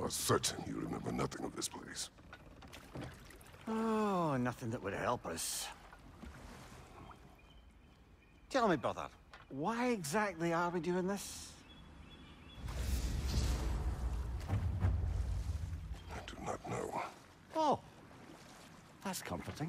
are certain you remember nothing of this place. Oh, nothing that would help us. Tell me, brother, why exactly are we doing this? I do not know. Oh, that's comforting.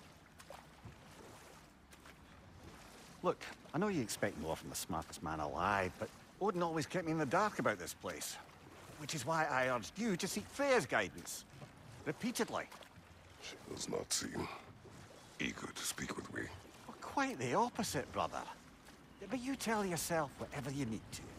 Look, I know you expect more from the smartest man alive, but Odin always kept me in the dark about this place. Which is why I urged you to seek Freya's guidance. Repeatedly. She does not seem eager to speak with me. Well, quite the opposite, brother. But you tell yourself whatever you need to.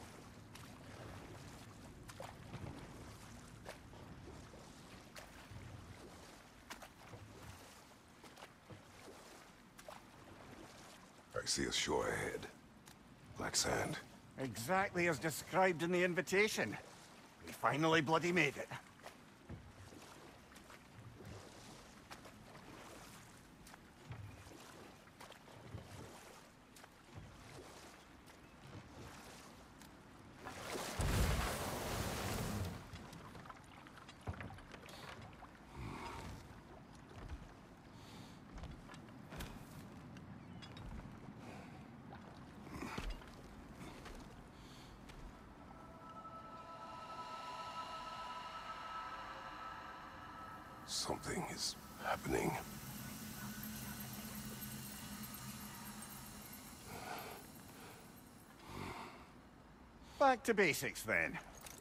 I see a shore ahead. Black sand. Exactly as described in the invitation. We finally bloody made it. Something is happening. Back to basics, then.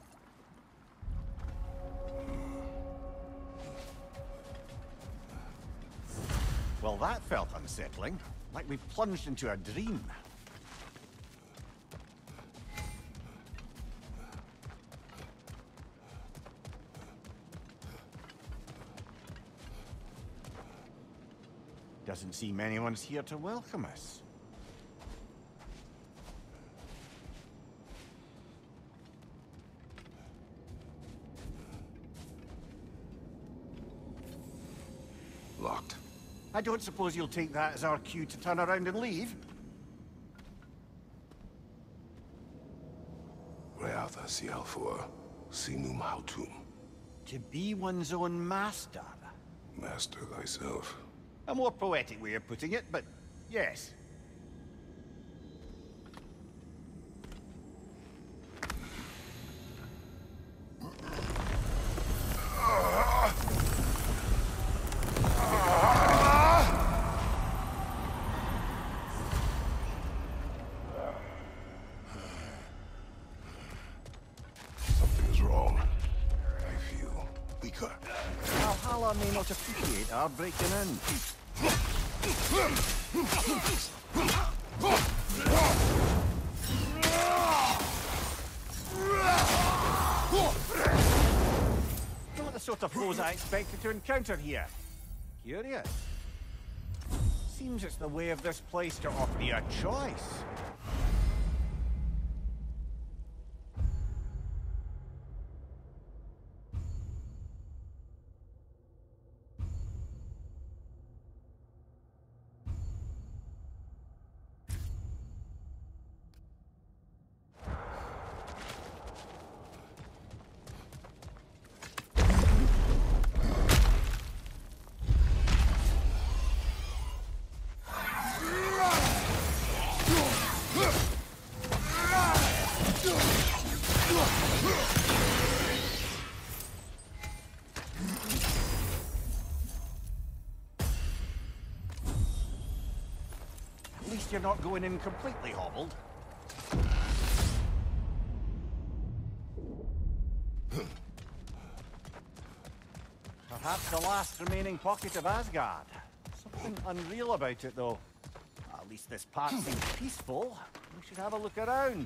Well, that felt unsettling. Like we plunged into a dream. Doesn't seem anyone's here to welcome us. Locked. I don't suppose you'll take that as our cue to turn around and leave? Reatha Sialfur, Sinum Hautum. To be one's own master. Master thyself. A more poetic way of putting it, but yes. Something is wrong. I feel weaker. Valhalla may not appreciate our breaking in. Not the sort of foes I expected to encounter here. Curious. Seems it's the way of this place to offer you a choice. At least you're not going in completely hobbled. Perhaps the last remaining pocket of Asgard. Something unreal about it, though. At least this part seems peaceful. We should have a look around.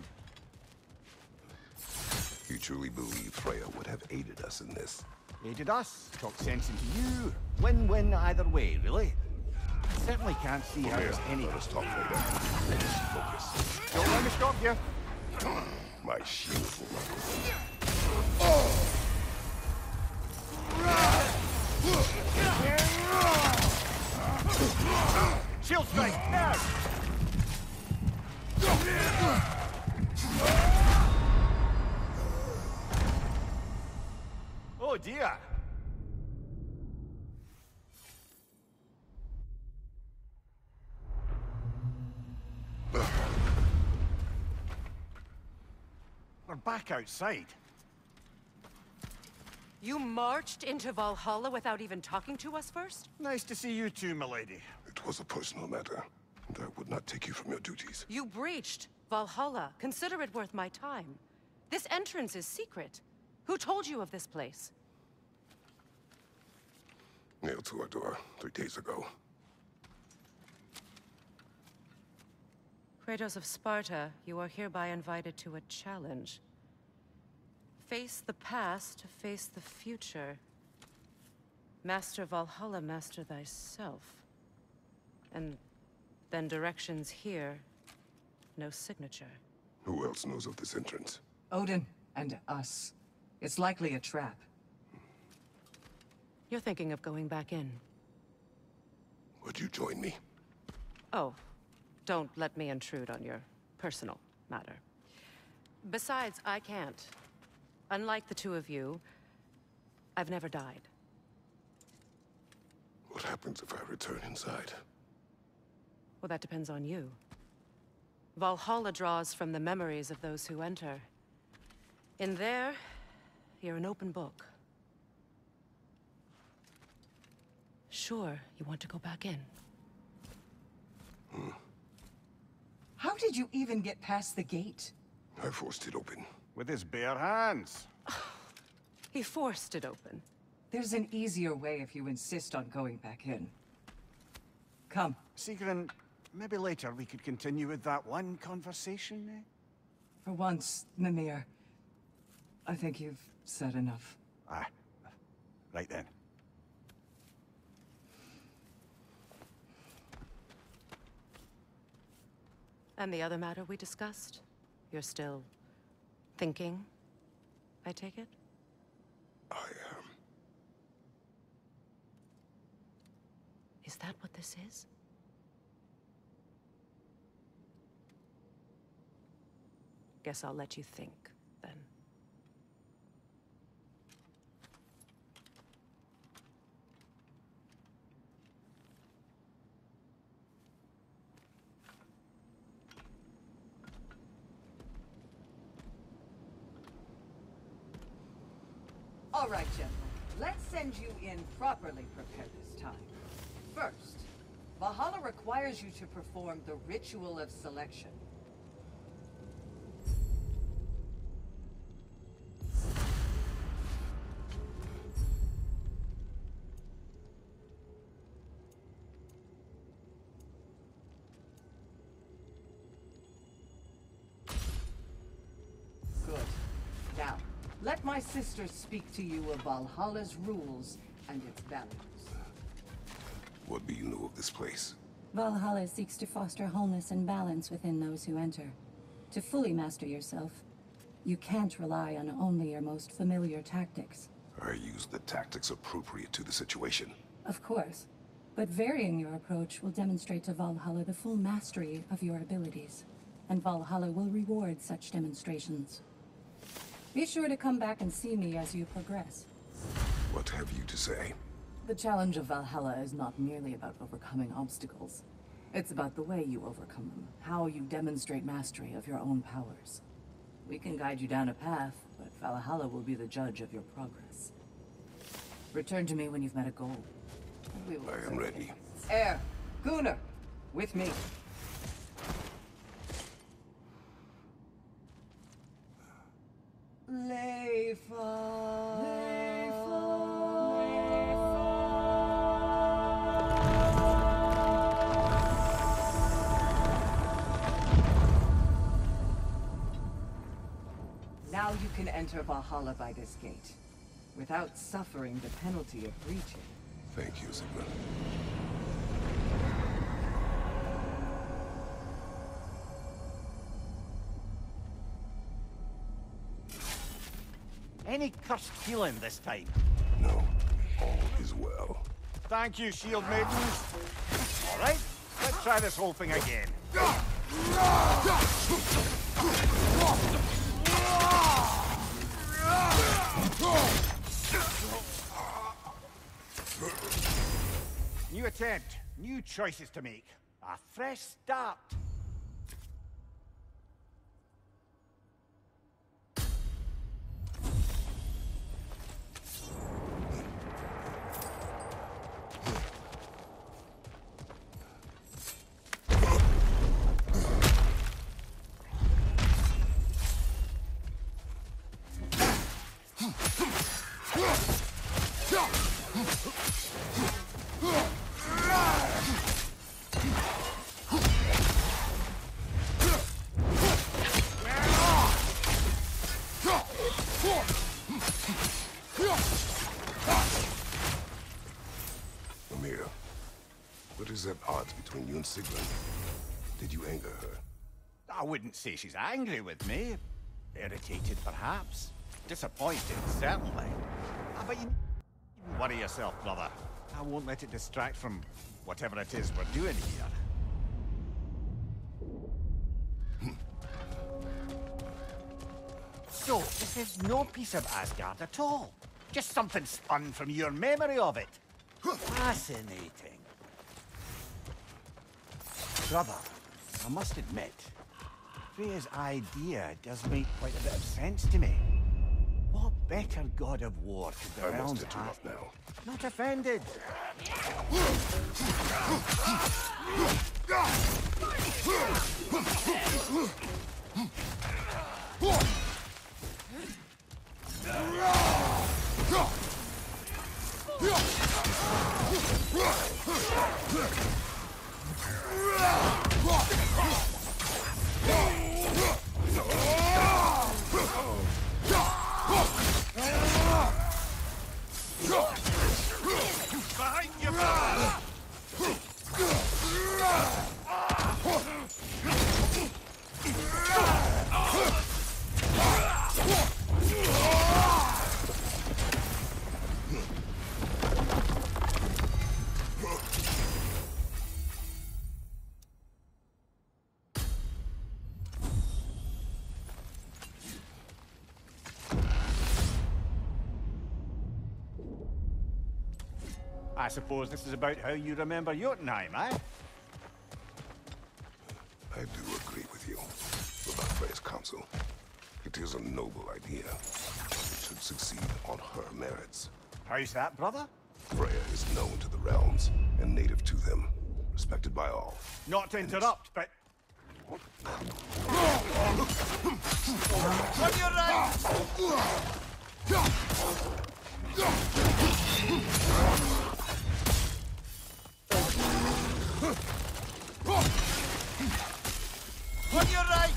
You truly believe Freya would have aided us in this? Aided us, talked sense into you. Win-win either way, really. I certainly can't see how there's any... Let us talk, Freya. Let us focus. Don't let me stop you. My shield will Shield strike, now! Oh dear. We're back outside. You marched into Valhalla without even talking to us first? Nice to see you too, milady. It was a personal matter, and I would not take you from your duties. You breached Valhalla. Consider it worth my time. This entrance is secret. Who told you of this place? Nailed to our door 3 days ago. Kratos of Sparta, you are hereby invited to a challenge. Face the past to face the future. Master Valhalla, master thyself. And then directions here, no signature. Who else knows of this entrance? Odin and us. It's likely a trap. You're thinking of going back in. Would you join me? Oh, don't let me intrude on your personal matter. Besides, I can't. Unlike the two of you, I've never died. What happens if I return inside? Well, that depends on you. Valhalla draws from the memories of those who enter. In there, you're an open book. Sure, you want to go back in. How did you even get past the gate? I forced it open. With his bare hands. He forced it open. There's an easier way if you insist on going back in. Come. Sigrun, maybe later we could continue with that one conversation, eh? For once, Mimir, I think you've said enough. Ah, right then. And the other matter we discussed? You're still thinking, I take it? I am. Is that what this is? Guess I'll let you think, then. All right, gentlemen. Let's send you in properly prepared this time. First, Valhalla requires you to perform the ritual of selection. Good. Now, let my sister speak to you of Valhalla's rules and its values. What do you know of this place? Valhalla seeks to foster wholeness and balance within those who enter. To fully master yourself, you can't rely on only your most familiar tactics. I use the tactics appropriate to the situation. Of course, but varying your approach will demonstrate to Valhalla the full mastery of your abilities, and Valhalla will reward such demonstrations. Be sure to come back and see me as you progress. What have you to say? The challenge of Valhalla is not merely about overcoming obstacles. It's about the way you overcome them, how you demonstrate mastery of your own powers. We can guide you down a path, but Valhalla will be the judge of your progress. Return to me when you've met a goal. and we will I am ready. Air, Gunnar, with me. Now you can enter Valhalla by this gate, without suffering the penalty of breaching. Thank you, Sigmund. Any cursed feeling this time? No, all is well. Thank you, shield maidens. All right, let's try this whole thing again. attempt, new choices to make, a fresh start. Amir, what is at odds between you and Sigrun? Did you anger her? I wouldn't say she's angry with me. Irritated, perhaps. Disappointed, certainly. But you needn't worry yourself, brother. I won't let it distract from whatever it is we're doing here. So, this is no piece of Asgard at all. Just something spun from your memory of it. Fascinating. Brother, I must admit, Freya's idea does make quite a bit of sense to me. What better god of war could the I must realms interrupt have? now. Not offended. Behind you, brother! I suppose this is about how you remember Jotunheim, eh? I do agree with you about Freya's counsel. It is a noble idea. It should succeed on her merits. How's that, brother? Freya is known to the realms and native to them, respected by all. Not to interrupt, but... On your right! On your right!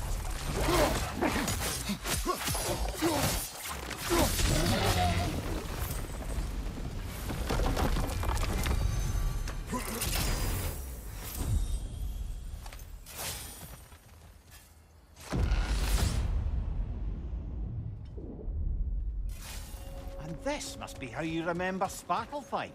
And this must be how you remember Sparklefine.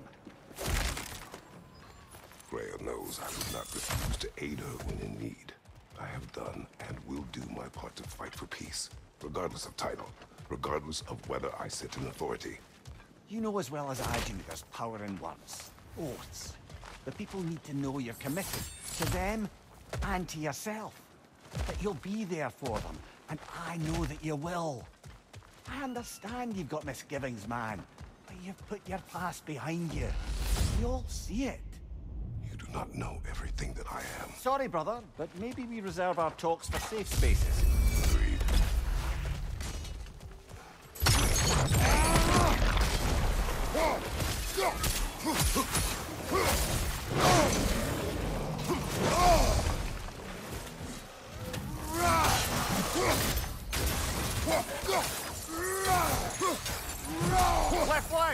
Freya knows I would not refuse to aid her when in need. I have done and will do my part to fight for peace, regardless of title, regardless of whether I sit in authority. You know as well as I do there's power in words. Oaths. The people need to know you're committed to them and to yourself. That you'll be there for them, and I know that you will. I understand you've got misgivings, man, but you've put your past behind you. You'll see it. You do not know everything that I am. Sorry, brother, but maybe we reserve our talks for safe spaces. Agreed. Left flank!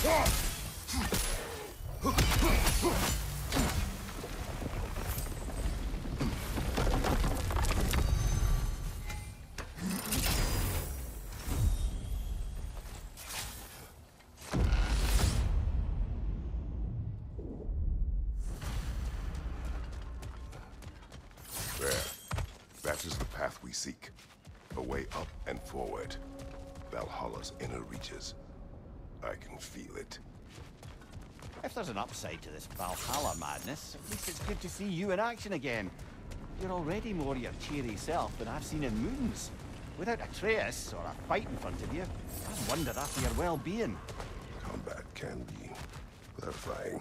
There. That is the path we seek. A way up and forward. Valhalla's inner reaches. I can feel it. If there's an upside to this Valhalla madness, at least it's good to see you in action again. You're already more your cheery self than I've seen in moons. Without a trace or a fight in front of you, I wonder after your well-being. Combat can be clarifying.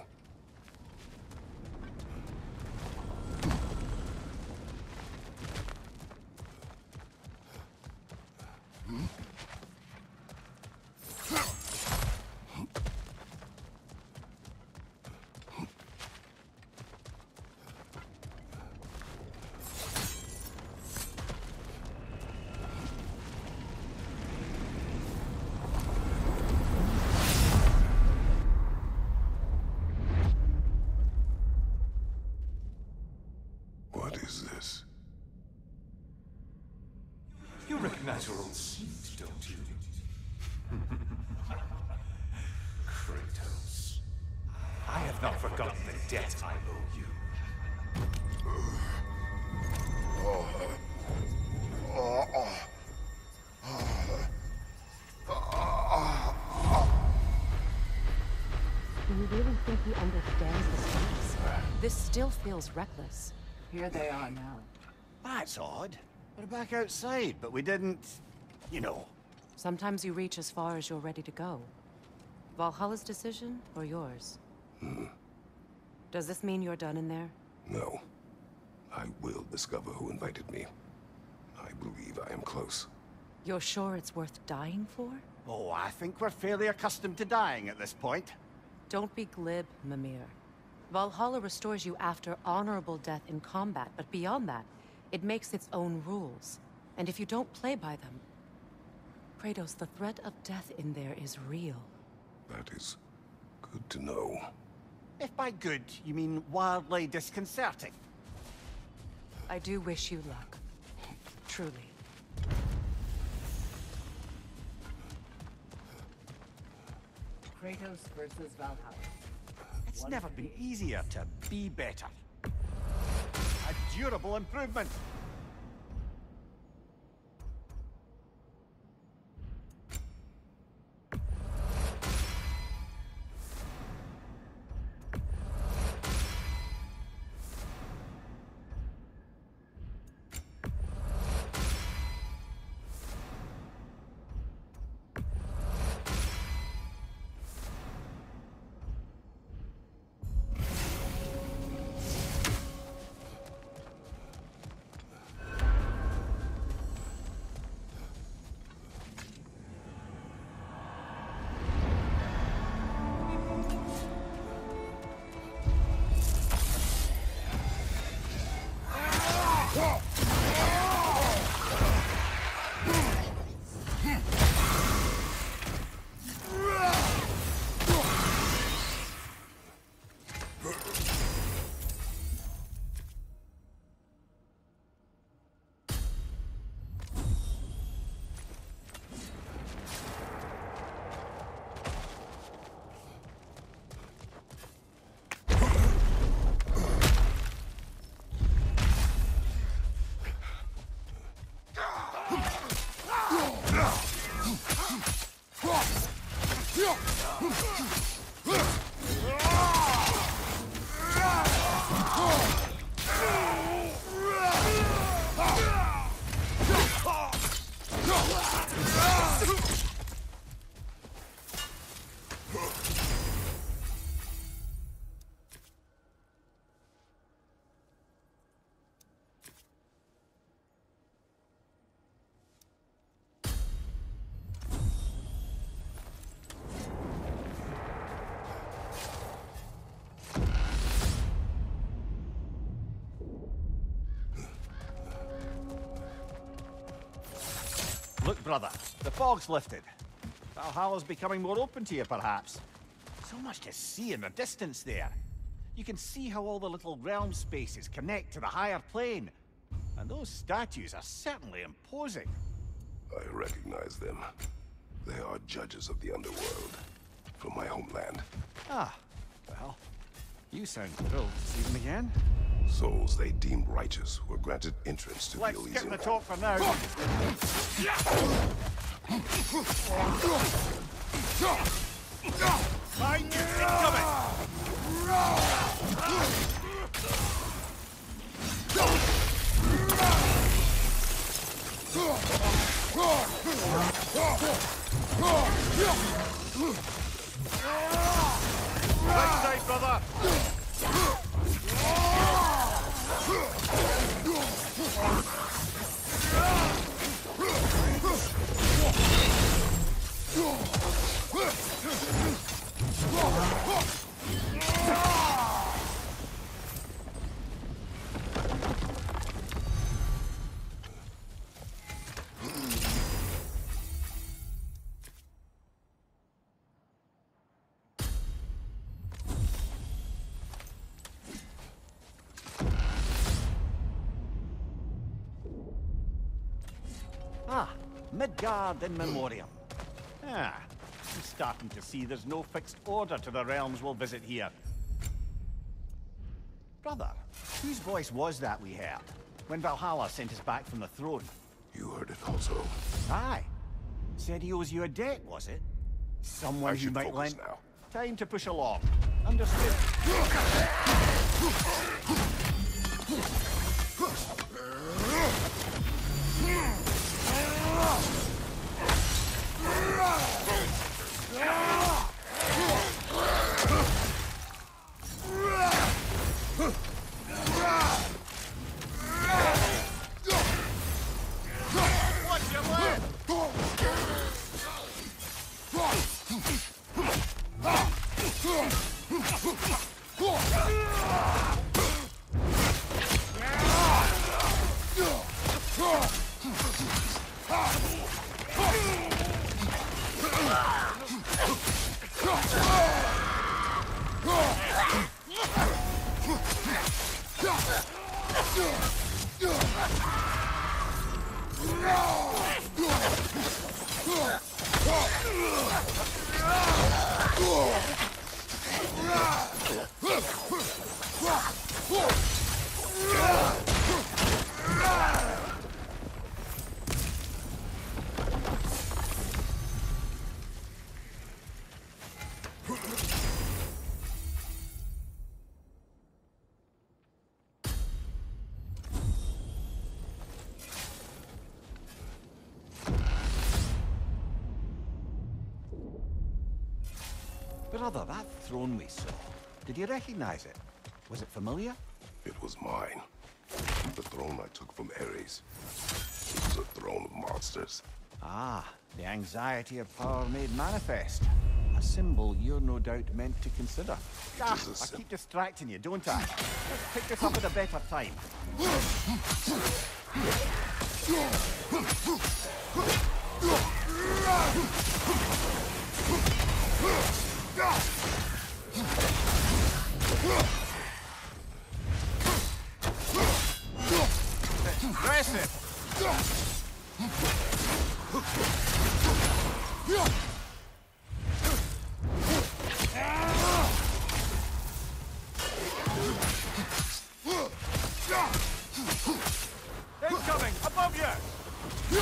What is this? You recognize your own seat, don't you? Kratos. I have not forgotten the debt I owe you. Do you really think he understands the stakes? This still feels reckless. Here they are now. That's odd. We're back outside, but we didn't... you know. Sometimes you reach as far as you're ready to go. Valhalla's decision, or yours? Does this mean you're done in there? No. I will discover who invited me. I believe I am close. You're sure it's worth dying for? Oh, I think we're fairly accustomed to dying at this point. Don't be glib, Mimir. Valhalla restores you after honorable death in combat, but beyond that, it makes its own rules. And if you don't play by them... Kratos, the threat of death in there is real. That is good to know. If by good, you mean wildly disconcerting. I do wish you luck. Truly. Kratos versus Valhalla. It's never been easier to be better. A durable improvement. Look, brother, the fog's lifted. Valhalla's becoming more open to you, perhaps. So much to see in the distance there. You can see how all the little realm spaces connect to the higher plane. And those statues are certainly imposing. I recognize them. They are judges of the underworld. From my homeland. Ah, well, you sound thrilled to see them again. Souls they deemed righteous were granted entrance to Let's the skip Elysian. the talk for now. Find you incoming! Right side, brother! Ah, Midgard in Memoriam. Ah, I'm starting to see there's no fixed order to the realms we'll visit here. Brother, whose voice was that we heard when Valhalla sent us back from the throne? You heard it also. Aye. Said he owes you a debt, was it? Someone I who should might focus lend... now. Time to push along. Understood. Watch your left! Brother, that throne we saw, did you recognize it? Was it familiar? It was mine. The throne I took from Ares. It was a throne of monsters. Ah, the anxiety of power made manifest. A symbol you're no doubt meant to consider. Ah, I keep distracting you, don't I? Let's pick this up at a better time. Impressive! Incoming! Above you!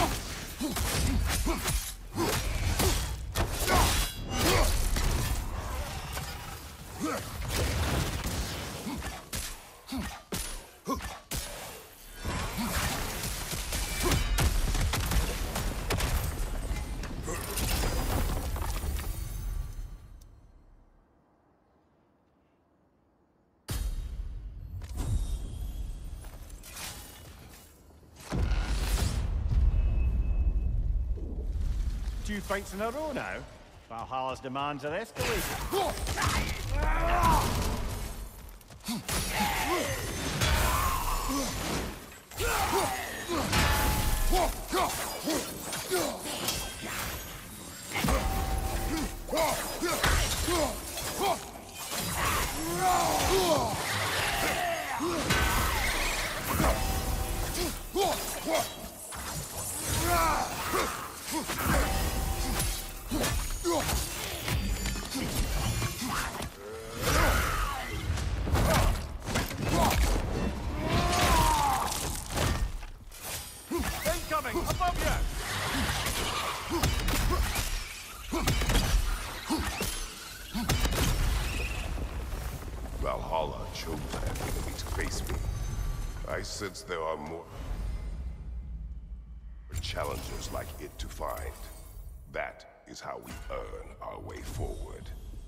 Two fights in a row now. Valhalla's demands are escalating. sense there are more challengers like it to find. That is how we earn our way forward.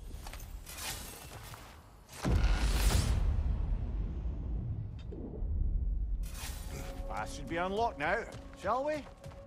Path should be unlocked now, shall we?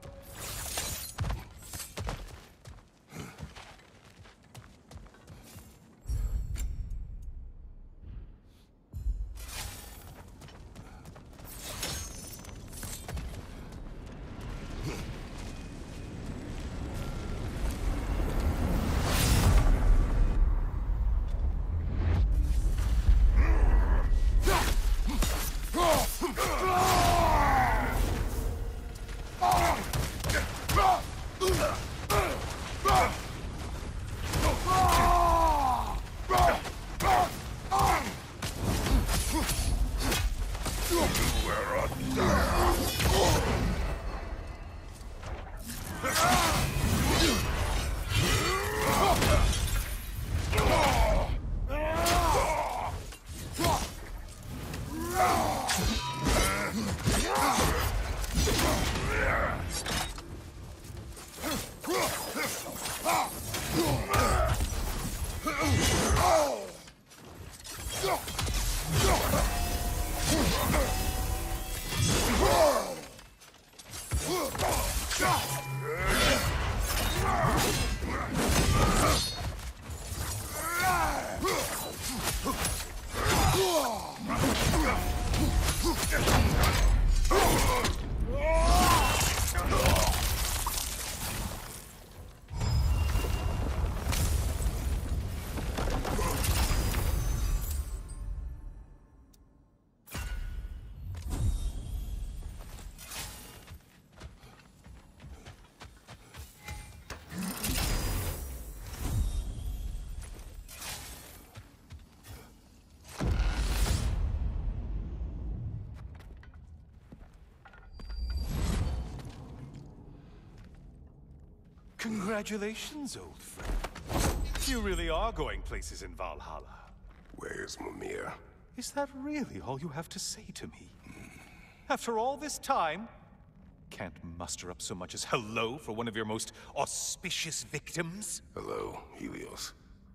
Congratulations, old friend. You really are going places in Valhalla. Where's Mimir? Is that really all you have to say to me? After all this time, can't muster up so much as hello for one of your most auspicious victims? Hello, Helios.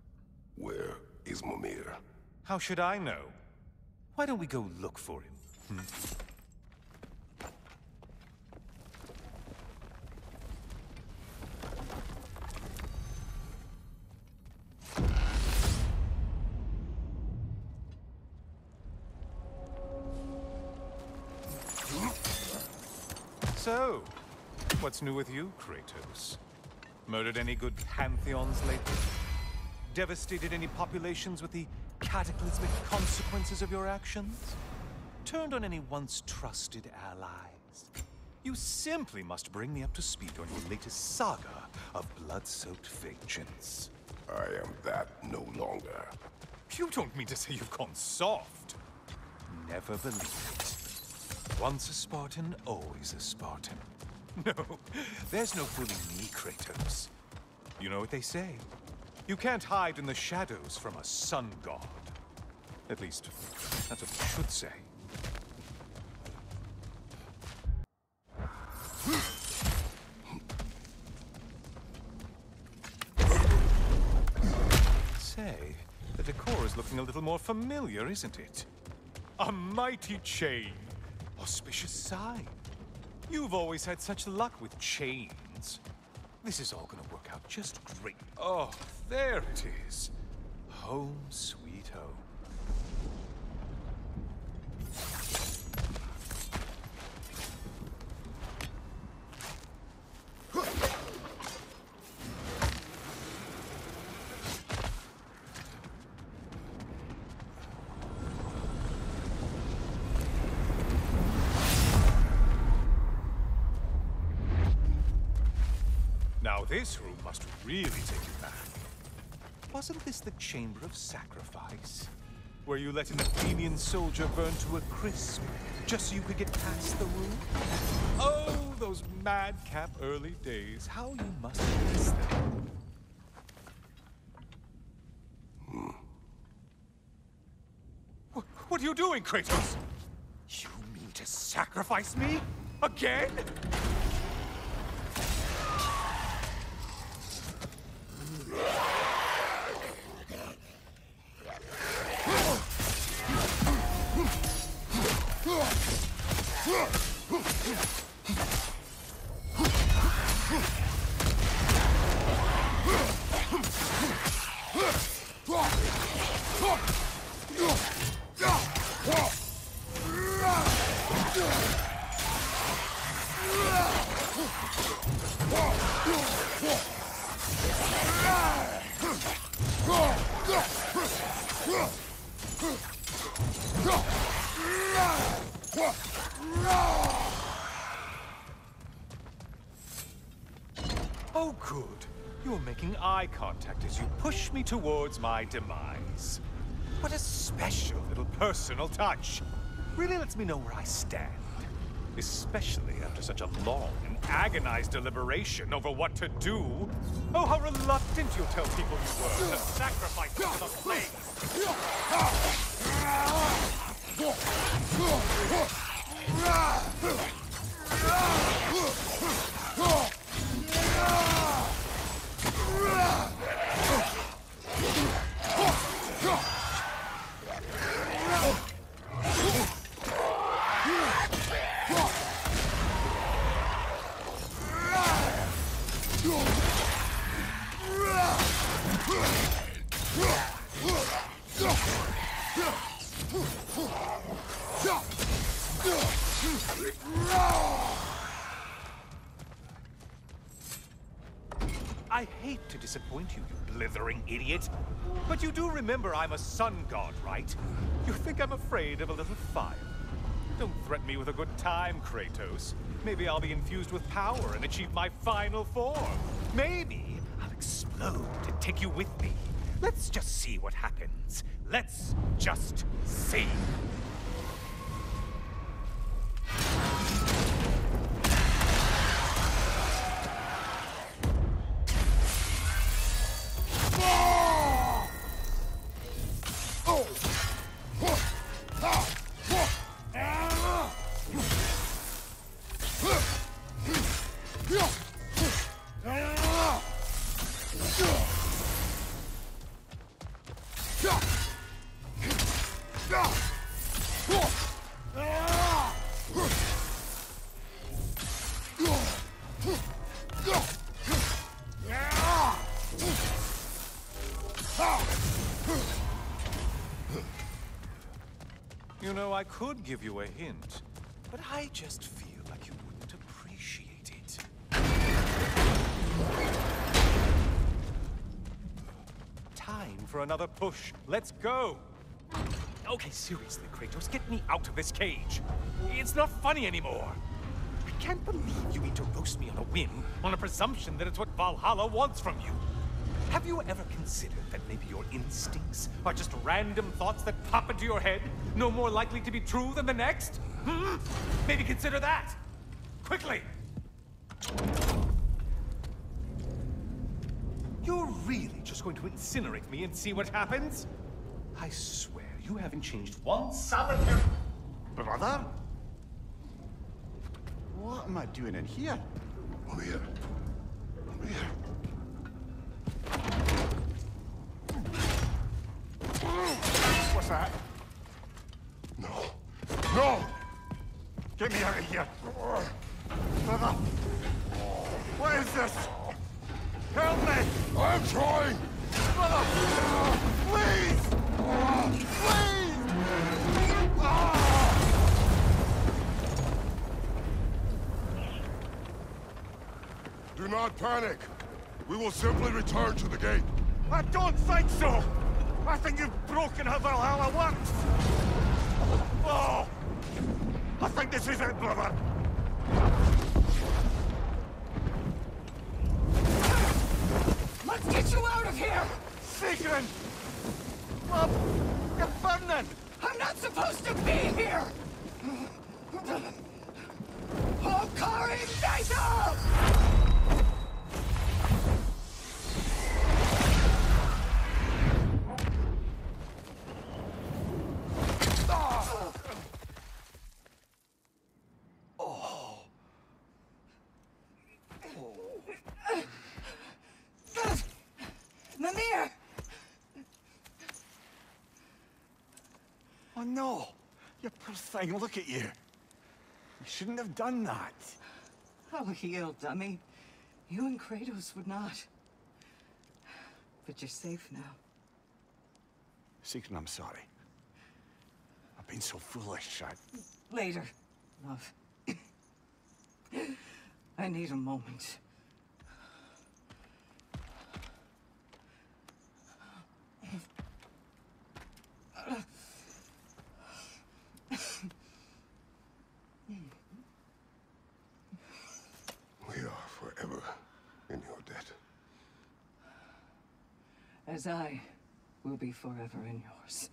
Where is Mimir? How should I know? Why don't we go look for him? So, what's new with you, Kratos? Murdered any good pantheons lately? Devastated any populations with the cataclysmic consequences of your actions? Turned on any once trusted allies? You simply must bring me up to speed on your latest saga of blood-soaked vengeance. I am that no longer. You don't mean to say you've gone soft? Never believe it. Once a Spartan, always a Spartan. No, there's no fooling me, Kratos. You know what they say. You can't hide in the shadows from a sun god. At least, that's what they should say. Say, the decor is looking a little more familiar, isn't it? A mighty chain. Auspicious sign. You've always had such luck with chains. This is all gonna work out just great. Oh, there it is. Home sweet home. Now this room must really take you back. Wasn't this the Chamber of Sacrifice? Where you let an Athenian soldier burn to a crisp, just so you could get past the room? Oh, those madcap early days. How you must miss them. What are you doing, Kratos? You mean to sacrifice me? Again? Oh, good. You're making eye contact as you push me towards my demise. What a special little personal touch. Really lets me know where I stand. Especially after such a long and agonized deliberation over what to do. Oh, how reluctant you'll tell people you were to sacrifice them to the flames. I hate to disappoint you, you blithering idiot. But you do remember I'm a sun god, right? You think I'm afraid of a little fire? Don't threaten me with a good time, Kratos. Maybe I'll be infused with power and achieve my final form. Maybe I'll explode and take you with me. Let's just see what happens. Let's just see. You know, I could give you a hint, but I just feel like you wouldn't appreciate it. Time for another push. Let's go! Okay, seriously, Kratos, get me out of this cage. It's not funny anymore. I can't believe you need to roast me on a whim, on a presumption that it's what Valhalla wants from you. Have you ever considered that maybe your instincts are just random thoughts that pop into your head, no more likely to be true than the next? Hmm? Maybe consider that! Quickly! You're really just going to incinerate me and see what happens? I swear, you haven't changed one solitary... Brother? What am I doing in here? Over here. Over here. What's that? No. No! Get me out of here! Brother! What is this? Help me! I'm trying! Brother! Please! Please! Do not panic. We will simply return to the gate. I don't think so! I think you've broken how Valhalla works! Oh! I think this is it, brother! Let's get you out of here! Sigrun! Love, you're burning! I'm not supposed to be here! Hokari Igniter! Oh no! You poor thing, look at you. You shouldn't have done that. Oh, heal, dummy. You and Kratos would not. But you're safe now. Seeker, I'm sorry. I've been so foolish. Later, love. I need a moment. We are forever in your debt. As I will be forever in yours.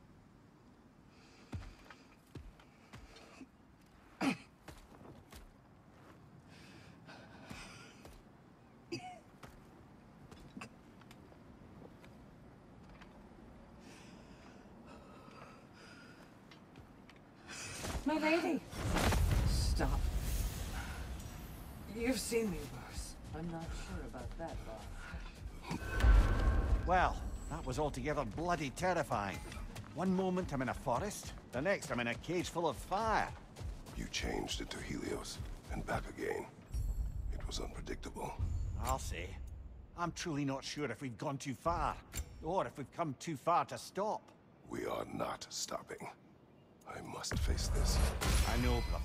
My lady! Stop. You've seen me worse. I'm not sure about that, boss. Well, that was altogether bloody terrifying. One moment I'm in a forest, the next I'm in a cage full of fire. You changed into Helios, and back again. It was unpredictable. I'll say. I'm truly not sure if we've gone too far, or if we've come too far to stop. We are not stopping. I must face this. I know, brother.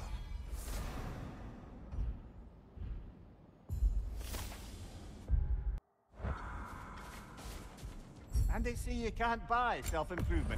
And they say you can't buy self-improvement.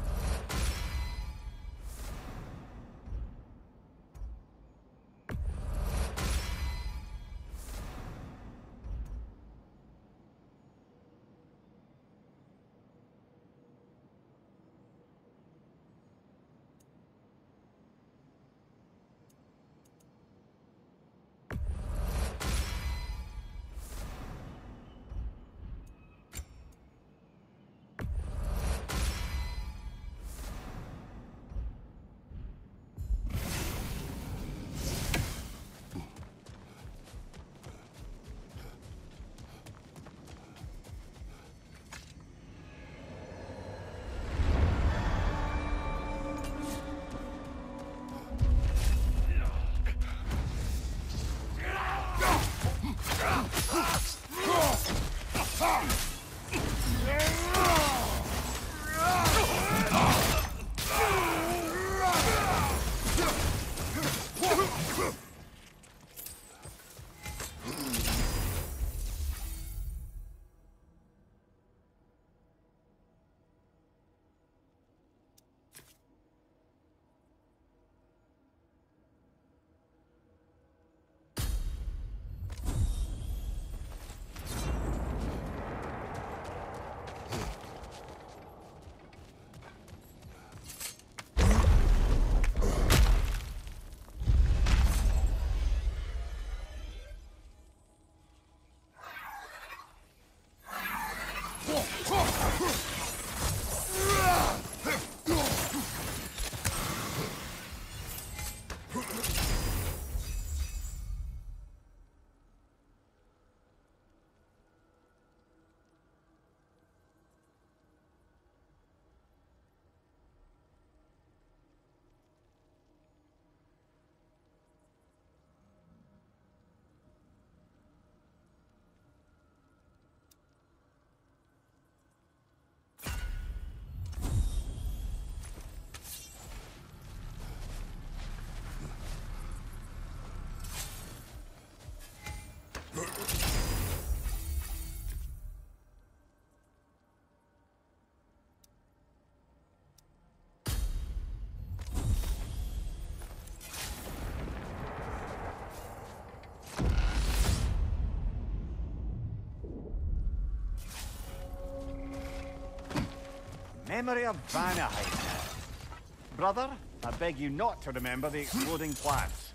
Memory of Vanaheim. Brother, I beg you not to remember the exploding plants.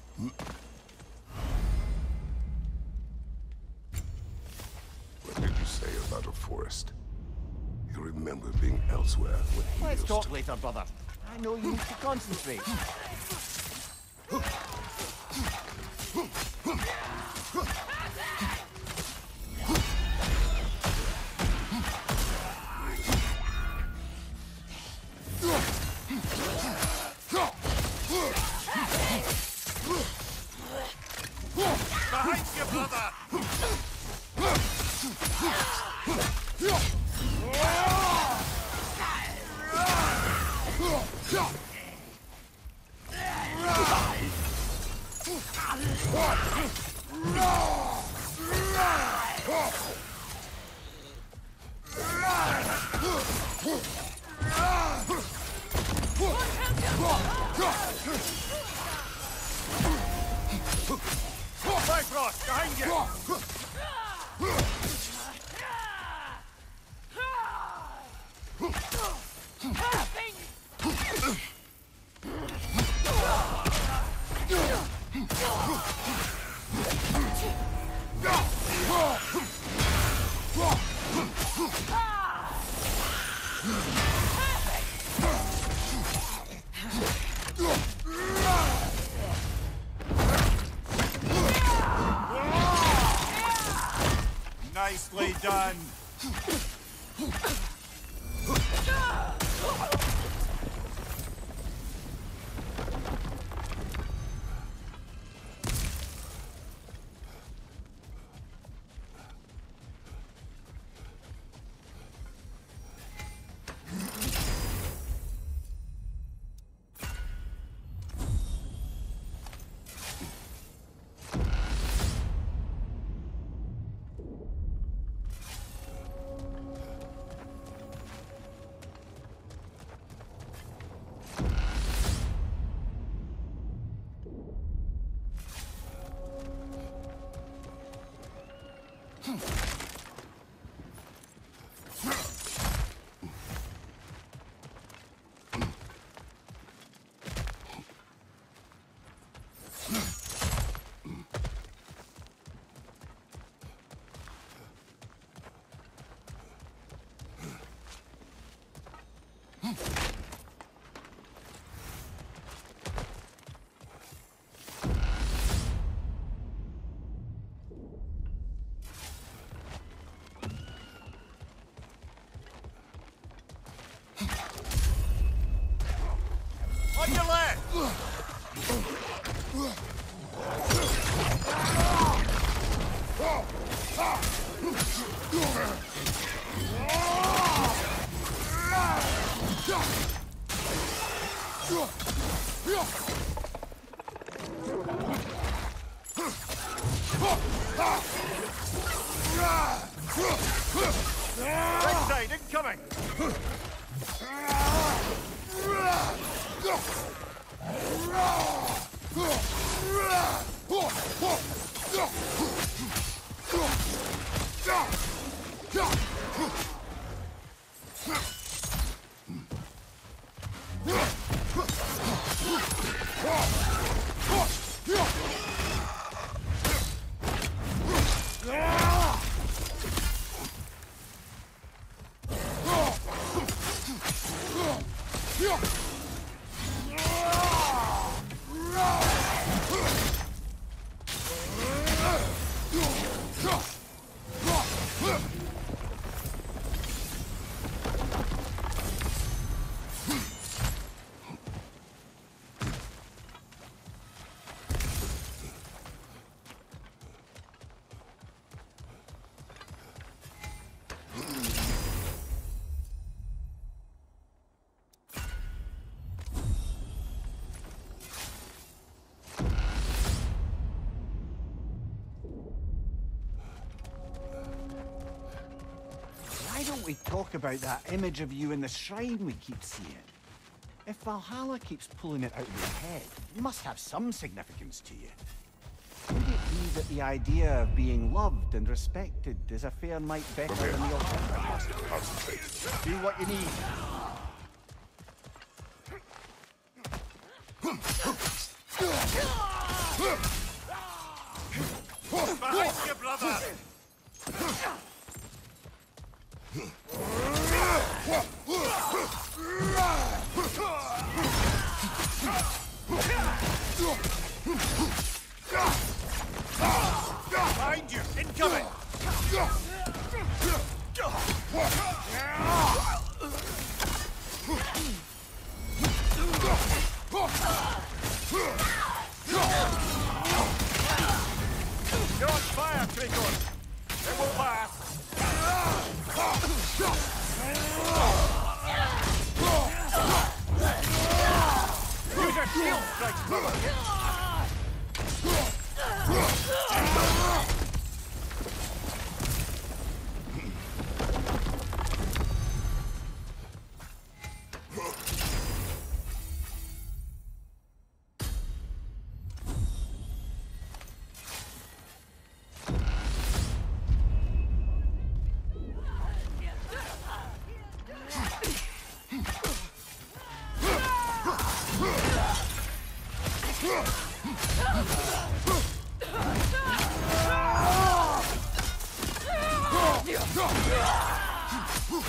What did you say about a forest? You remember being elsewhere when Let's Helios... talk later, brother. I know you need to concentrate. Bifrost, behind you! Nicely done. On your left! Right side, incoming! Why don't we talk about that image of you in the shrine we keep seeing? If Valhalla keeps pulling it out of your head, it must have some significance to you. Could it be that the idea of being loved and respected is a fair mite better than the alternative? Concentrate. Do what you need. Behind you, brother! Behind you! Incoming! You're on fire!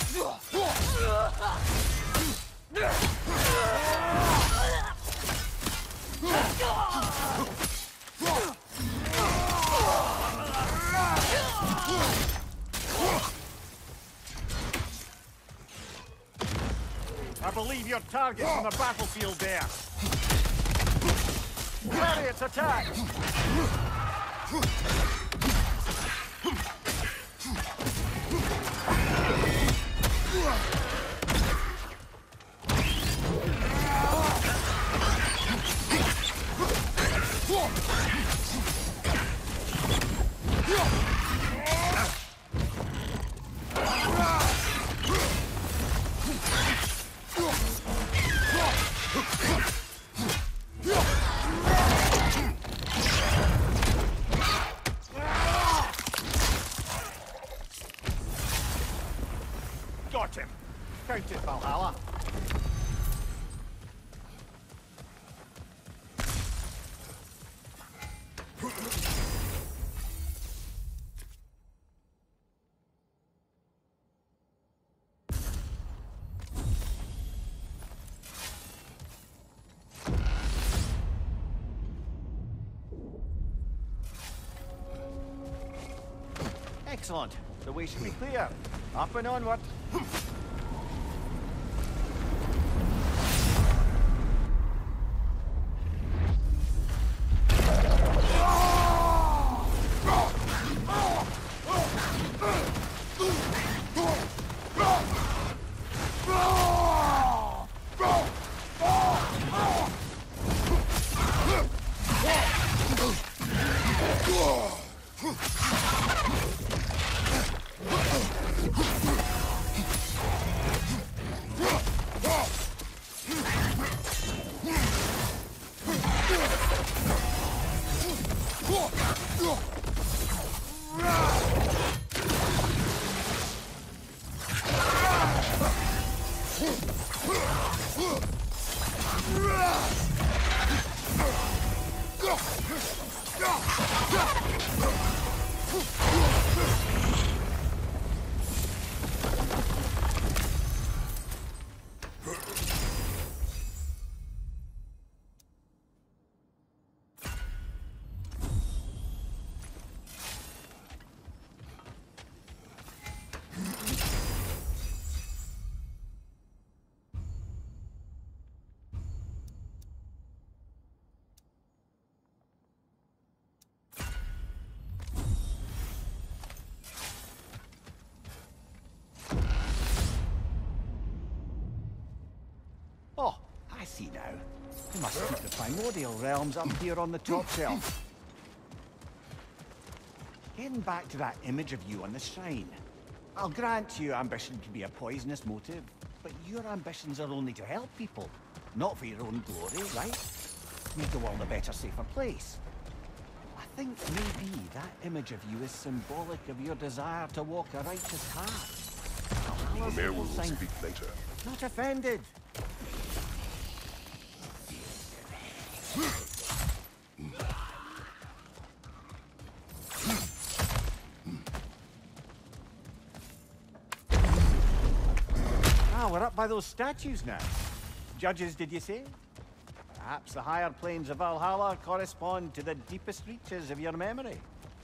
I believe your target's on the battlefield there. Ready, it's attack! Got him! Count it, Valhalla. Excellent. The way should be clear. Up and onward. Oh, I see now. You must keep the primordial realms up here on the top shelf. Getting back to that image of you on the shrine. I'll grant you ambition can be a poisonous motive, but your ambitions are only to help people, not for your own glory, right? Make the world a better, safer place. I think maybe that image of you is symbolic of your desire to walk a righteous path. The mayor will speak later. Not offended. Ah, we're up by those statues now. Judges, did you say? Perhaps the higher planes of Valhalla correspond to the deepest reaches of your memory.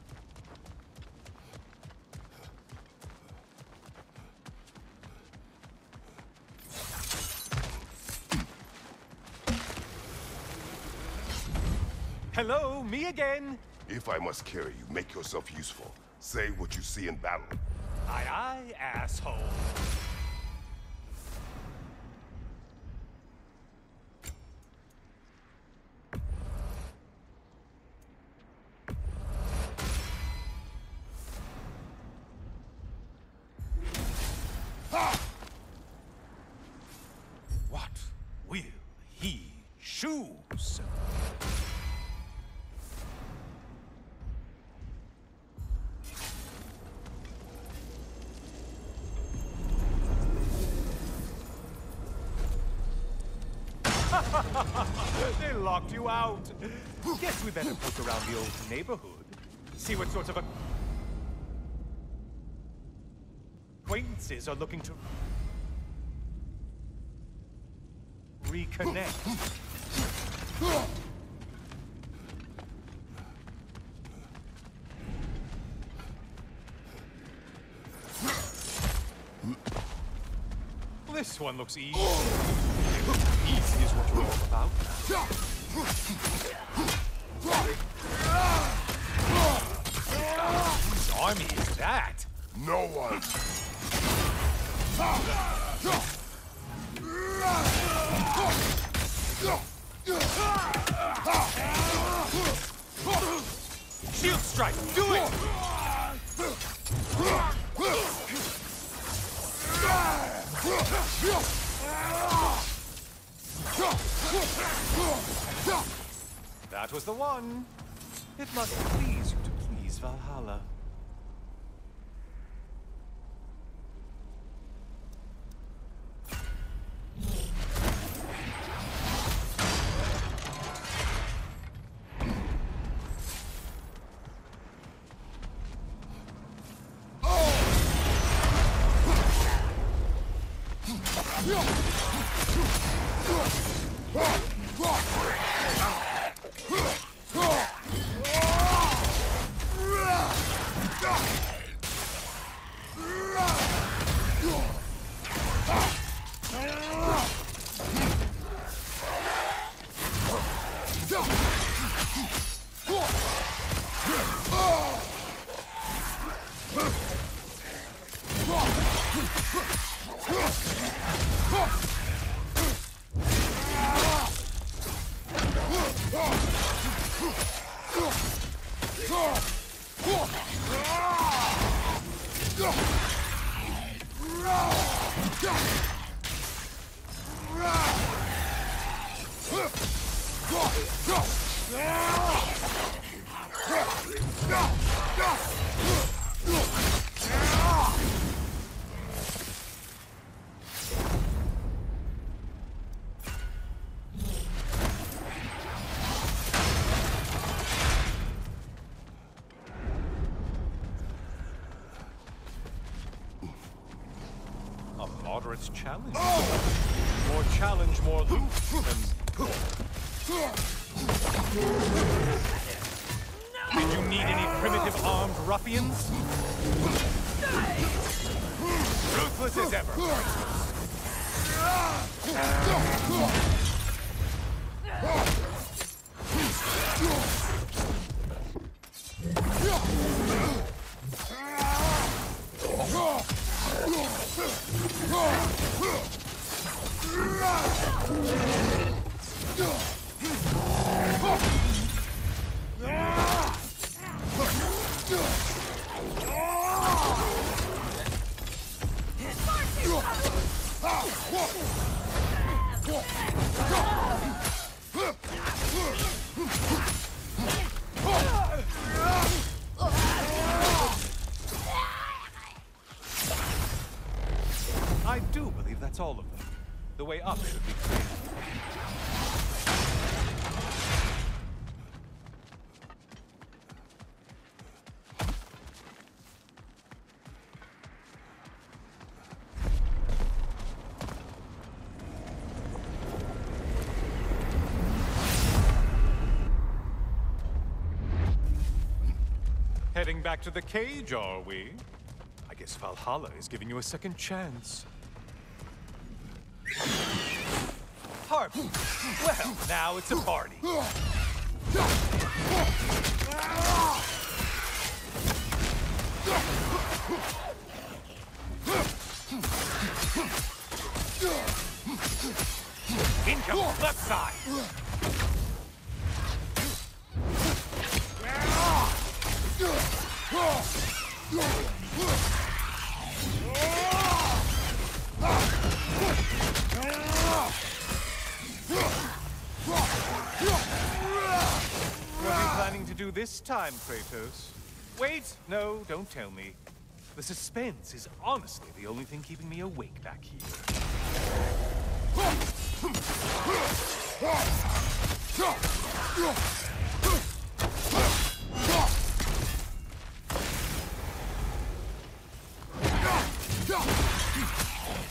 Hello, me again. If I must carry you, make yourself useful. Say what you see in battle. Aye, aye, asshole. What will he choose? They locked you out. Guess we better poke around the old neighborhood. See what sort of a acquaintances are looking to reconnect. This one looks easy. Easy is what you're all about. Whose army is that? No one. Shield strike, do it! That was the one. It must please you to please Valhalla. Moderate challenge. More challenge, more loot, and did you need any primitive armed ruffians? Ruthless as ever. I do believe that's all of them. The way up should be clear. Heading back to the cage, are we? I guess Valhalla is giving you a second chance. Harvey! Well, now it's a party. Incoming left side! What are you planning to do this time, Kratos? Wait, no, don't tell me. The suspense is honestly the only thing keeping me awake back here.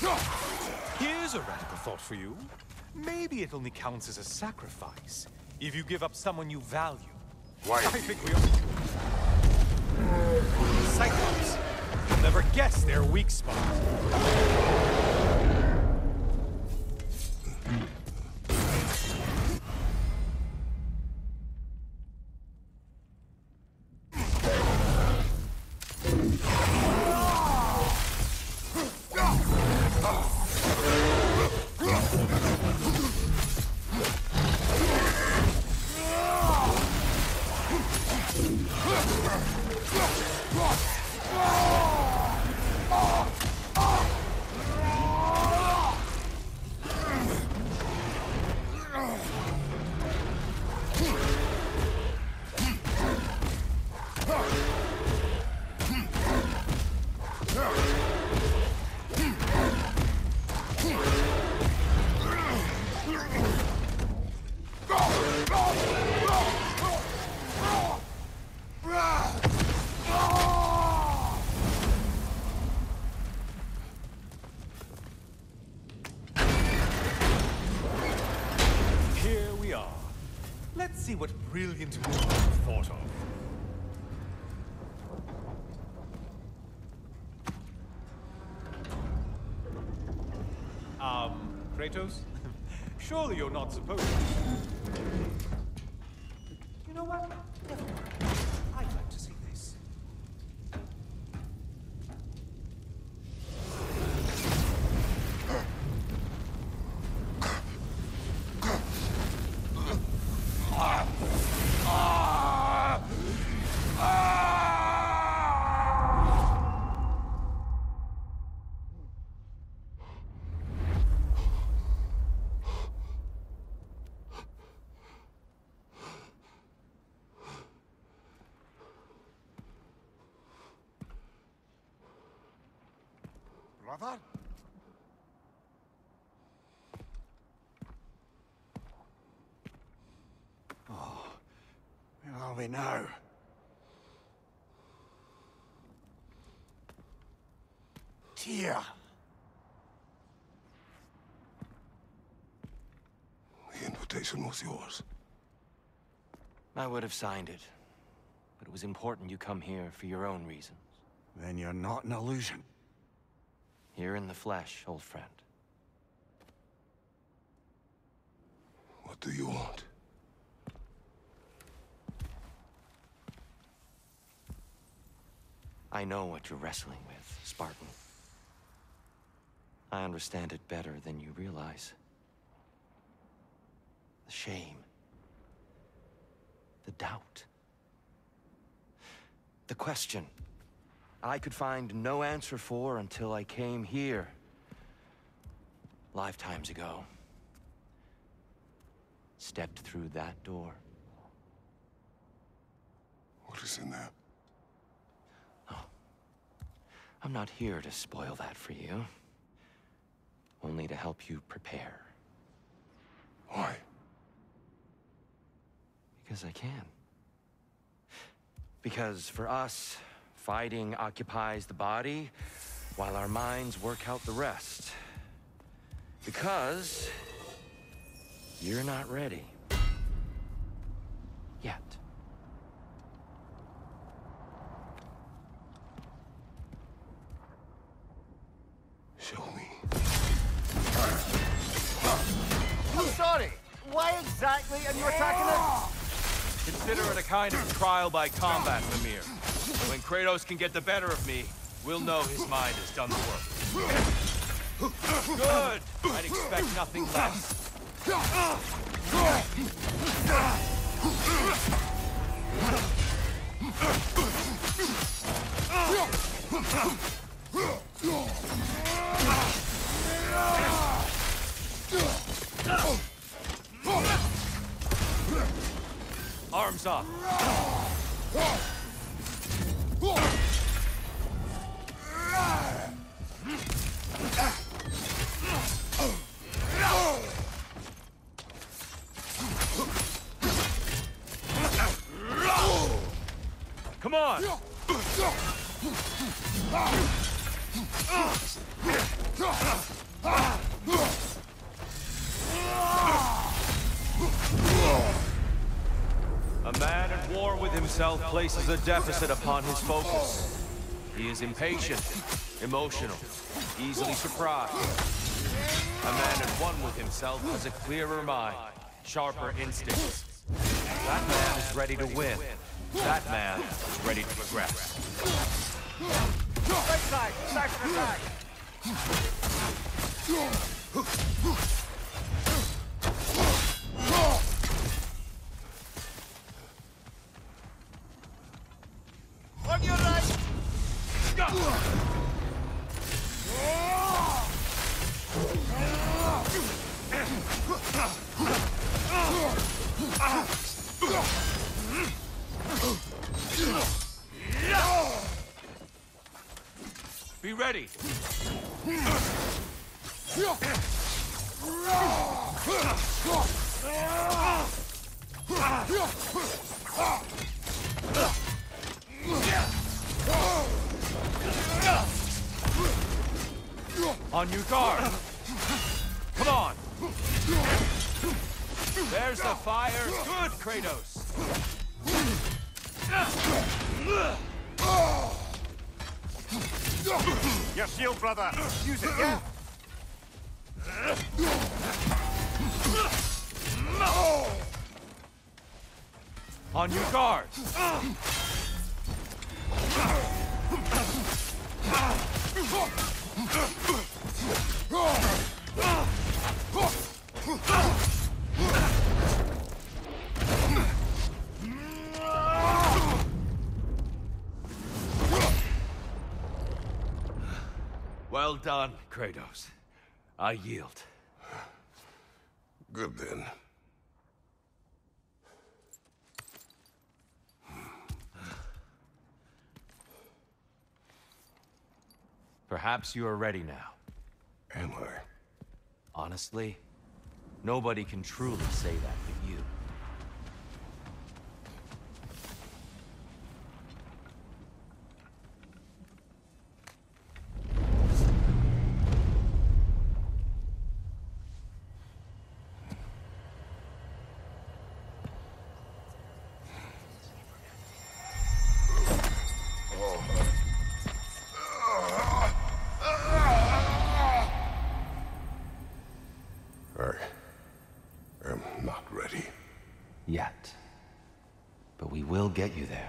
Here's a radical thought for you. Maybe it only counts as a sacrifice if you give up someone you value. Why? I think we all... Cyclops! You'll never guess their weak spot. Let's see what brilliant move you've thought of. Kratos? Surely you're not supposed to. You know what? Never mind. I'd like to see this. Brother? Oh, where are we now? Tyr! The invitation was yours. I would have signed it, but it was important you come here for your own reasons. Then you're not an illusion. Here in the flesh, old friend. What do you want? I know what you're wrestling with, Spartan. I understand it better than you realize. The shame. The doubt. The question I could find no answer for until I came here. Lifetimes ago. Stepped through that door. What is in there? Oh. I'm not here to spoil that for you. Only to help you prepare. Why? Because I can. Because for us, fighting occupies the body, while our minds work out the rest. Because you're not ready. Yet. Show me. I'm sorry! Why exactly are you attacking us? Consider it a kind of trial by combat, Mimir. When Kratos can get the better of me, we'll know his mind has done the work. Good! I'd expect nothing less. Arms up. Come on! himself places a deficit upon his focus. He is impatient, emotional, easily surprised. A man at one with himself has a clearer mind, sharper instincts. That man is ready to win. That man is ready to progress. Right side! Second attack! On your right! Be ready! On your guard! Come on! There's the fire! Good, Kratos! Your shield, brother! Use it, yeah? On your guard! Well done, Kratos. I yield. Good then. Perhaps you are ready now. Am I? Honestly, nobody can truly say that but you. I am not ready. Yet. But we will get you there.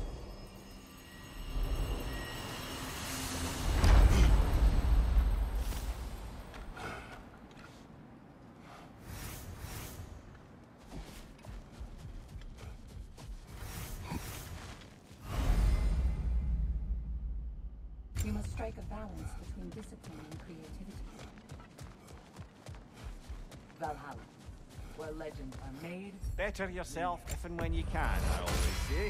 You must strike a balance between discipline and creativity. Valhalla, where legends are made. Better yourself if and when you can, I always say.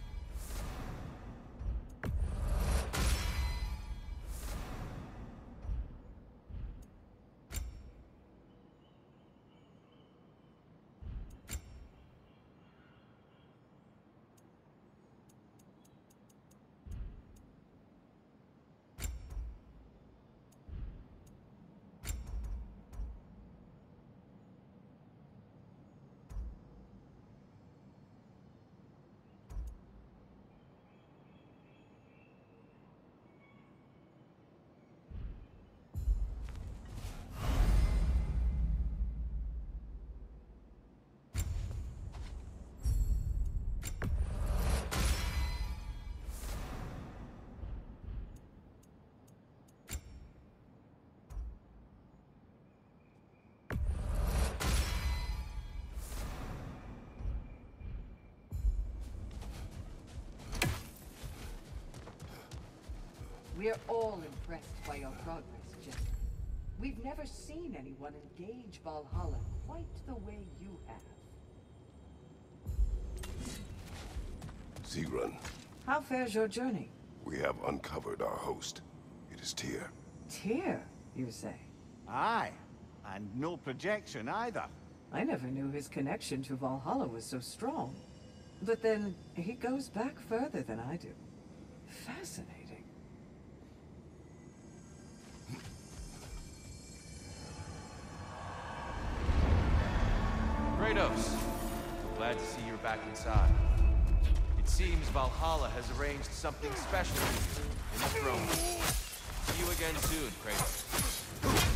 We're all impressed by your progress, General. We've never seen anyone engage Valhalla quite the way you have. Sigrun, How fares your journey? we have uncovered our host. It is Tyr. Tyr, you say? Aye, and no projection either. I never knew his connection to Valhalla was so strong. But then, he goes back further than I do. Fascinating. Kratos, glad to see you're back inside. Did It seems Valhalla has arranged something special for you in the throne room. See you again soon, Kratos.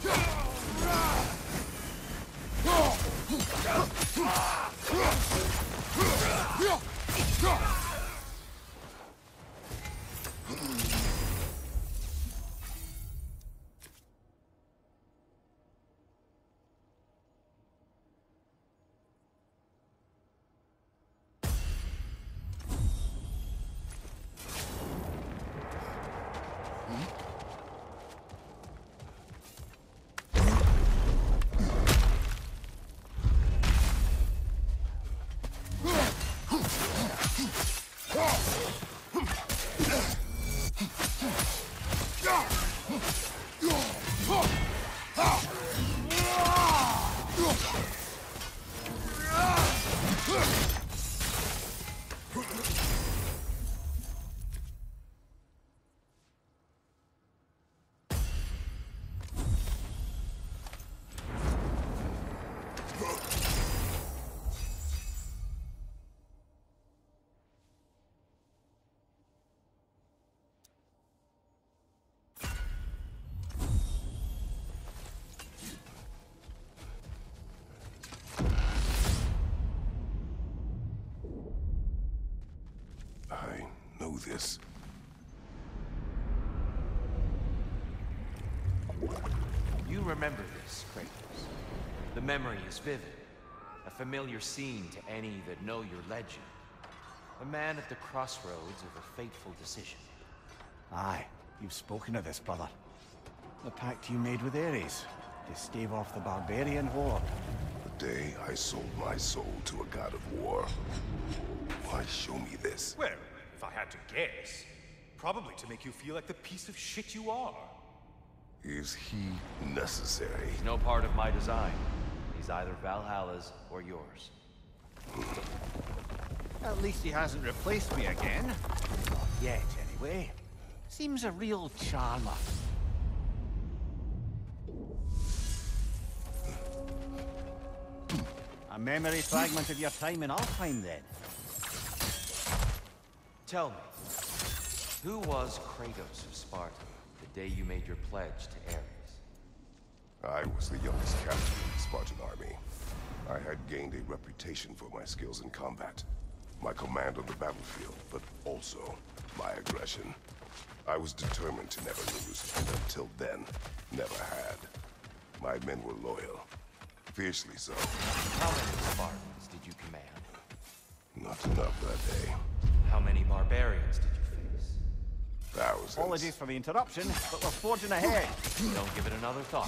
I know this. You remember this, Kratos. The memory is vivid. A familiar scene to any that know your legend. A man at the crossroads of a fateful decision. Aye, you've spoken of this, brother. The pact you made with Ares to stave off the barbarian horde. The day I sold my soul to a god of war. Why show me this? Well, if I had to guess, probably to make you feel like the piece of shit you are. Is he necessary? He's no part of my design. He's either Valhalla's or yours. At least he hasn't replaced me again. Not yet, anyway. Seems a real charmer. A memory fragment of your time in Alfheim, then. Tell me, who was Kratos of Sparta the day you made your pledge to Ares? I was the youngest captain in the Spartan army. I had gained a reputation for my skills in combat, my command on the battlefield, but also my aggression. I was determined to never lose, and until then, never had. My men were loyal. Fiercely so. How many Spartans did you command? Not enough that day. How many barbarians did you face? Thousands. Apologies for the interruption, but we're forging ahead. Don't give it another thought.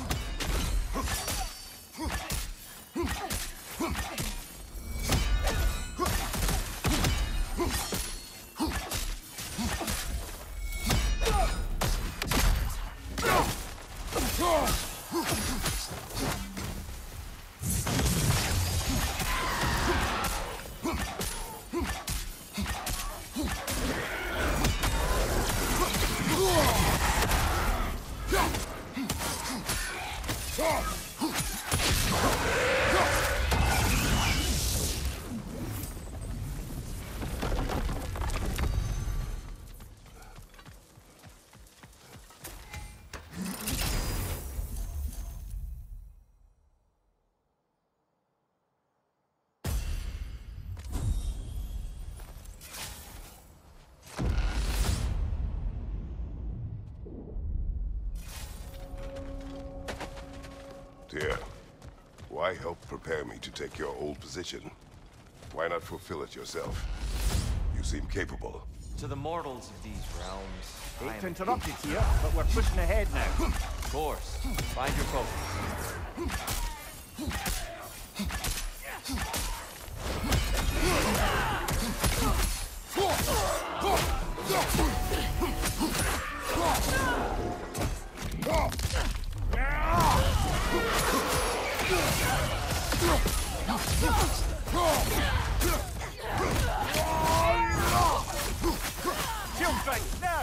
Dear, why help prepare me to take your old position? Why not fulfill it yourself? You seem capable. To the mortals of these realms, I Hate am to a interrupt you here, but we're pushing ahead now. Of course. Find your focus. Shield strike, now!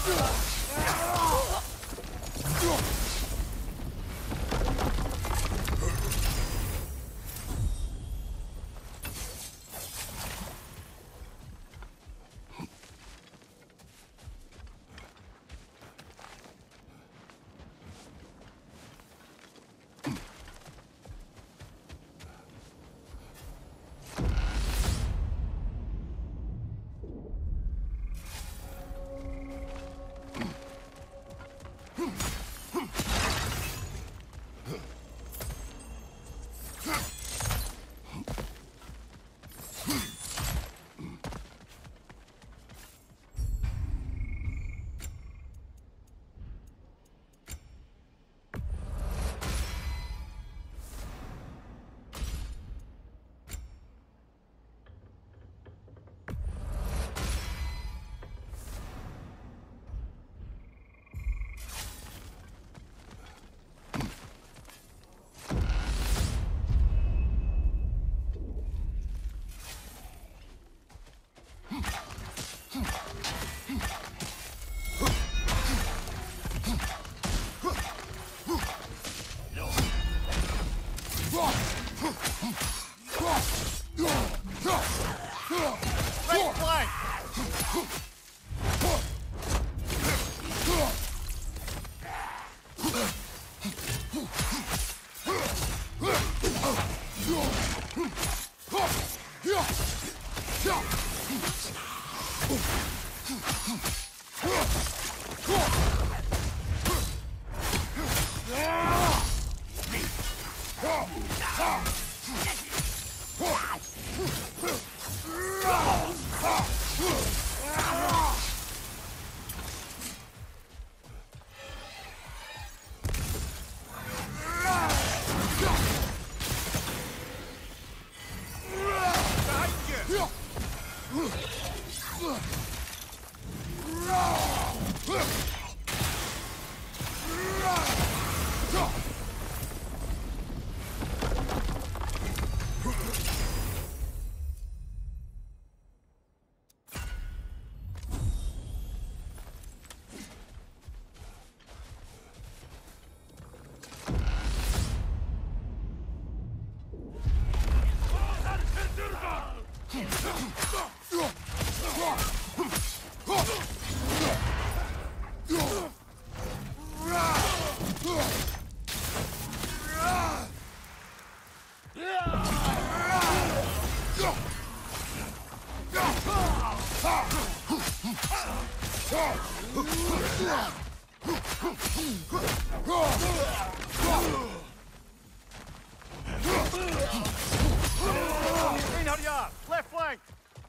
Left flank!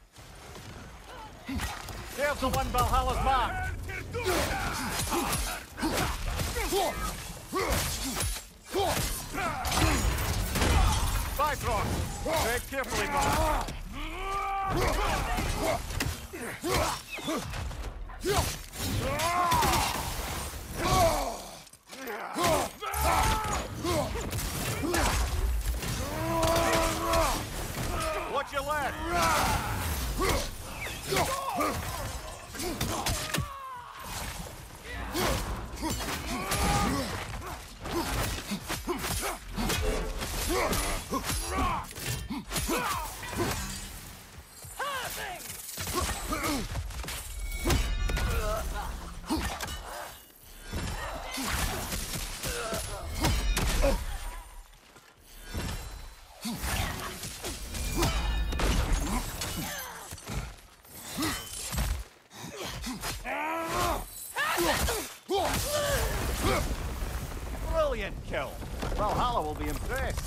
There's the one Valhalla's mark! Bifrost! Tread carefully, brother! Watch your left! Brilliant kill! Valhalla will be impressed.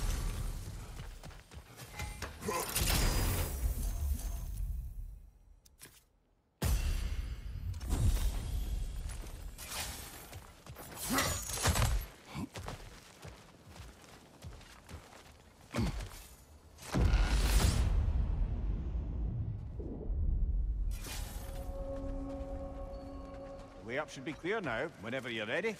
The way up should be clear now, whenever you're ready.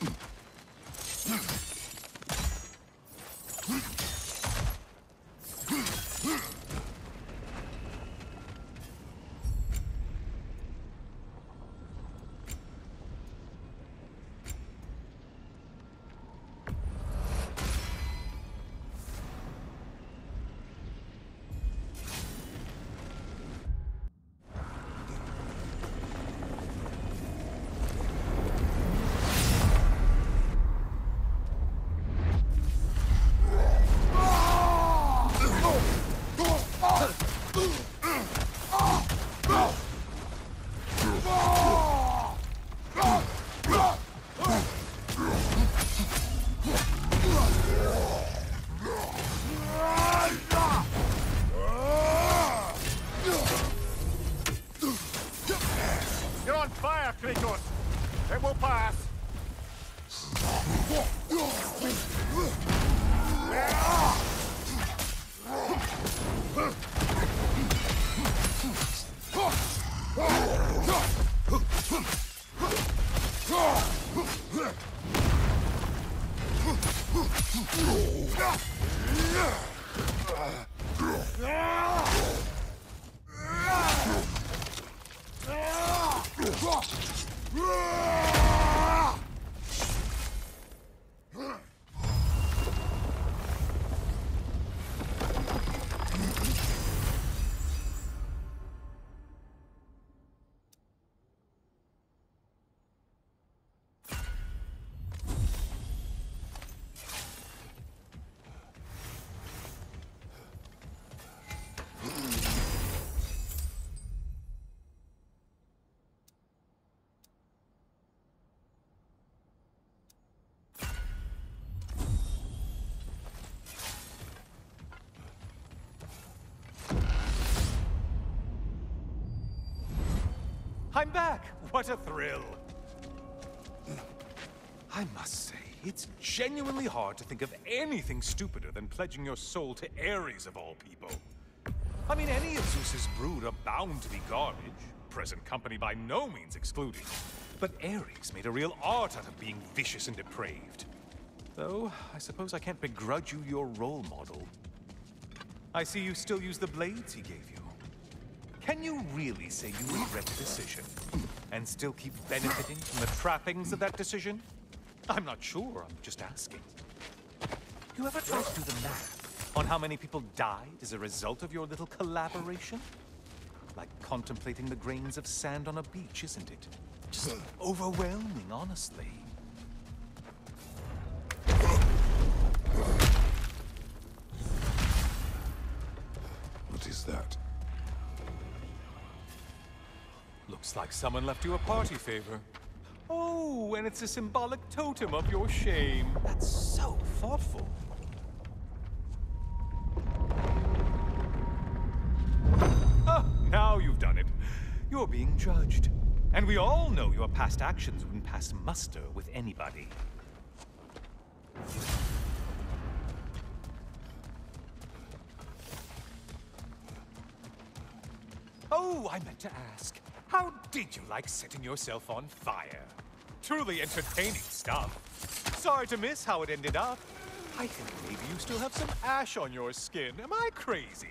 I'm back! What a thrill! I must say, it's genuinely hard to think of anything stupider than pledging your soul to Ares of all people. I mean, any of Zeus's brood are bound to be garbage, present company by no means excluded. But Ares made a real art out of being vicious and depraved. Though, I suppose I can't begrudge you your role model. I see you still use the blades he gave you. Can you really say you regret the decision, and still keep benefiting from the trappings of that decision? I'm not sure, I'm just asking. You ever try to do the math on how many people died as a result of your little collaboration? Like contemplating the grains of sand on a beach, isn't it? Just overwhelming, honestly. What is that? Looks like someone left you a party favor. Oh, and it's a symbolic totem of your shame. That's so thoughtful. Ah, now you've done it. You're being judged. And we all know your past actions wouldn't pass muster with anybody. Oh, I meant to ask. How did you like setting yourself on fire? Truly entertaining stuff. Sorry to miss how it ended up. I think maybe you still have some ash on your skin. Am I crazy?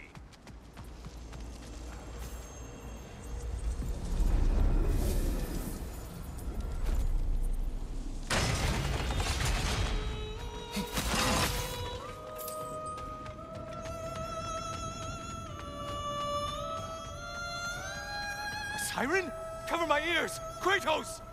Siren? Cover my ears! Kratos!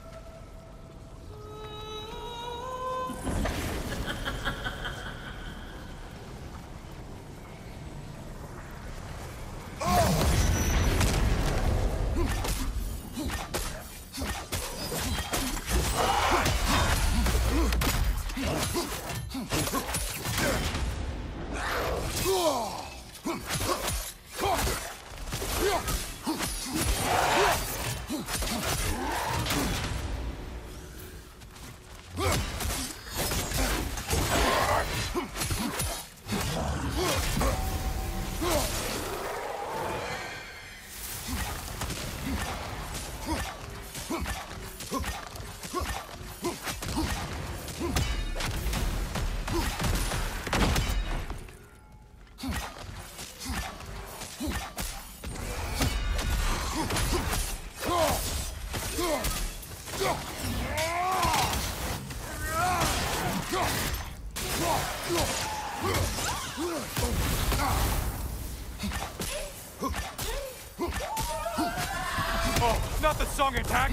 Oh, not the song attack!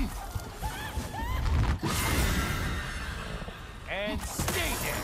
And stay there!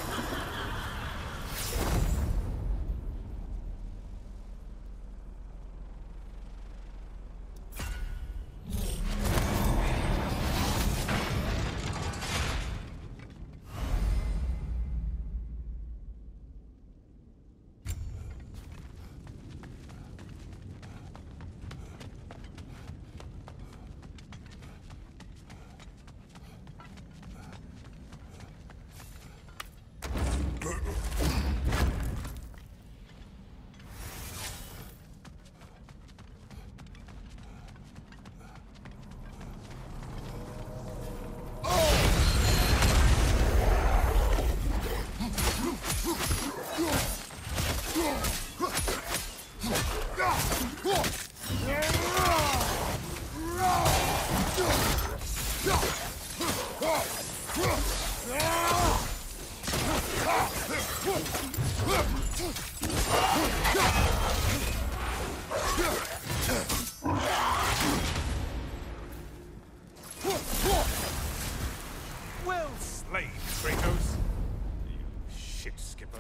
Well slayed, Kratos. You shit skipper.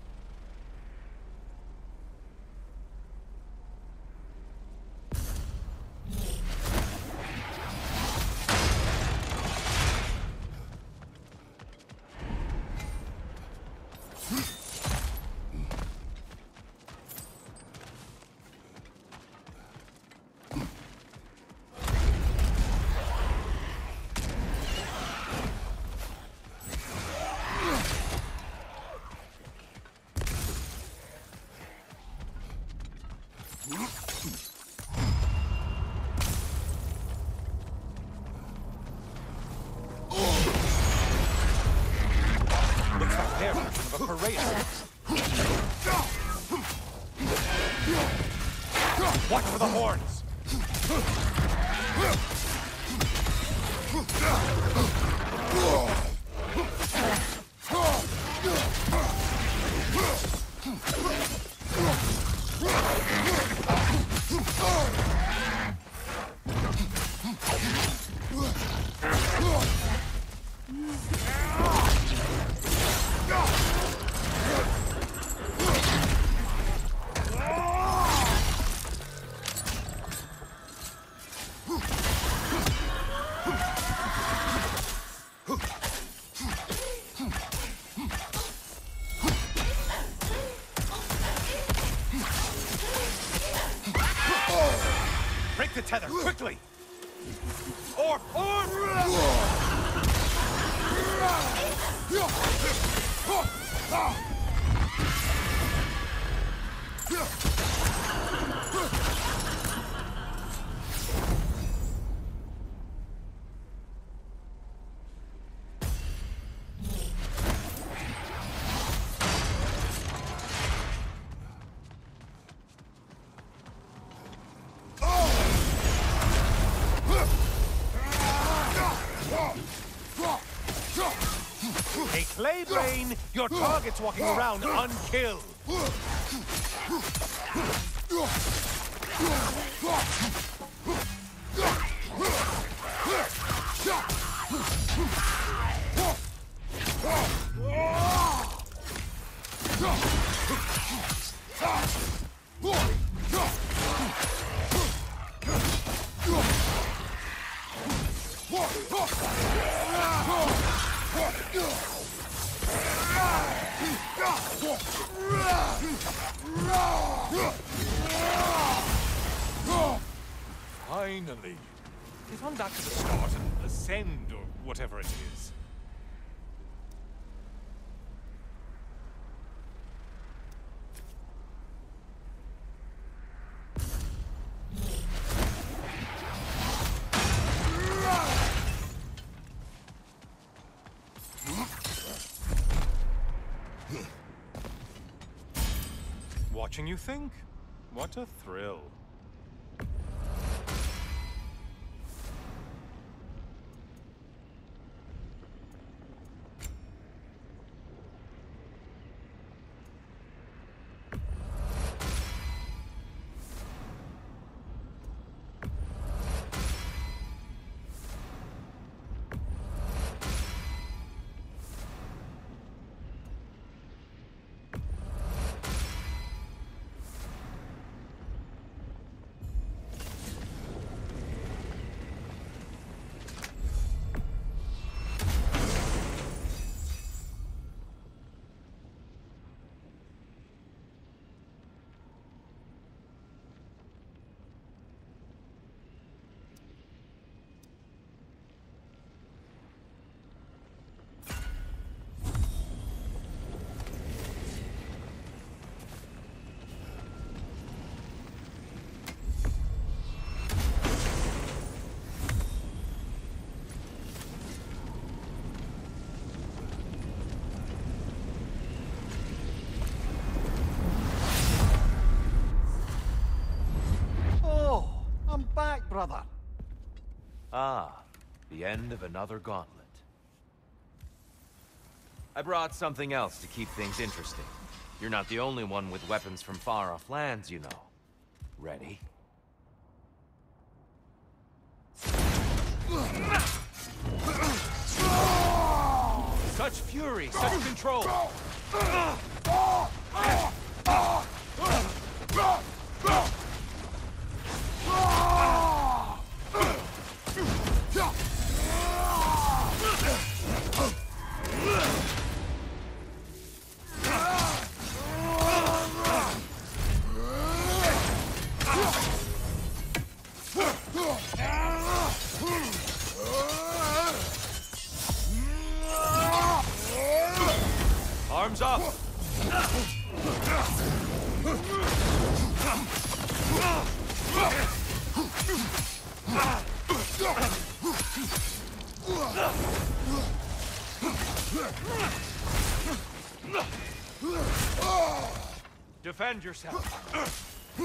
Looks like their version of a parade. Watch for the horns! Break the tether, quickly! Or! Hey, Claybrain! Your target's walking around unkilled! Finally! Get on back to the start and ascend, or whatever it is. Watching you think? What a thrill. back, brother. Ah, the end of another gauntlet. I brought something else to keep things interesting. You're not the only one with weapons from far-off lands, you know. Ready? Such fury, such control! Arms up! Defend yourself.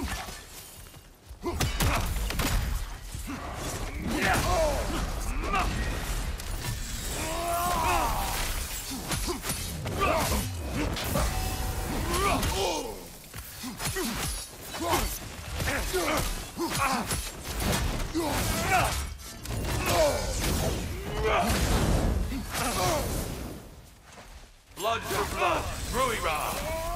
Blood for blood, Ruira!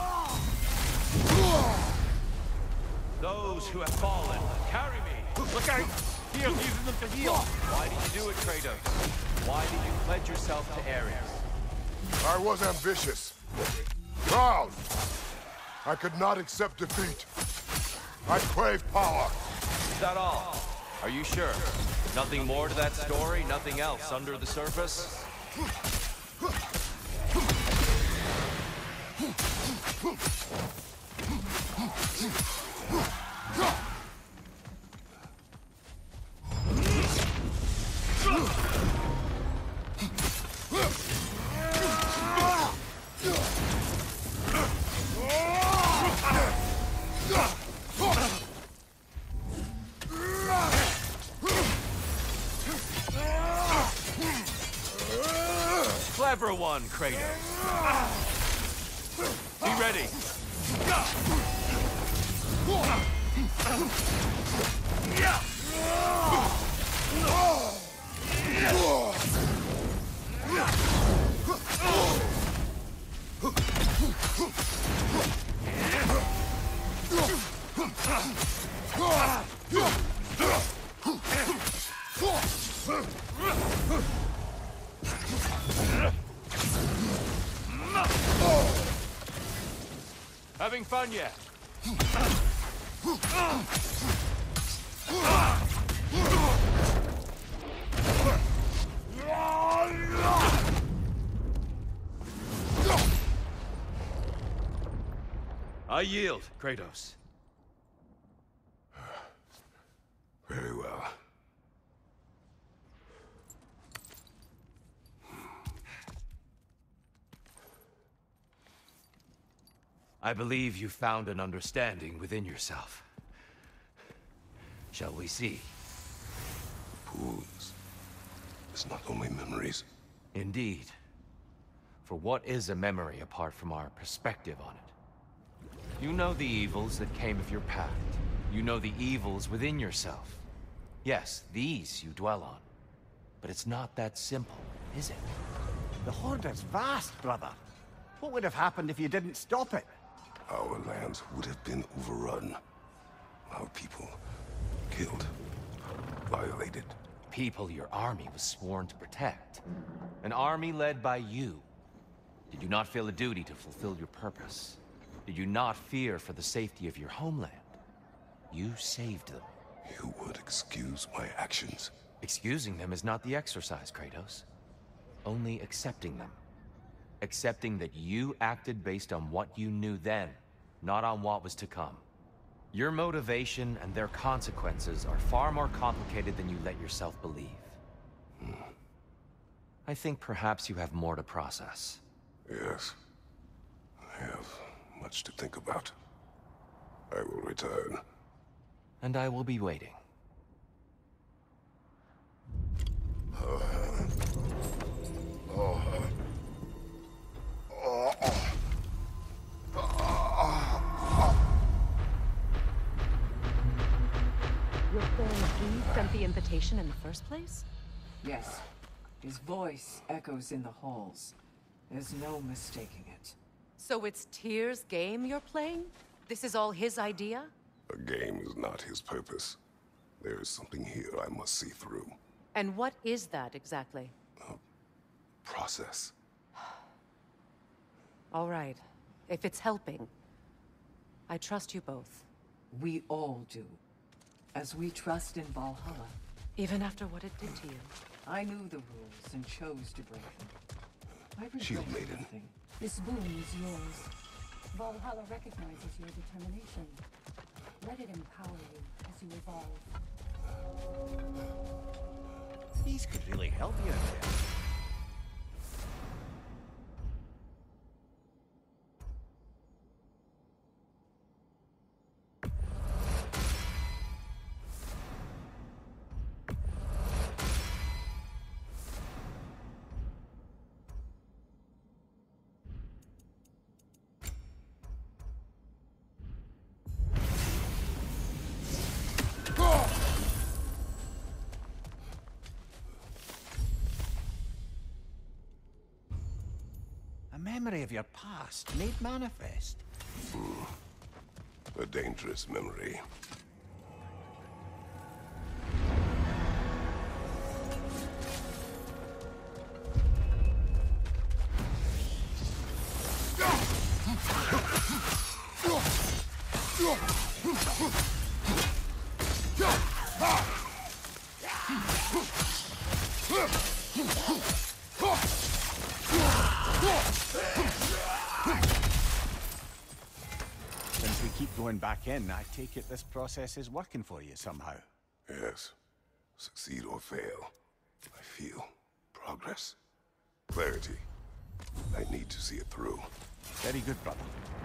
Those who have fallen, carry me! Look out! He is using them to heal! Why did you do it, Kratos? Why did you pledge yourself to Ares? I was ambitious. Proud. I could not accept defeat. I crave power. Is that all? Are you sure? Nothing more to that story? Nothing else under the surface? Clever one, Kratos. Be ready. Having fun yet? I yield, Kratos. Very well. I believe you found an understanding within yourself. Shall we see? Pools. It's not only memories. Indeed. For what is a memory apart from our perspective on it? You know the evils that came of your pact. You know the evils within yourself. Yes, these you dwell on. But it's not that simple, is it? The Horde is vast, brother. What would have happened if you didn't stop it? Our lands would have been overrun. Our people killed, violated. People your army was sworn to protect. An army led by you. Did you not feel a duty to fulfill your purpose? Did you not fear for the safety of your homeland? You saved them. You would excuse my actions? Excusing them is not the exercise, Kratos. Only accepting them. Accepting that you acted based on what you knew then, not on what was to come. Your motivation and their consequences are far more complicated than you let yourself believe. I think perhaps you have more to process. Yes. I have much to think about. I will return. And I will be waiting. sent the invitation in the first place? Yes. His voice echoes in the halls. There's no mistaking it. So it's Tyr's game you're playing? This is all his idea? A game is not his purpose. There is something here I must see through. And what is that exactly? Process. All right. If it's helping, I trust you both. We all do. As we trust in Valhalla. Even after what it did to you. I knew the rules and chose to break them. I regret Shield Maiden. nothing. This boon is yours. Valhalla recognizes your determination. Let it empower you as you evolve. These could really help you in there. A memory of your past made manifest. A dangerous memory. Since we keep going back in, I take it this process is working for you somehow. Yes. Succeed or fail. I feel progress. Clarity. I need to see it through. Very good, brother.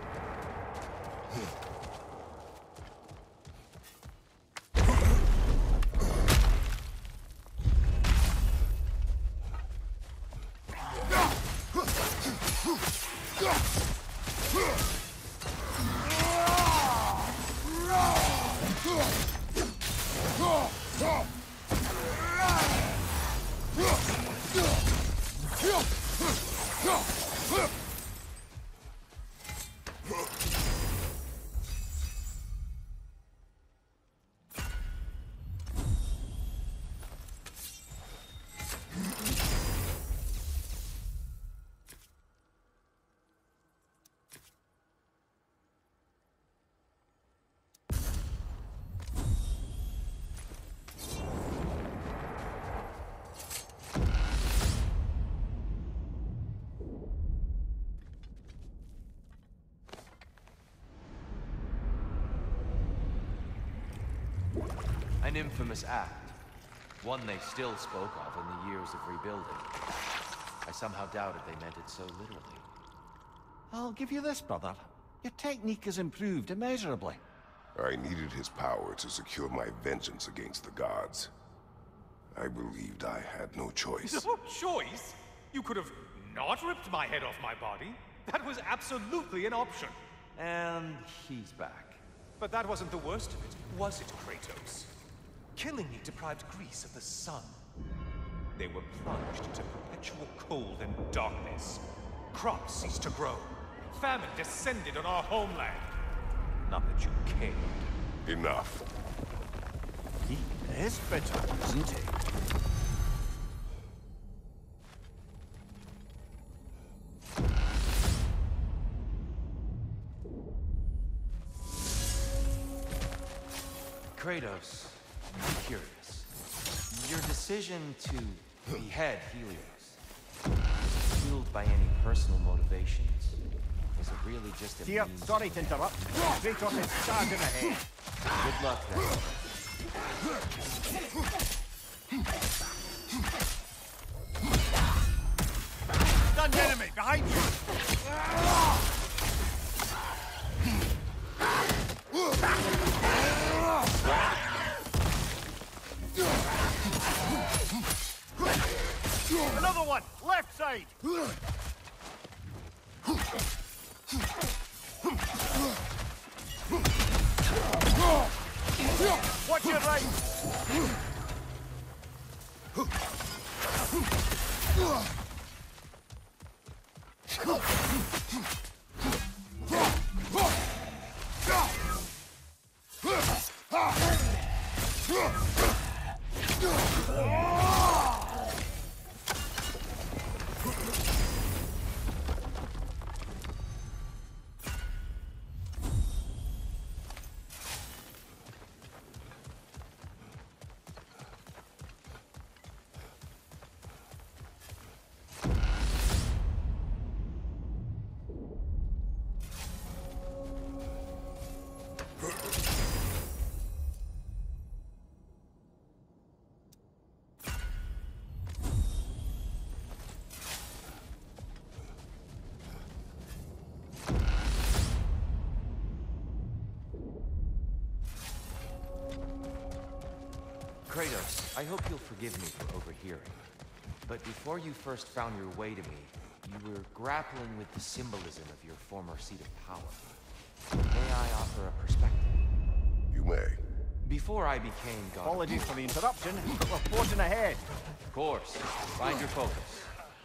An infamous act. One they still spoke of in the years of rebuilding. I somehow doubted they meant it so literally. I'll give you this, brother. Your technique has improved immeasurably. I needed his power to secure my vengeance against the gods. I believed I had no choice. No choice? You could have not ripped my head off my body. That was absolutely an option. And he's back. But that wasn't the worst of it, was it, Kratos? Killing me deprived Greece of the sun. They were plunged into perpetual cold and darkness. Crops ceased to grow. Famine descended on our homeland. Not that you cared. Enough. He is bitter, isn't he? Kratos, I'm curious. Your decision to behead Helios, was it fueled by any personal motivations? Was it really just a Dear, means sorry to interrupt. Kratos is charging ahead. Good luck then. Stunned enemy, behind you! Another one! Left side! Watch your right! Kratos, I hope you'll forgive me for overhearing. But before you first found your way to me, you were grappling with the symbolism of your former seat of power. May I offer a perspective? You may. Before I became God... Apologies for the interruption, but we're forging ahead. Of course. Find your focus.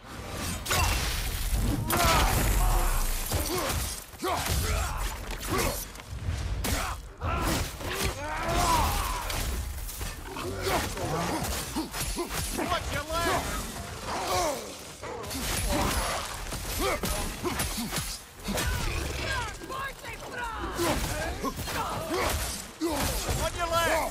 Watch your leg! On your leg!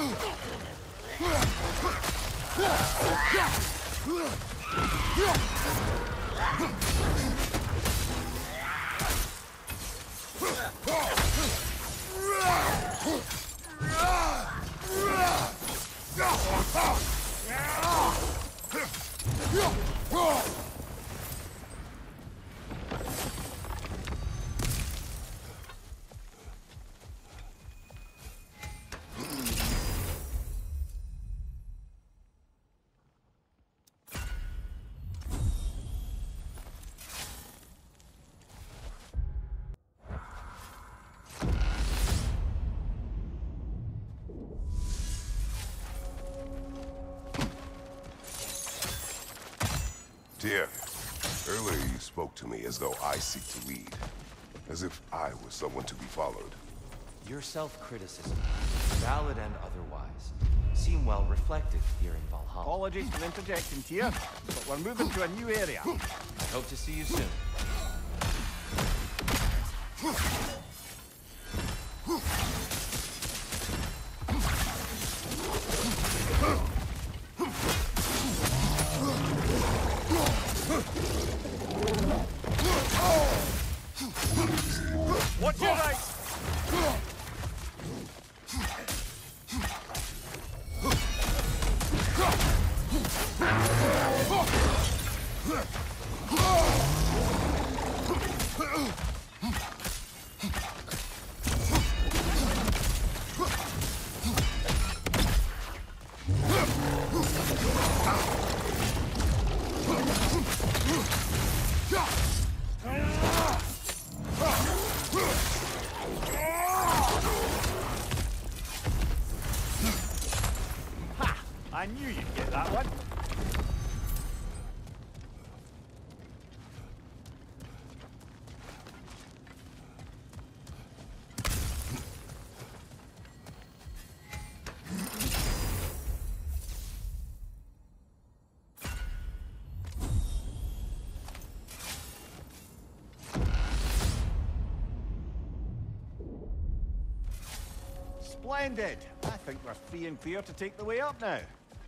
Dear, earlier you spoke to me as though I seek to lead. As if I was someone to be followed. Your self-criticism, valid and otherwise, seem well reflected here in Valhalla. Apologies for interjecting, Tyr, but we're moving to a new area. I hope to see you soon. Watch your right! I knew you'd get that one. Splendid! I think we're free and clear to take the way up now.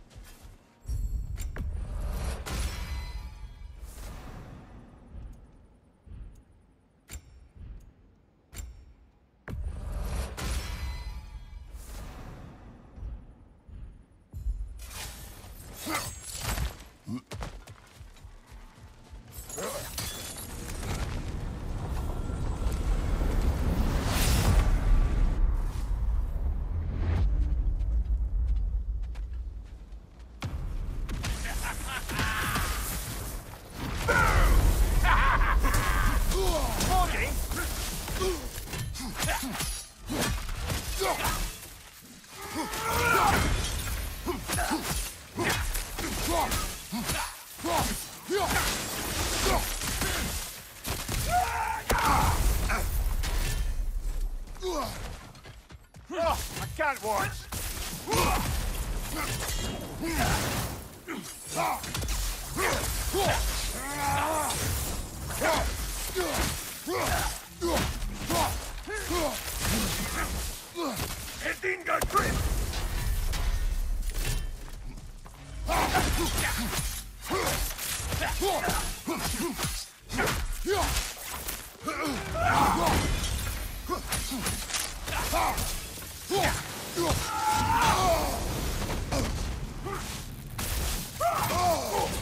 I can't watch! Edinga grip!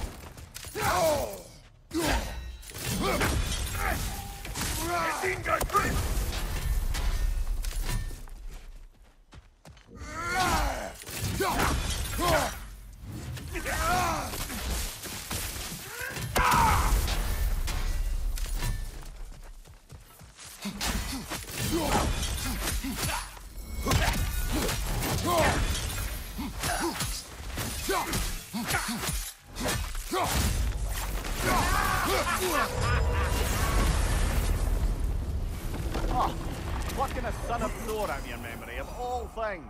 Edinga Oh, plucking a son of Thor out of your memory, of all things.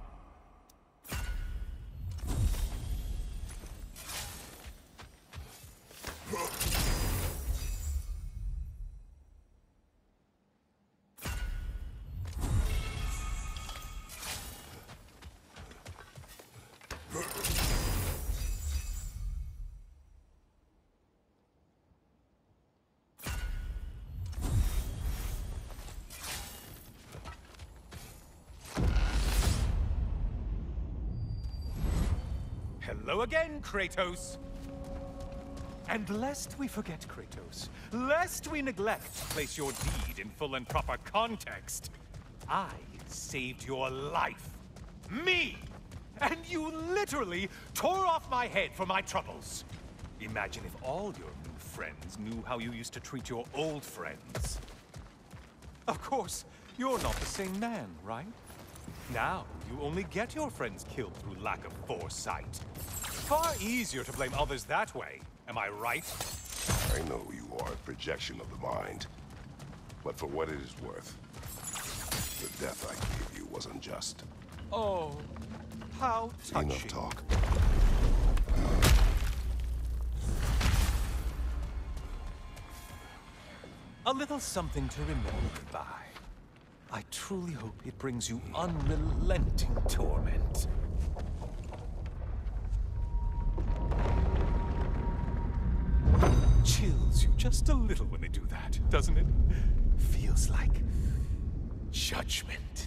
Hello again, Kratos! And lest we forget, Kratos, lest we neglect to place your deed in full and proper context, I saved your life. Me! And you literally tore off my head for my troubles. Imagine if all your new friends knew how you used to treat your old friends. Of course, you're not the same man, right? Now, you only get your friends killed through lack of foresight. Far easier to blame others that way, am I right? I know you are a projection of the mind. But for what it is worth, the death I gave you was unjust. Oh, how touching. Enough talk. A little something to remember by. I truly hope it brings you unrelenting torment. Chills you just a little when they do that, doesn't it? Feels like judgment.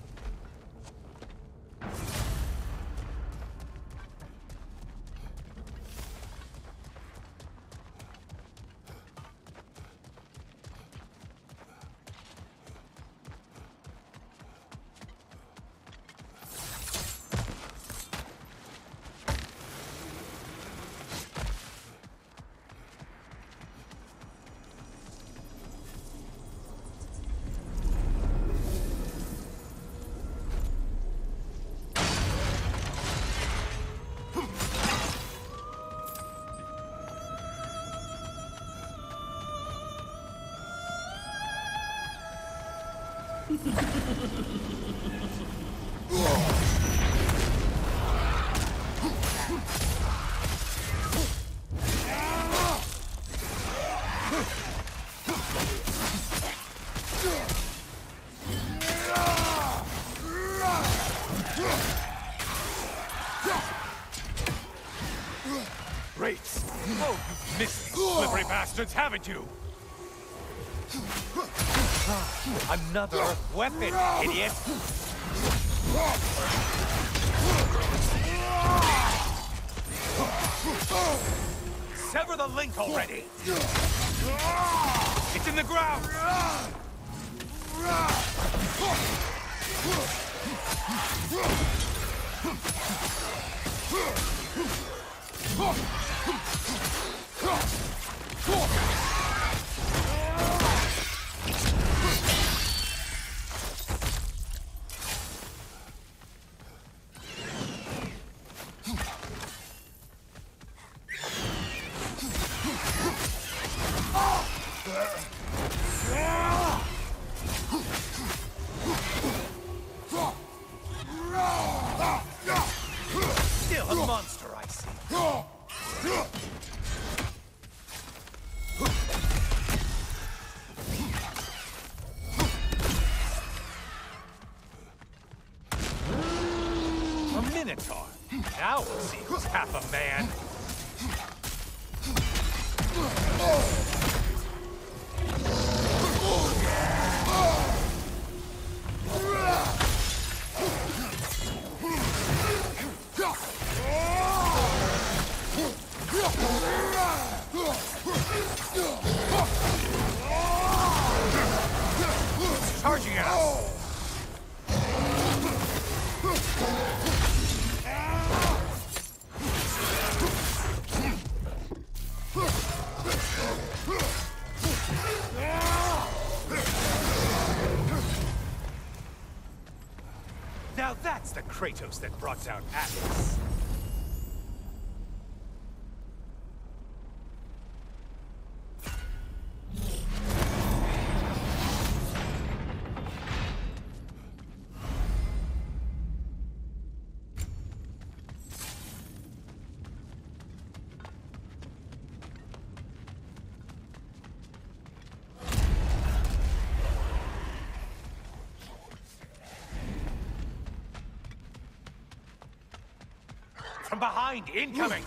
Great! Oh, you've missed these slippery bastards, haven't you? Another weapon, idiot! Sever the link already! It's in the ground! Still a monster, I see. A Minotaur. Now we'll see who's half a man. Charging at us! Now that's the Kratos that brought down Atlas. From behind, incoming!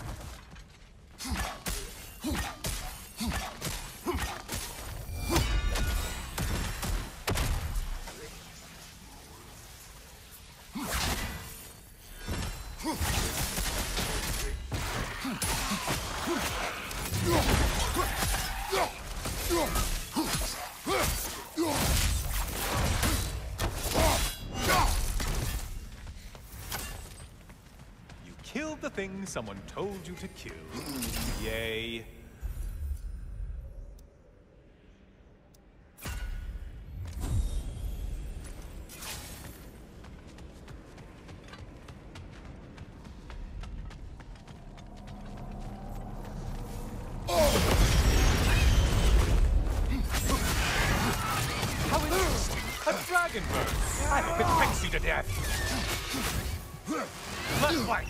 Killed the thing someone told you to kill. Yay. How is this? A dragon bird! I hope it pecks you to death! Let's fight!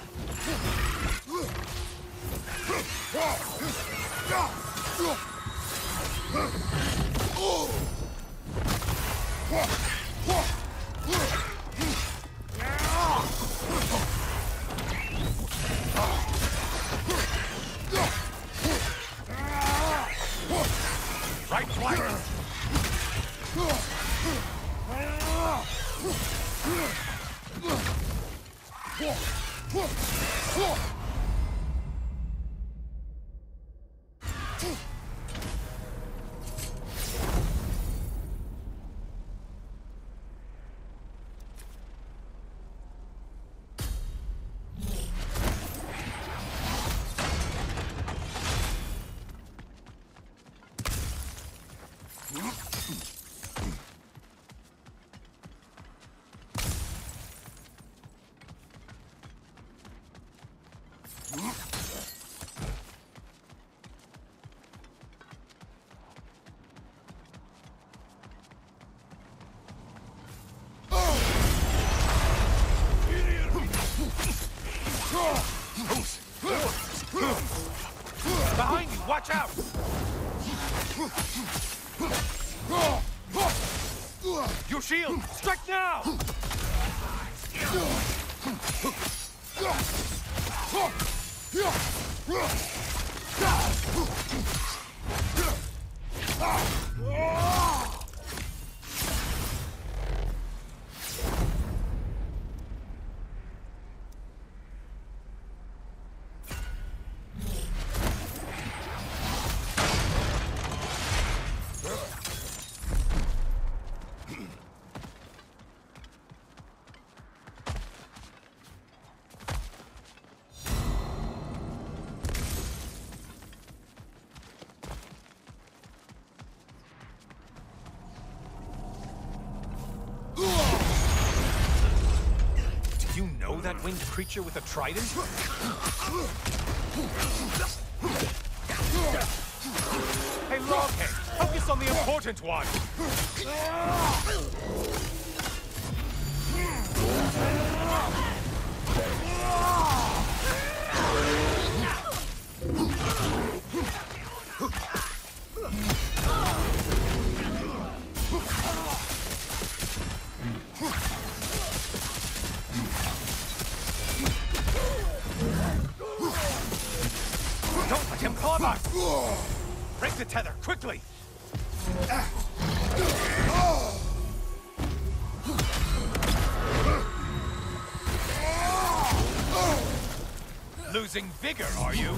Right flank! Behind you, watch out! Your shield, strike now! You know that winged creature with a trident? Hey, Loghead, focus on the important one! Don't let him club us! Break the tether, quickly! Losing vigor, are you?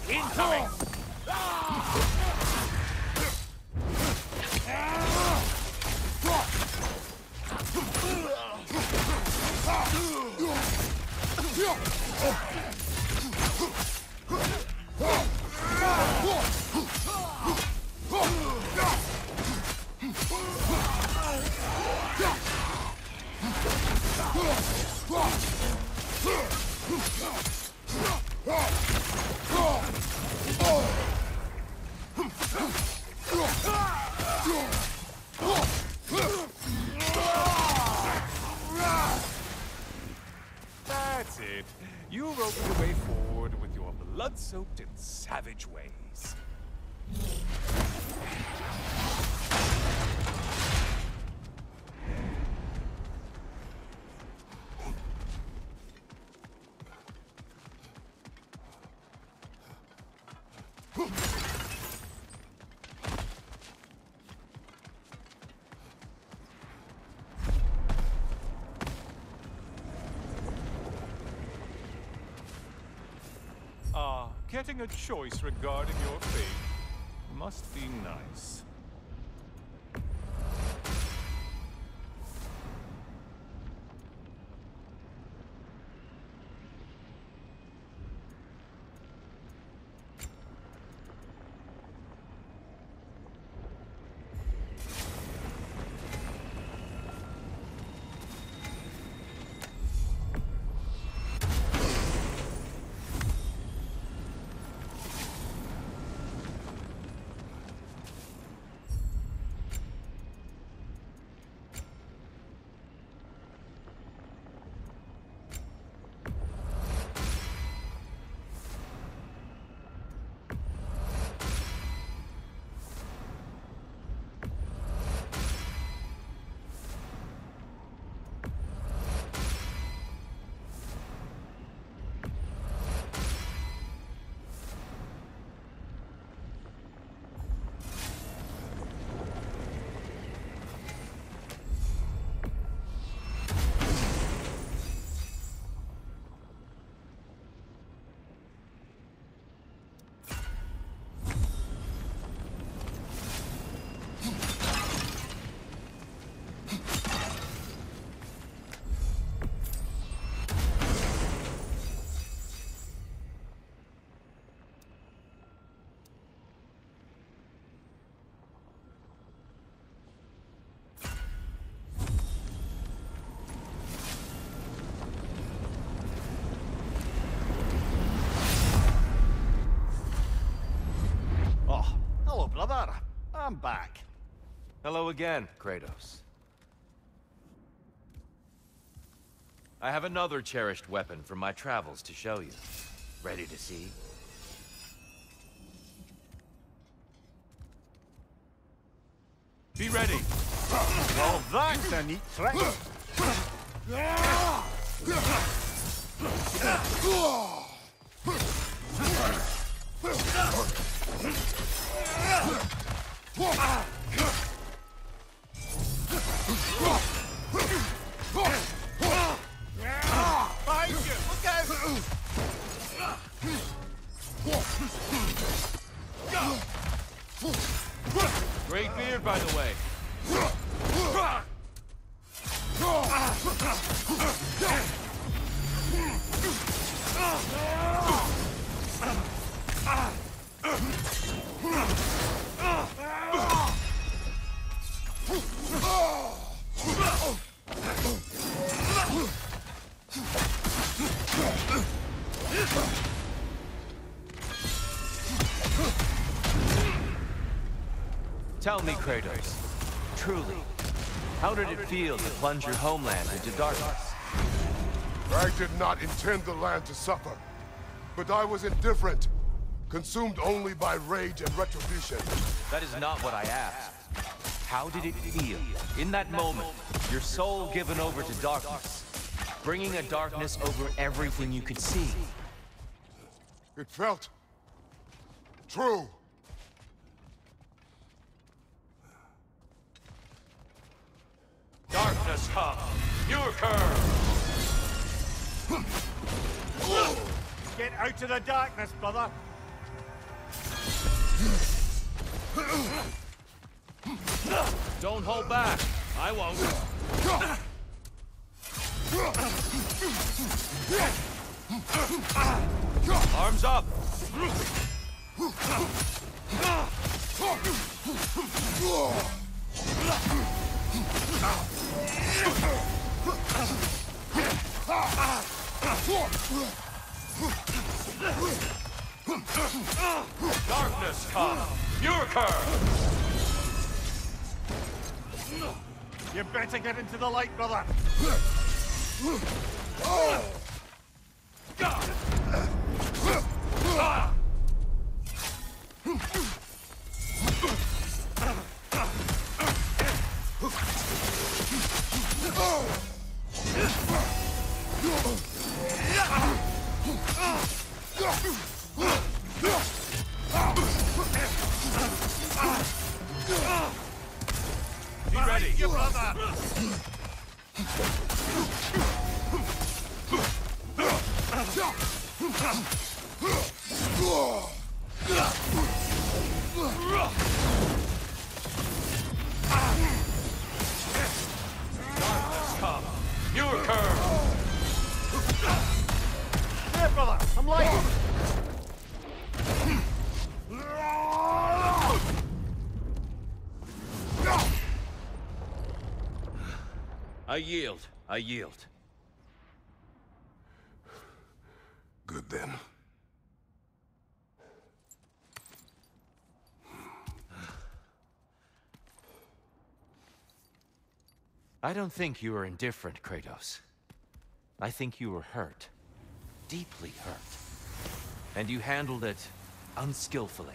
Incoming! That's it. You roped your way forward with your blood-soaked and savage ways. Getting a choice regarding your fate must be nice. Brother, I'm back. Hello again, Kratos. I have another cherished weapon from my travels to show you. Ready to see? Be ready! Well, that's a neat trick. Behind you! Look out! Great beard, by the way. Tell me, Kratos, truly, how did it feel to plunge your homeland into darkness? I did not intend the land to suffer, but I was indifferent, consumed only by rage and retribution. That is not what I asked. How did it feel, in that moment, your soul given over to darkness, bringing a darkness over everything you could see? It felt true. Darkness come, your curse! Get out of the darkness, brother. Don't hold back. I won't. Arms up. Darkness come. Your curve. You better get into the light, brother. Be ready. Your brother. Darkness come. Your curve. Here, brother. I'm light. I yield. I yield. Good then. I don't think you were indifferent, Kratos. I think you were hurt. Deeply hurt. And you handled it unskillfully.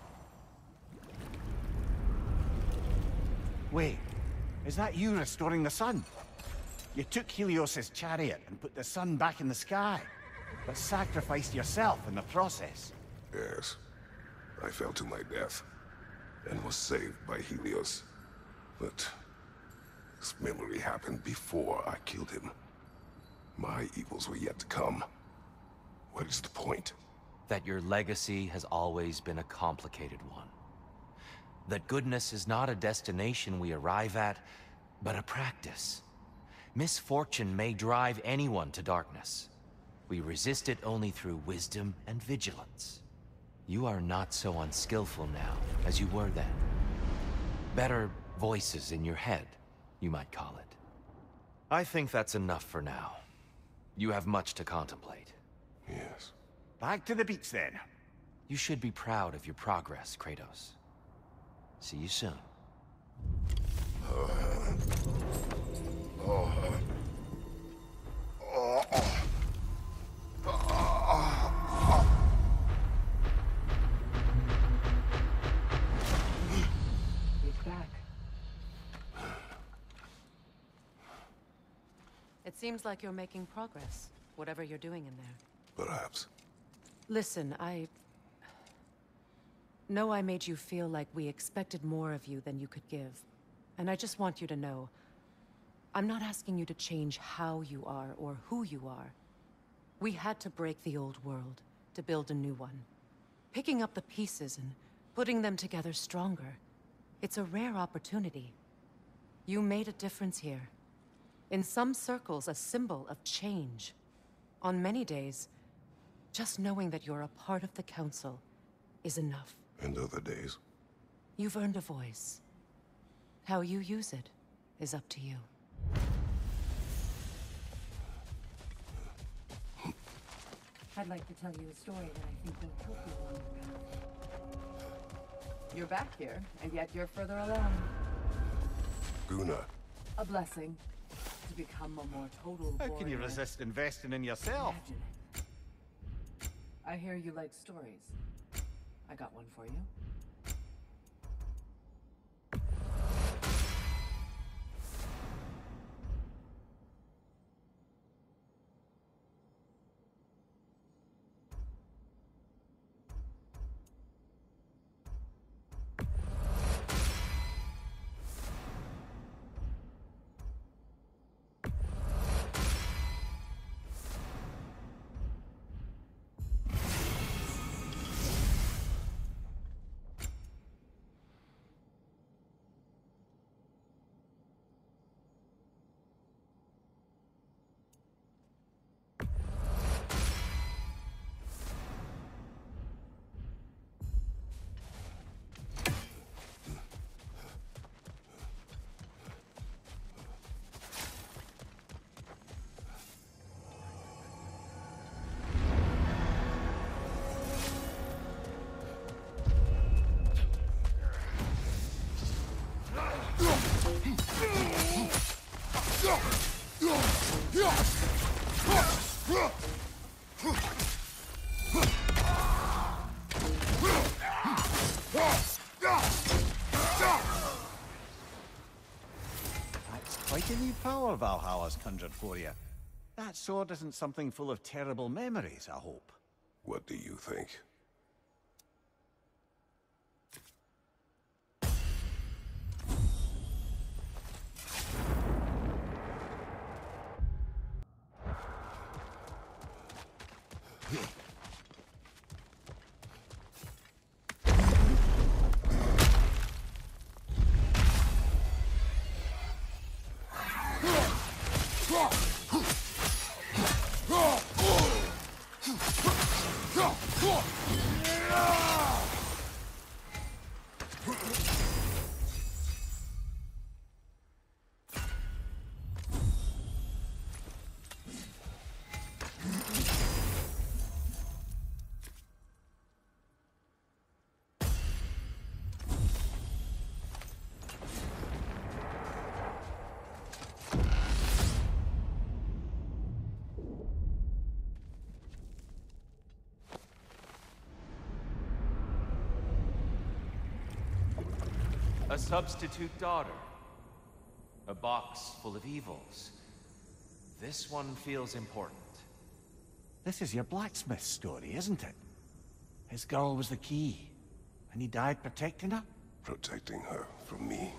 Wait, is that you restoring the sun? You took Helios's chariot and put the sun back in the sky, but sacrificed yourself in the process. Yes. I fell to my death, and was saved by Helios. But this memory happened before I killed him. My evils were yet to come. What is the point? That your legacy has always been a complicated one. That goodness is not a destination we arrive at, but a practice. Misfortune may drive anyone to darkness. We resist it only through wisdom and vigilance. You are not so unskillful now as you were then. Better voices in your head, you might call it. I think that's enough for now. You have much to contemplate. Yes. Back to the beach then. You should be proud of your progress, Kratos. See you soon. He's back. It seems like you're making progress, whatever you're doing in there. Perhaps. Listen, I know I made you feel like we expected more of you than you could give. And I just want you to know, I'm not asking you to change how you are or who you are. We had to break the old world to build a new one. Picking up the pieces and putting them together stronger. It's a rare opportunity. You made a difference here. In some circles, a symbol of change. On many days, just knowing that you're a part of the Council is enough. And other days? You've earned a voice. How you use it is up to you. I'd like to tell you a story that I think will help you along the path. You're back here, and yet you're further along. Guna. A blessing. To become a more total How can you warrior. resist investing in yourself? Imagine it. I hear you like stories. I got one for you. That's quite a new power Valhalla's conjured for you. That sword isn't something full of terrible memories, I hope. What do you think? A substitute daughter. A box full of evils. This one feels important. This is your blacksmith story, isn't it? His girl was the key, and he died protecting her? Protecting her from me.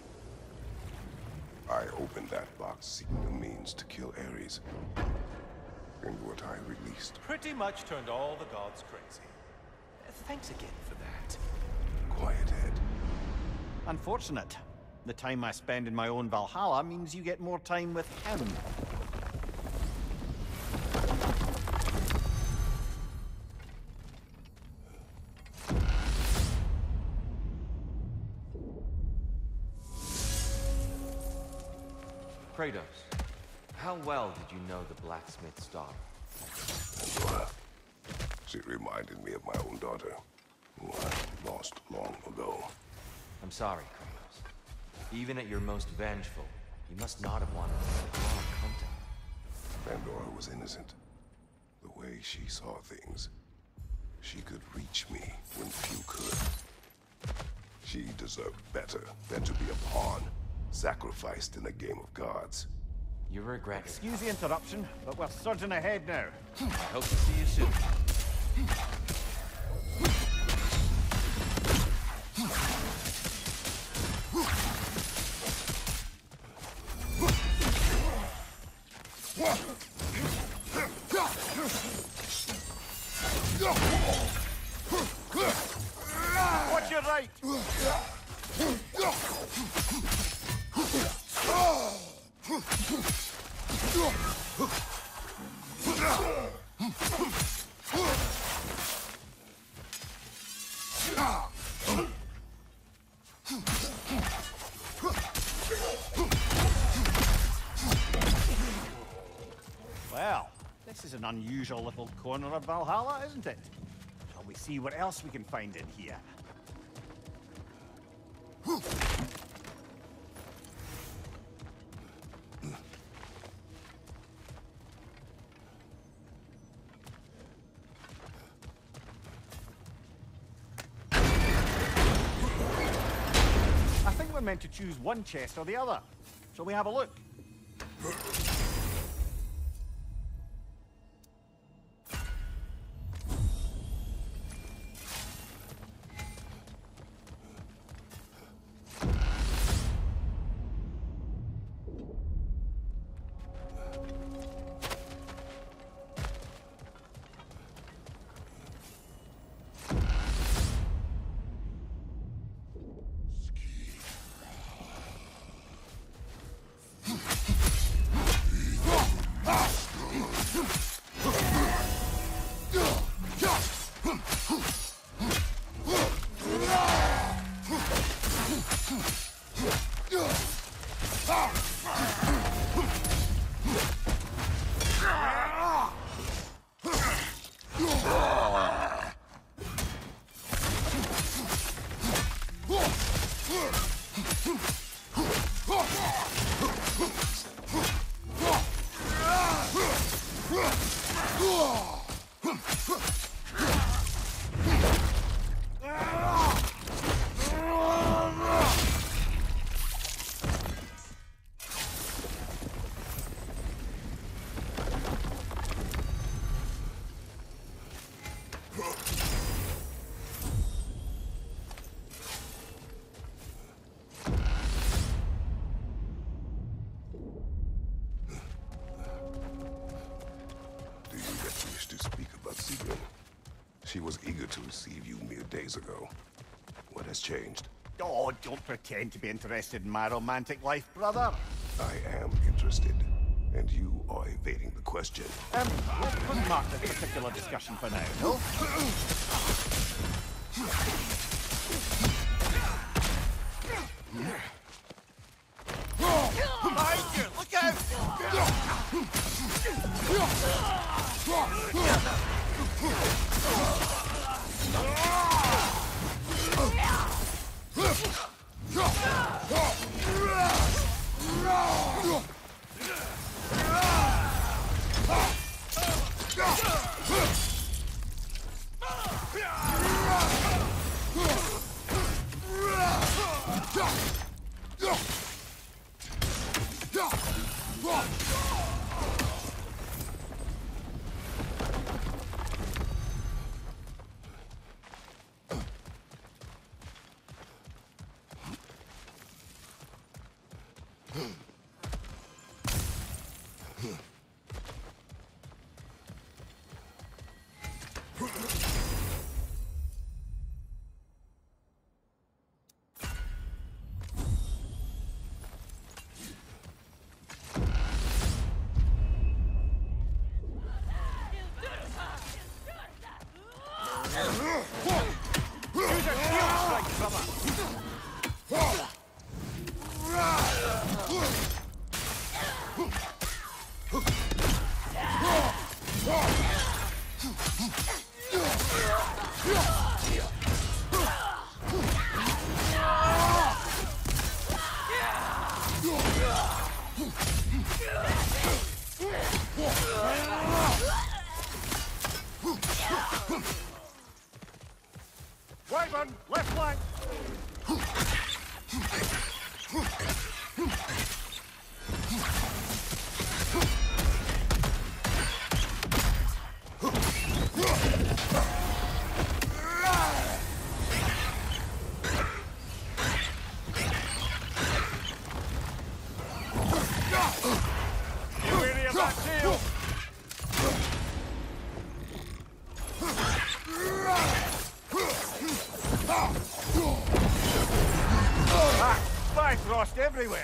I opened that box seeking the means to kill Ares. And what I released. Pretty much turned all the gods crazy. Thanks again for that. Quiet head. Unfortunate. The time I spend in my own Valhalla means you get more time with him. Kratos, how well did you know the blacksmith's daughter? Pandora. She reminded me of my own daughter, who I lost long ago. I'm sorry, Kratos. Even at your most vengeful, you must not have wanted to harm come to her. Pandora was innocent. The way she saw things, she could reach me when few could. She deserved better than to be a pawn, sacrificed in a game of gods. You regret it. Excuse the interruption, but we're surging ahead now. I hope to see you soon. Watch your right! Well, this is an unusual little corner of Valhalla, isn't it? Shall we see what else we can find in here? I think we're meant to choose one chest or the other. Shall we have a look? She was eager to receive you mere days ago. What has changed? Oh, don't pretend to be interested in my romantic life, brother. I am interested, and you are evading the question. Let's bookmark this particular discussion for now, no? Behind you! Look out! Right one, left flank. You weary of that shield? Bifrost everywhere.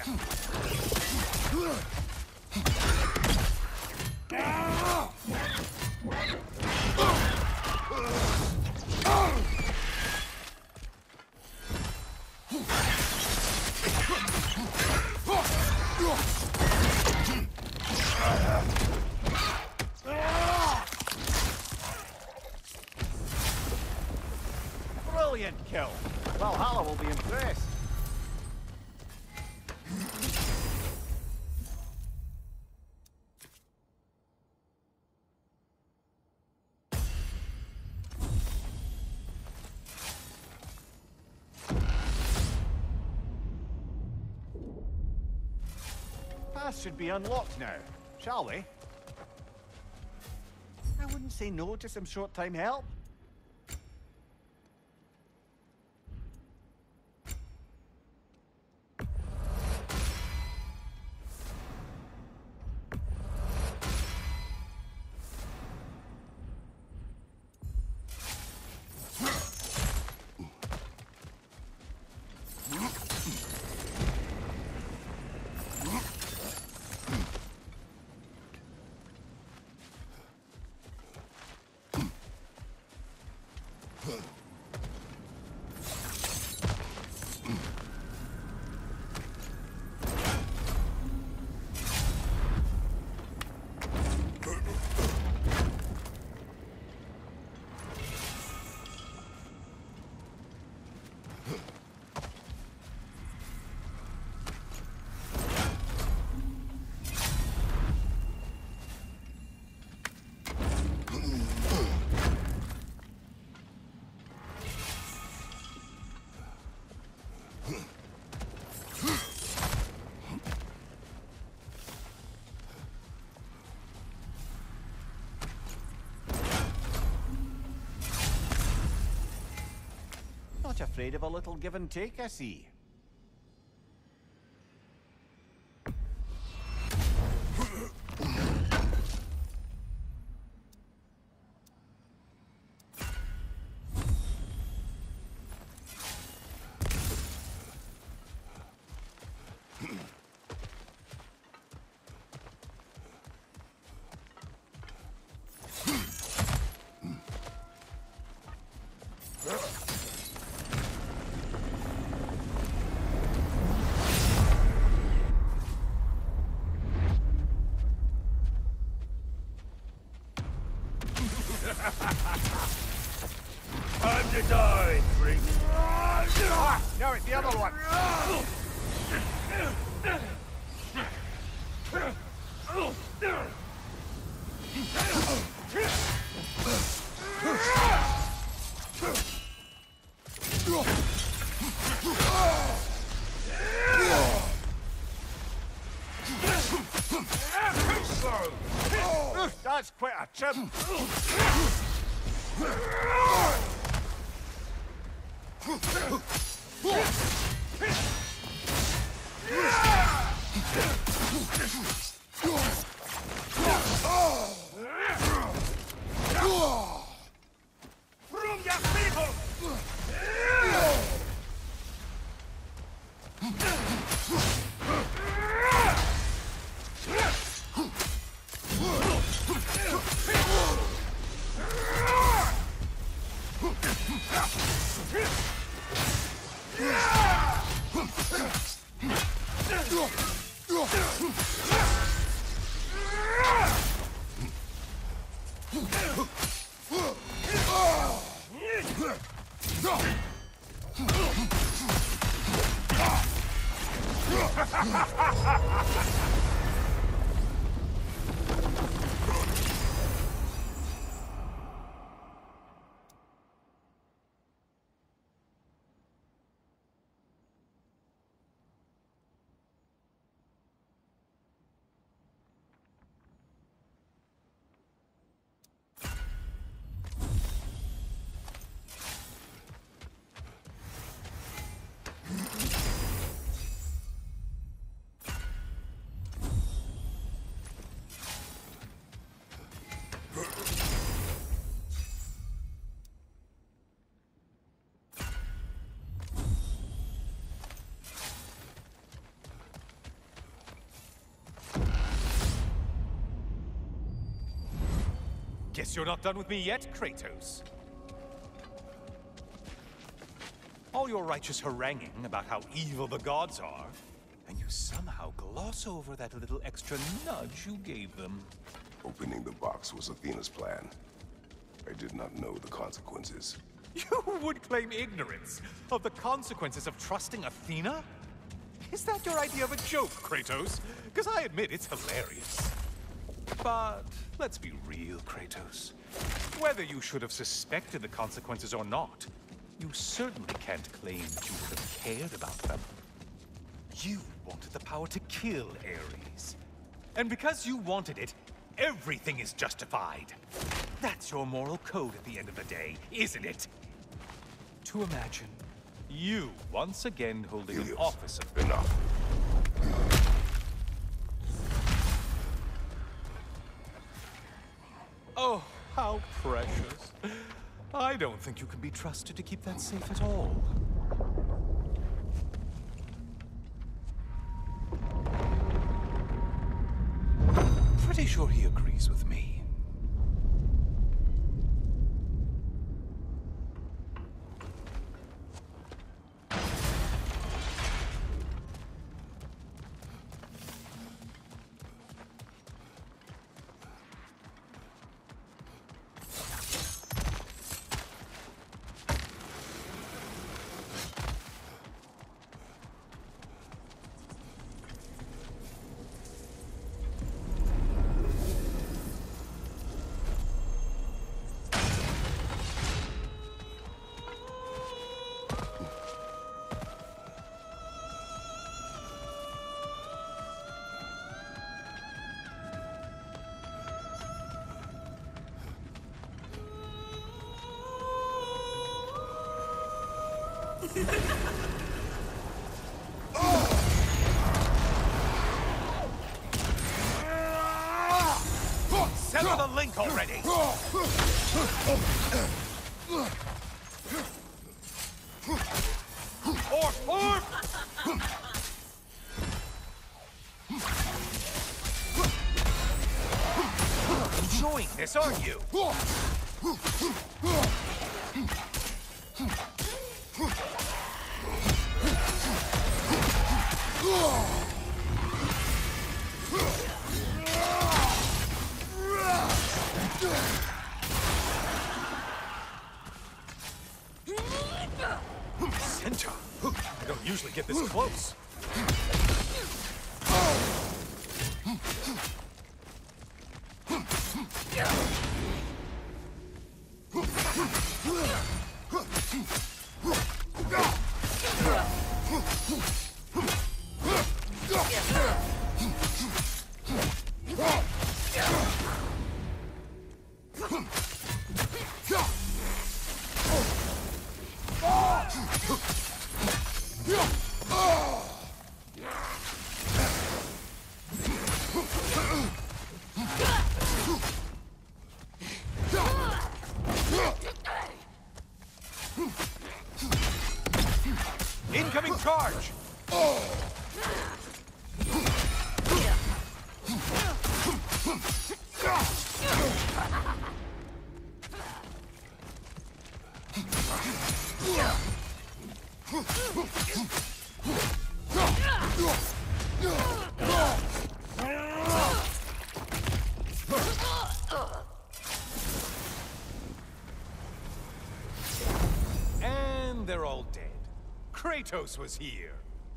Brilliant kill. Valhalla will be impressed. Path should be unlocked now, shall we? I wouldn't say no to some short-time help. Not afraid of a little give and take, I see. That's quite a chip. From your people! Guess you're not done with me yet, Kratos. All your righteous haranguing about how evil the gods are, and you somehow gloss over that little extra nudge you gave them. Opening the box was Athena's plan. I did not know the consequences. You would claim ignorance of the consequences of trusting Athena? Is that your idea of a joke, Kratos? Because I admit it's hilarious. But let's be real, Kratos. Whether you should have suspected the consequences or not, you certainly can't claim that you would have cared about them. You wanted the power to kill Ares. And because you wanted it, everything is justified. That's your moral code at the end of the day, isn't it? To imagine you once again holding Helios, an office of... Enough. Oh, how precious. I don't think you can be trusted to keep that safe at all. Pretty sure he agrees with me. Sever the link already! Orf! Enjoying this, aren't you? Centaur? I don't usually get this close. Charge! And they're all dead. Kratos was here.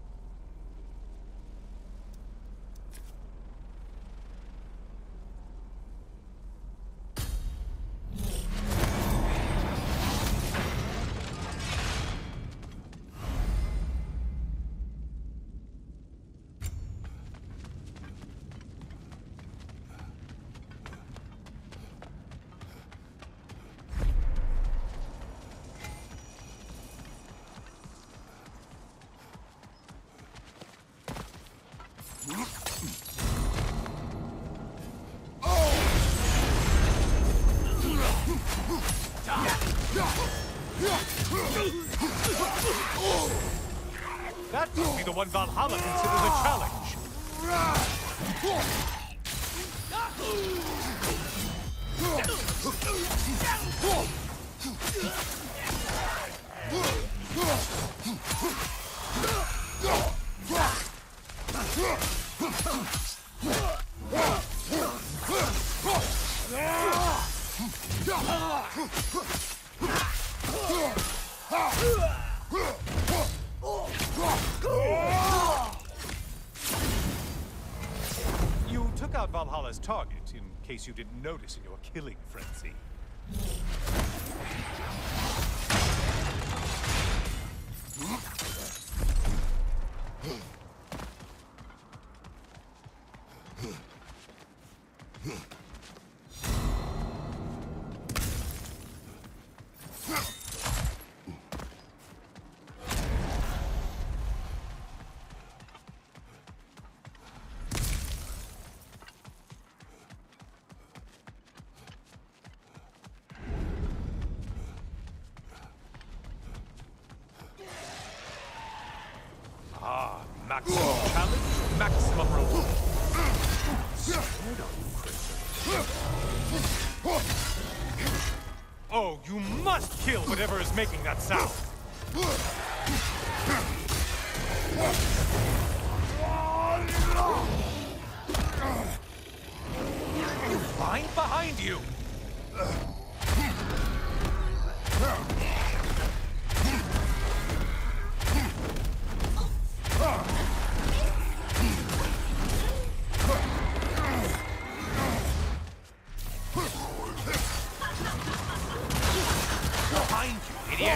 That must be the one Valhalla considers a challenge. You took out Valhalla's target, in case you didn't notice in your killing frenzy. Maximum challenge, maximum reward. Oh, you must kill whatever is making that sound. You find behind you. Behind you, idiot!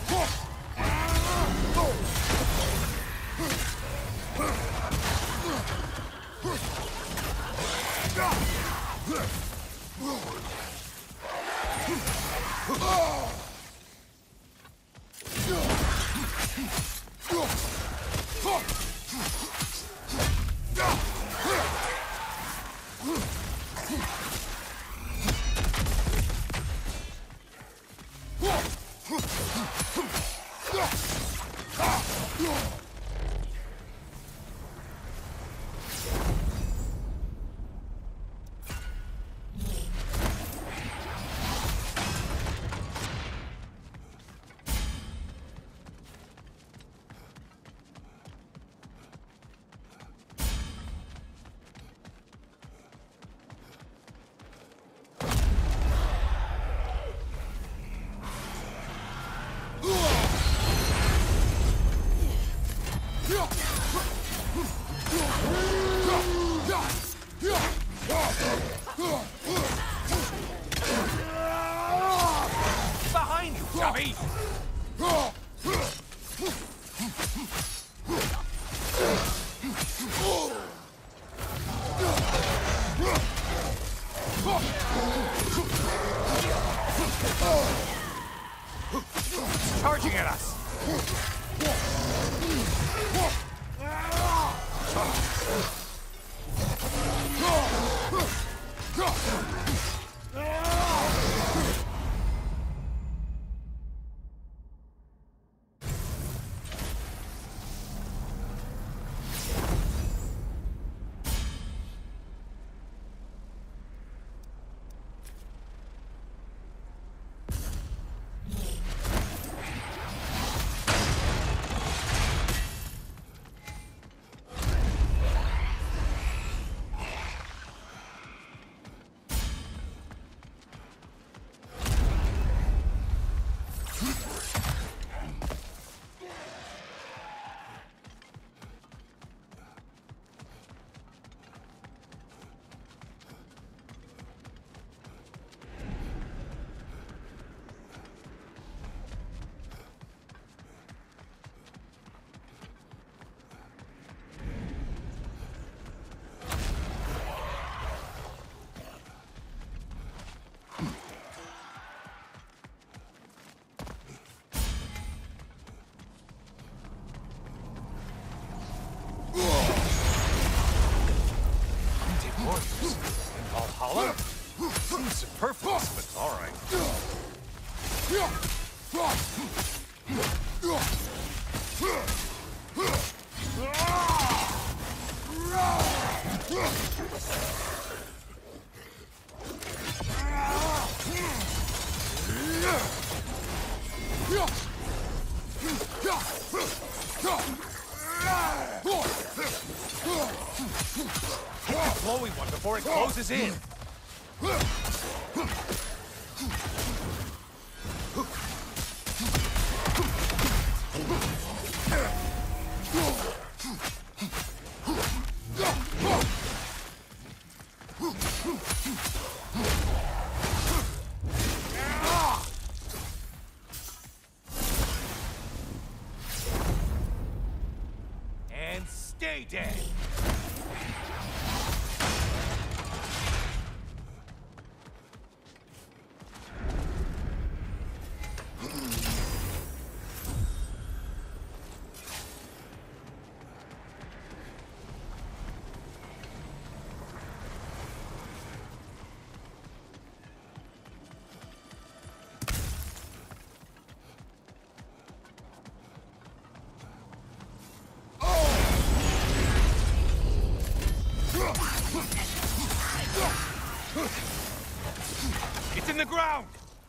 Behind you, chubby! Charging at us! Flowing one before it closes in. And stay dead. It's in the ground!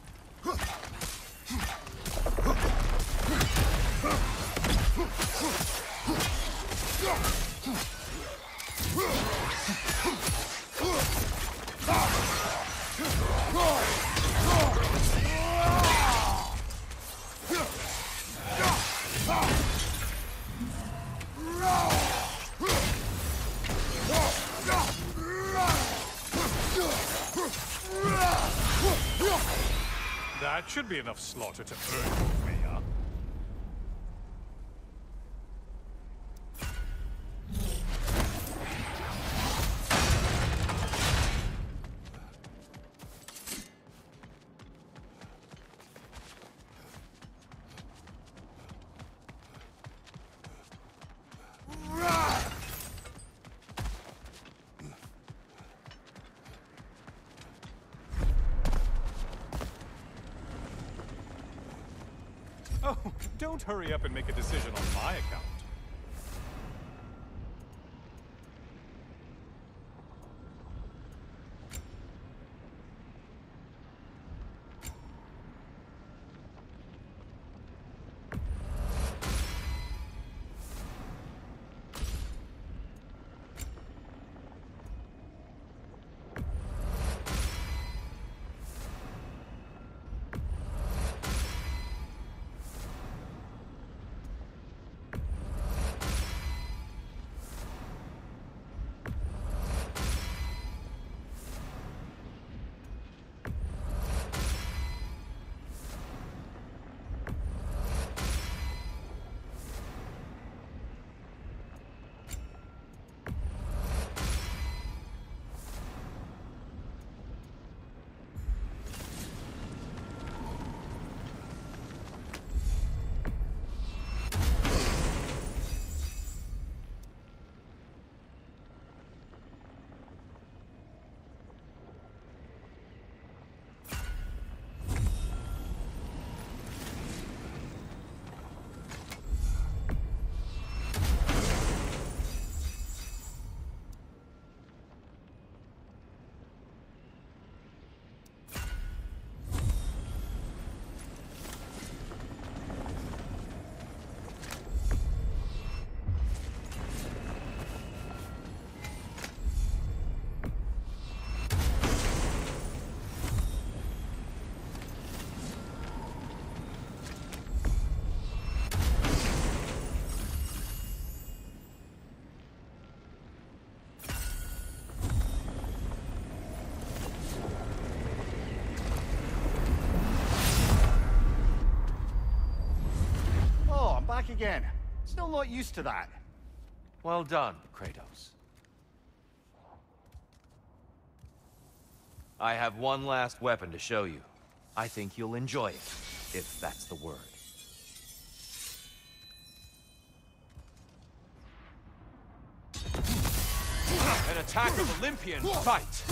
That should be enough slaughter to earn your way up. Oh, don't hurry up and make a decision on my account. Back again. Still not used to that. Well done, Kratos. I have one last weapon to show you. I think you'll enjoy it, if that's the word. An attack of Olympian fight!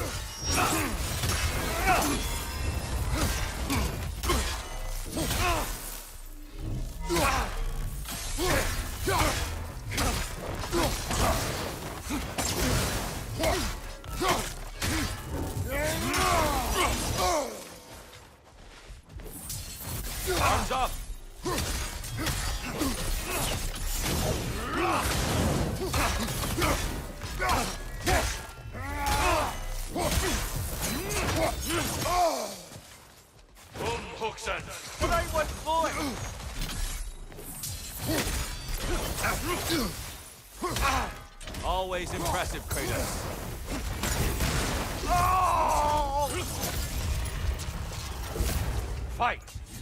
Arms up! Hooksen! What I want for? Always impressive, Kratos. Fight!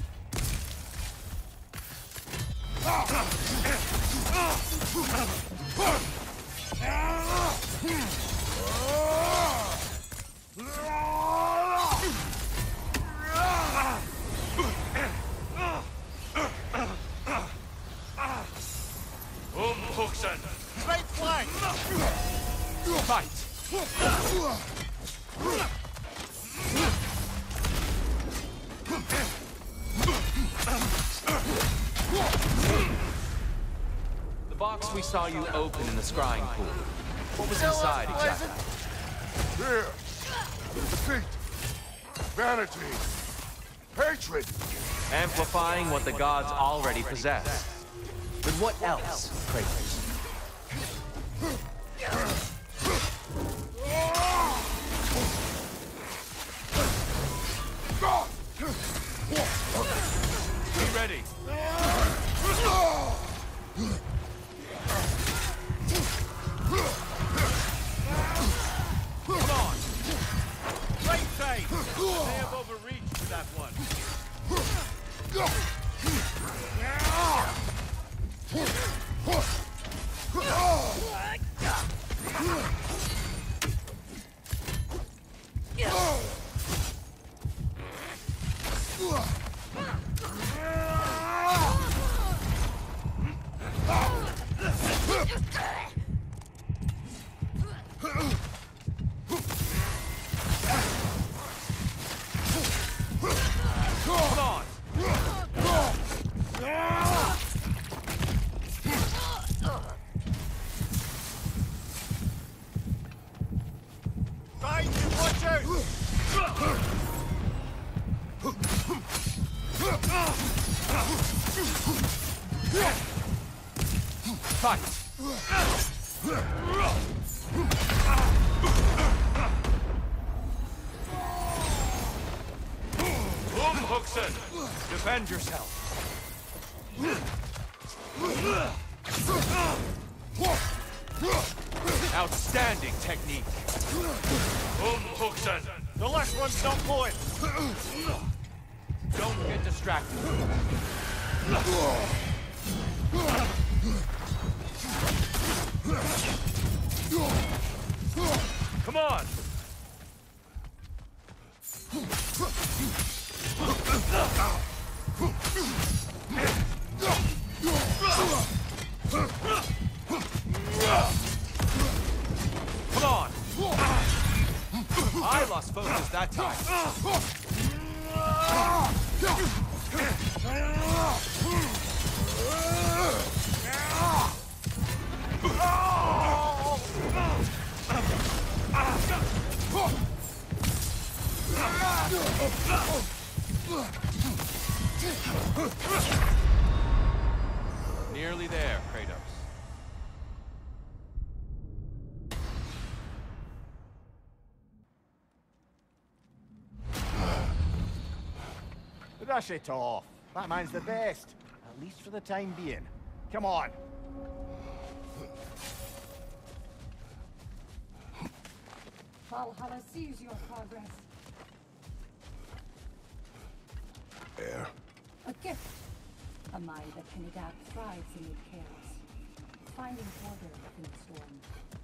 Hooksen! Straight flank! Fight! The box we saw you open in the scrying pool. What was inside exactly? Fear, defeat, vanity, hatred. Amplifying what the gods already possess. But what else, Kratos? Be ready! Come on! Great save! They have overreached with that one. Come on! Fight and watch out! Fight! Hooksen! Defend yourself! Outstanding technique! Hooksen! The last one's not going! Don't get distracted. Come on! Come on! I lost focus that time. Nearly there, Kratos. Rush it off. That man's the best. At least for the time being. Come on. Valhalla sees your progress. Air. A gift. A mind that can adapt thrives amid chaos, finding order within the storm.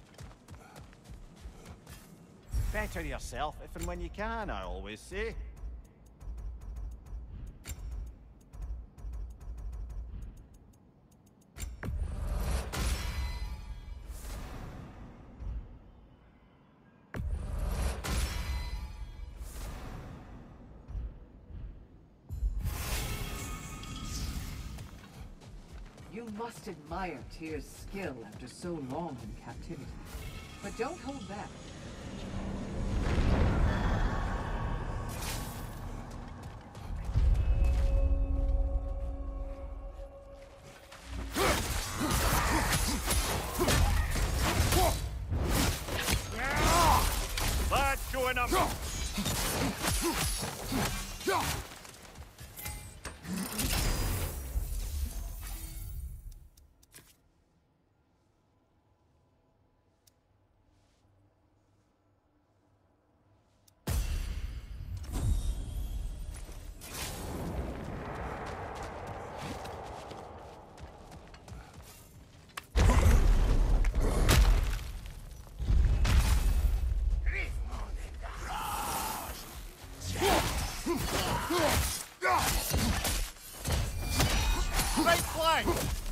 Better yourself if and when you can, I always say. You must admire Tyr's skill after so long in captivity. But don't hold back. Let's join up. Great flank!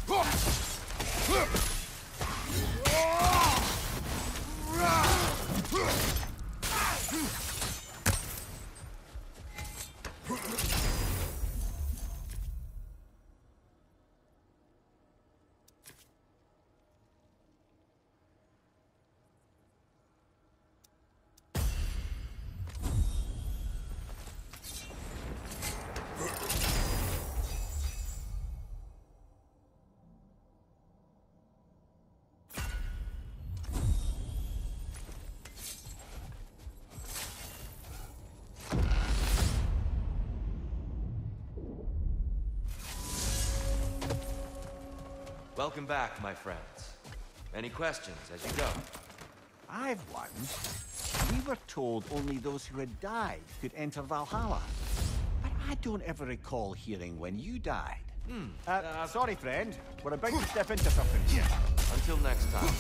Welcome back, my friends. Any questions as you go? I've one. We were told only those who had died could enter Valhalla. But I don't ever recall hearing when you died. Sorry, friend. We're about to step into something here. Until next time.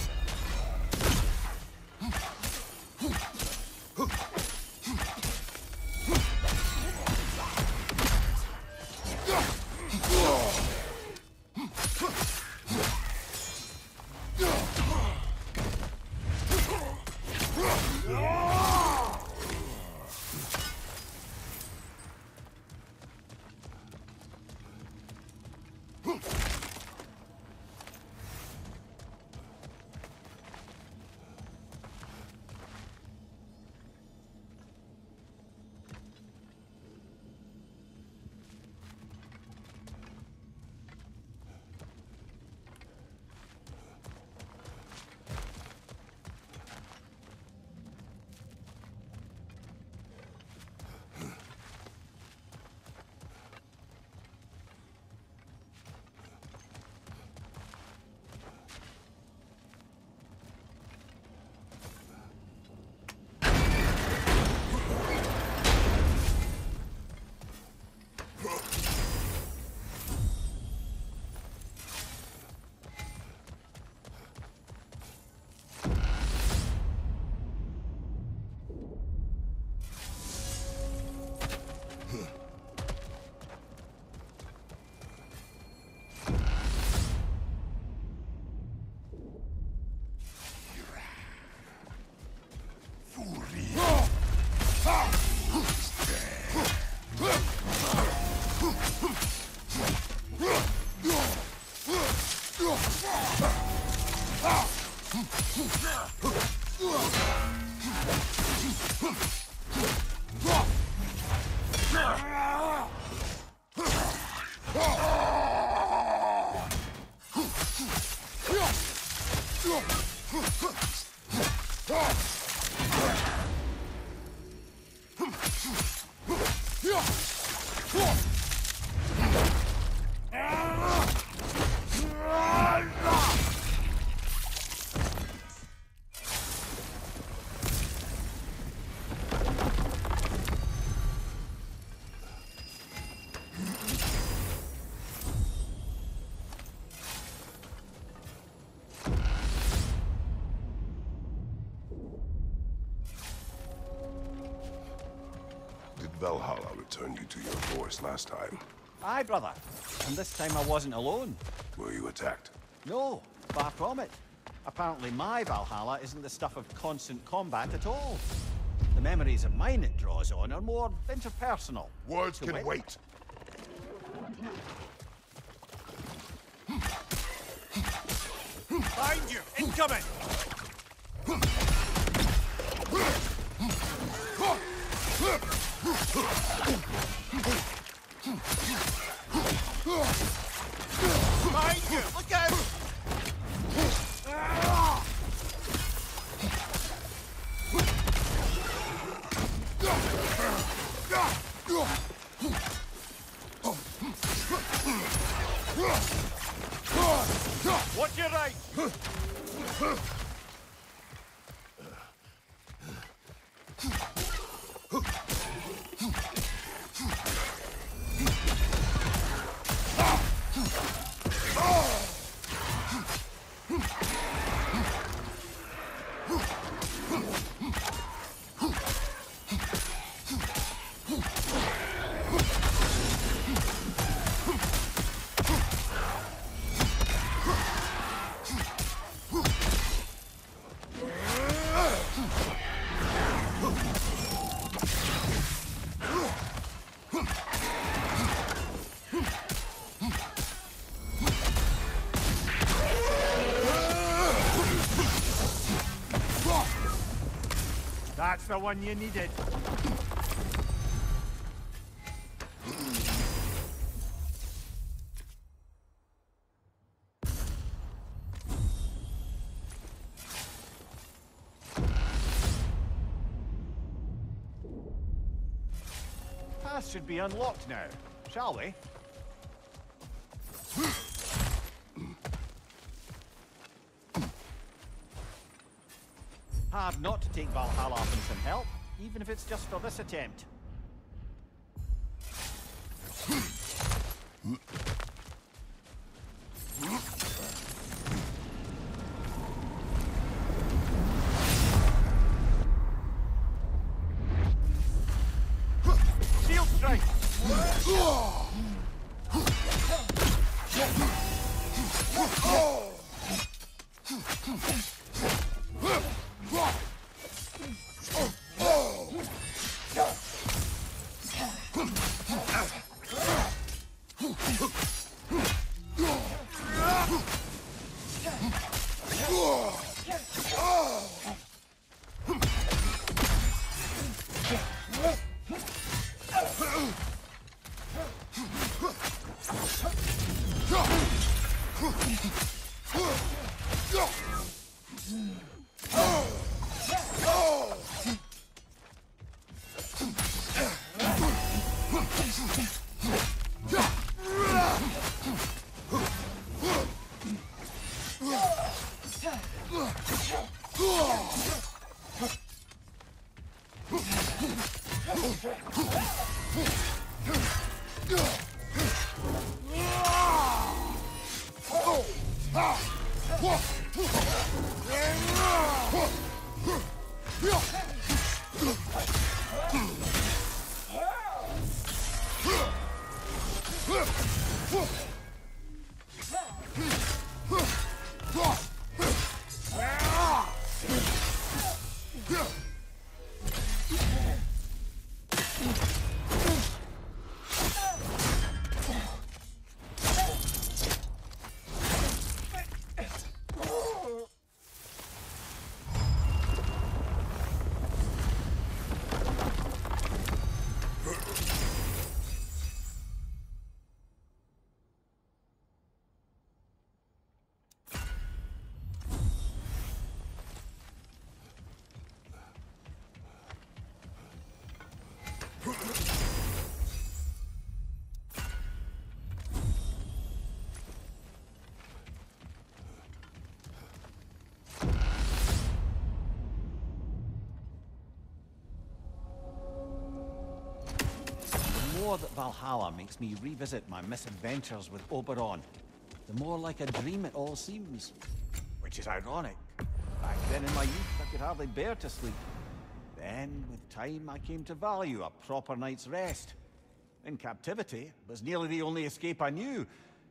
Valhalla returned you to your voice last time. Aye, brother. And this time I wasn't alone. Were you attacked? No, far from it. Apparently my Valhalla isn't the stuff of constant combat at all. The memories of mine it draws on are more interpersonal. Words can wait. Find you! Incoming! Behind you! Look out! Watch your right! That's the one you needed. Path should be unlocked now, shall we? Hard not to take Valhalla up and some help, even if it's just for this attempt. Shield strike! The more that Valhalla makes me revisit my misadventures with Oberon, the more like a dream it all seems. Which is ironic. Back then in my youth, I could hardly bear to sleep. Then, with time, I came to value a proper night's rest. In captivity, it was nearly the only escape I knew.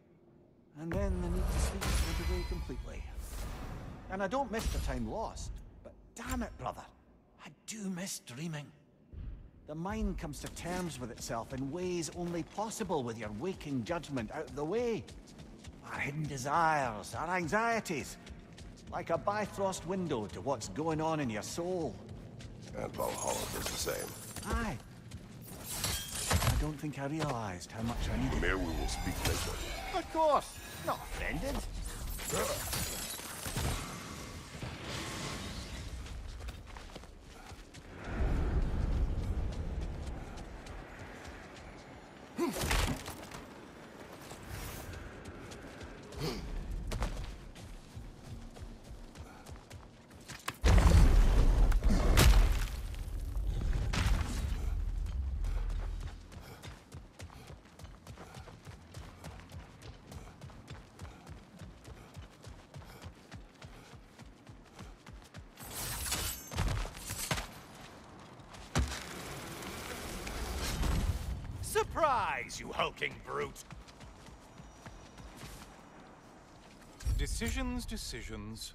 And then the need to sleep went away completely. And I don't miss the time lost, but damn it, brother, I do miss dreaming. The mind comes to terms with itself in ways only possible with your waking judgment out of the way. Our hidden desires, our anxieties, like a Bifrost window to what's going on in your soul. And Valhalla does the same. Aye, don't think I realized how much I needed. Mimir, we will speak later. Of course. Not offended. Surprise, you hulking brute! Decisions, decisions.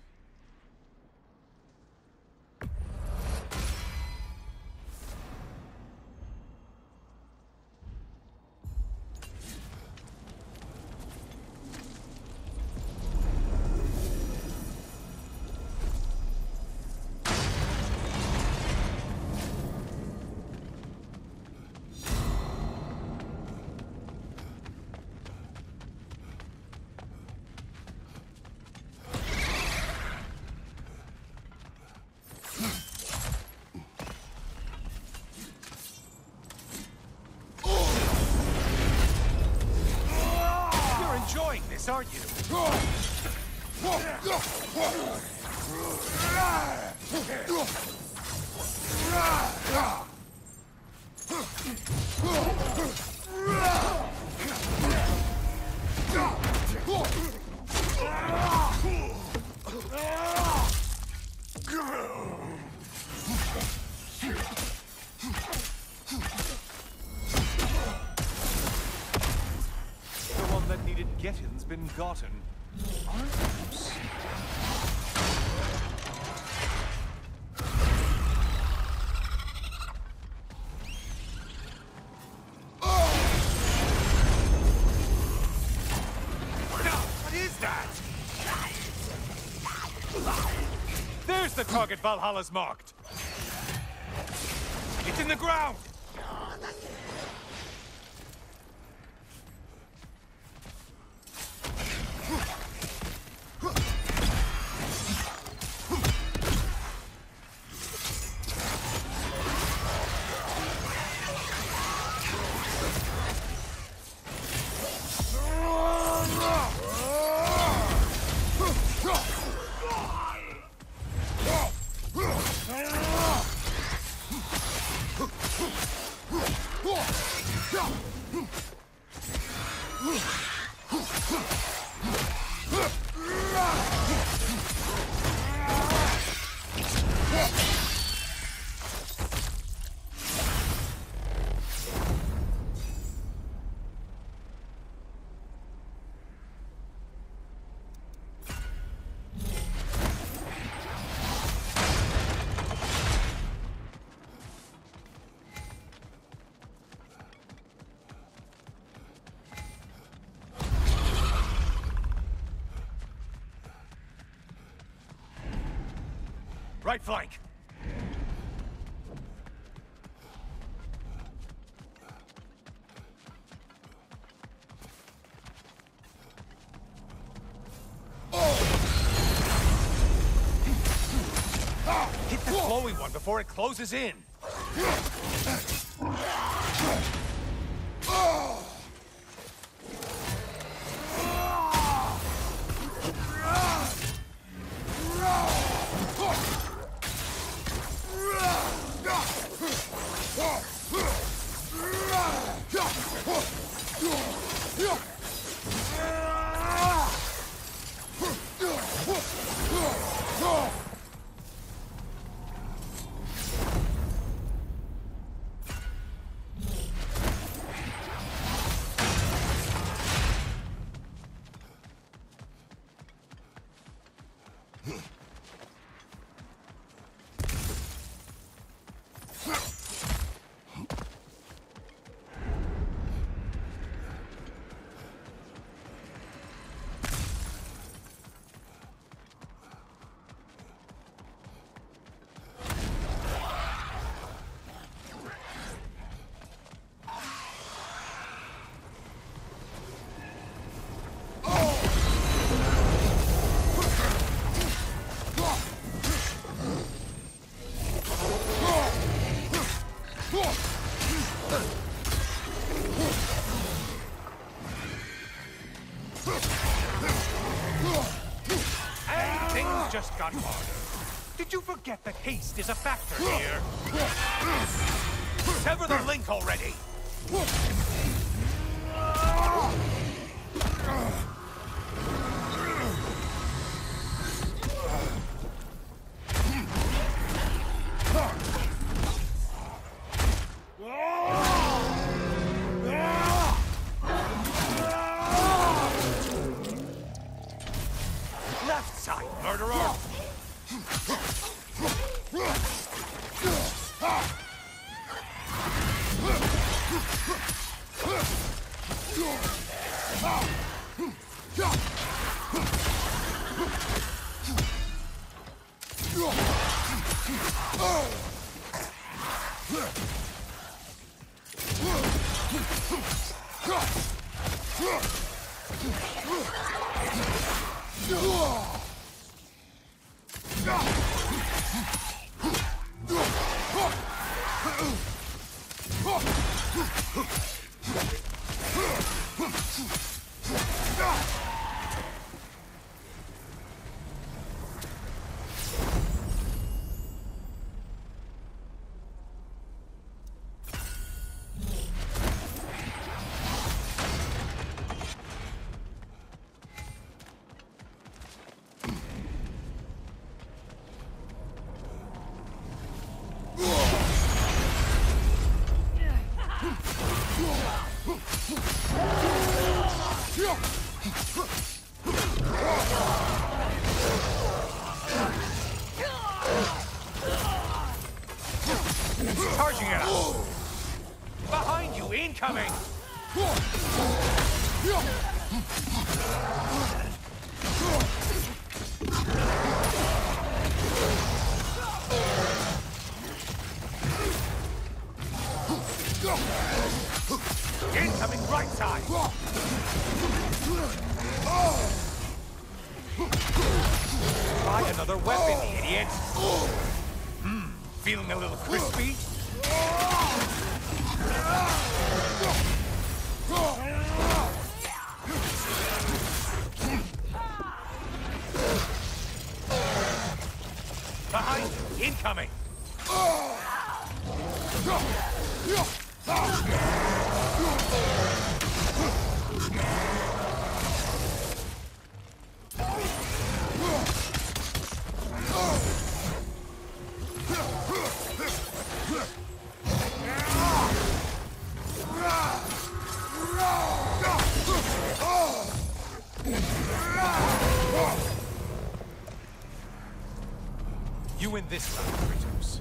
Enjoying this, aren't you? Getting's been gotten. Arms. What is that? There's the target Valhalla's marked. It's in the ground. Right flank. Hit the flowy one before it closes in. shot harder. Did you forget that haste is a factor here? Sever the link already! Left side, murderer! Charging at us! Behind you, incoming! Incoming right side! Try another weapon, idiot! Feeling a little crispy? Behind you, incoming! You win this round, Kratos.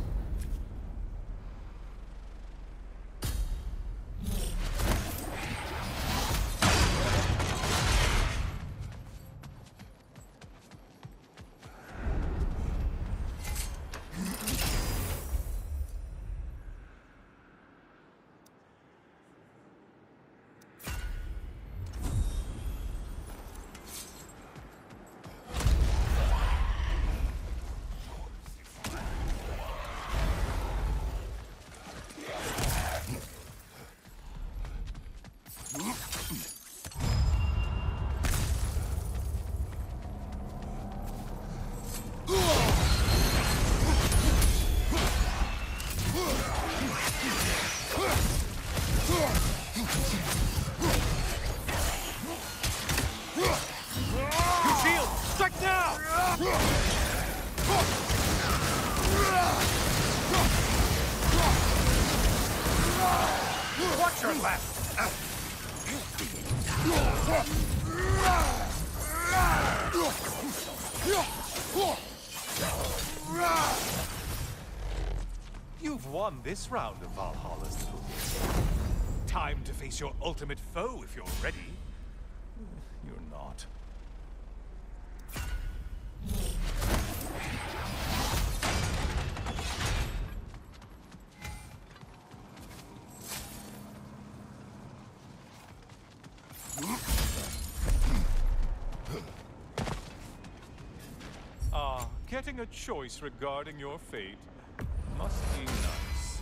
Watch your left! You've won this round of Valhalla's little hit. Time to face your ultimate foe if you're ready. You're not. Getting a choice regarding your fate must be nice.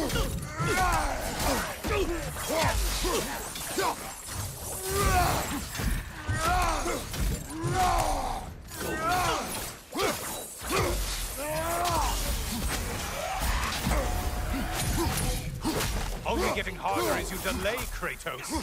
Only getting harder as you delay, Kratos.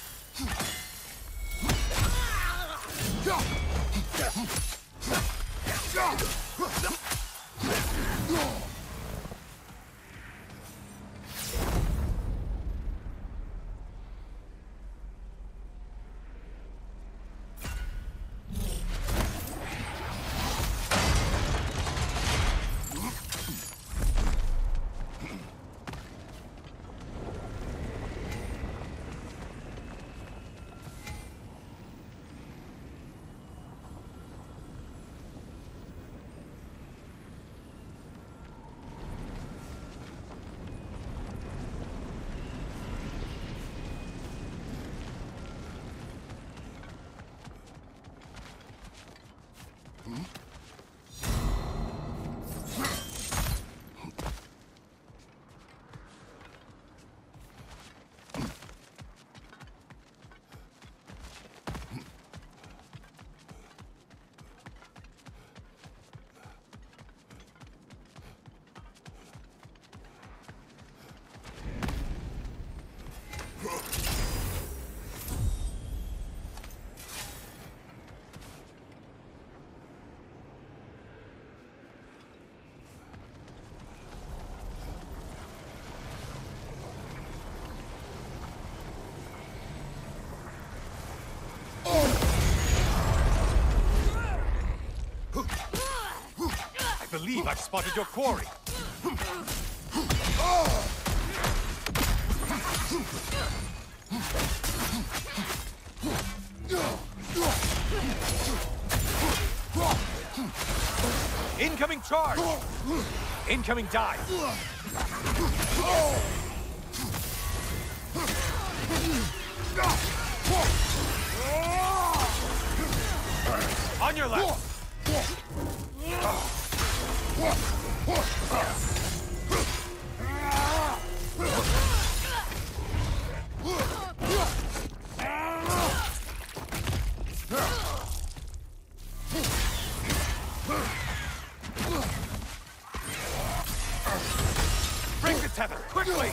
I believe I've spotted your quarry. Incoming charge! Incoming dive! On your left! Break the tether, quickly!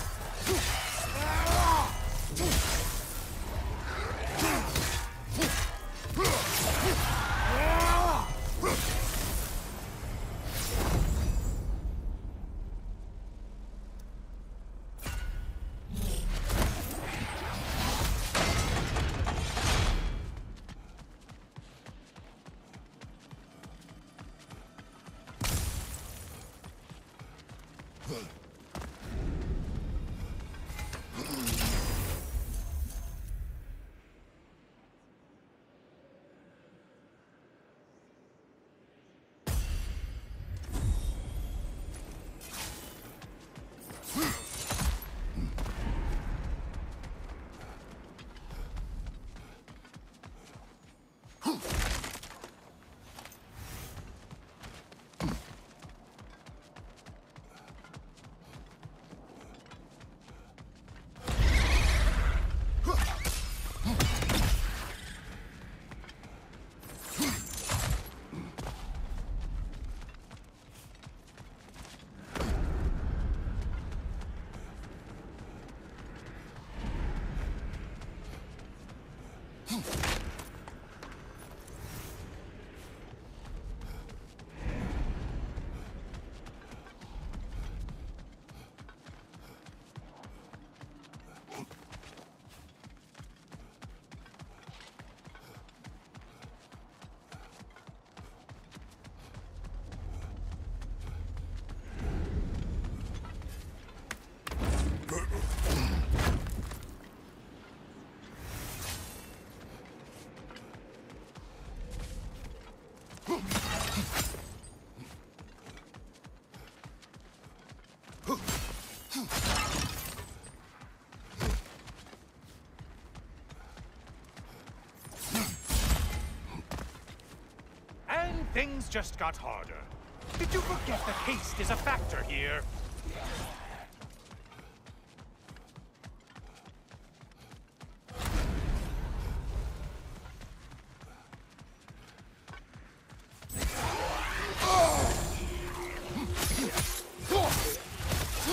And things just got harder. Did you forget that haste is a factor here?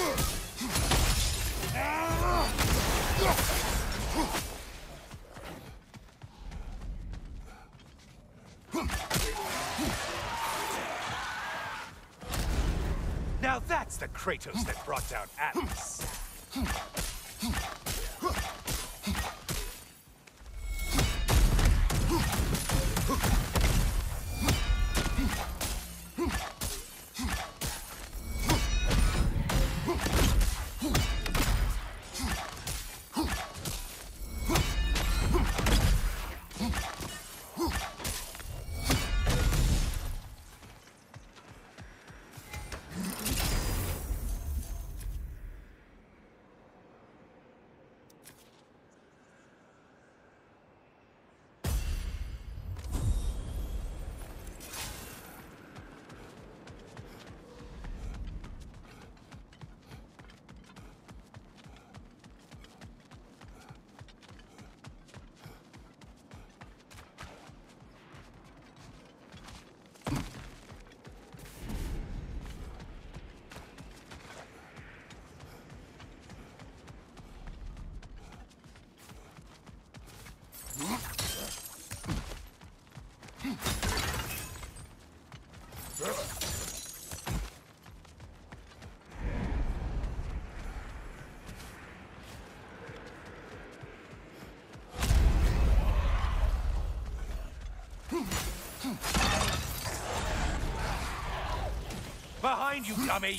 Now that's the Kratos that brought down Atlas. Behind you, dummy!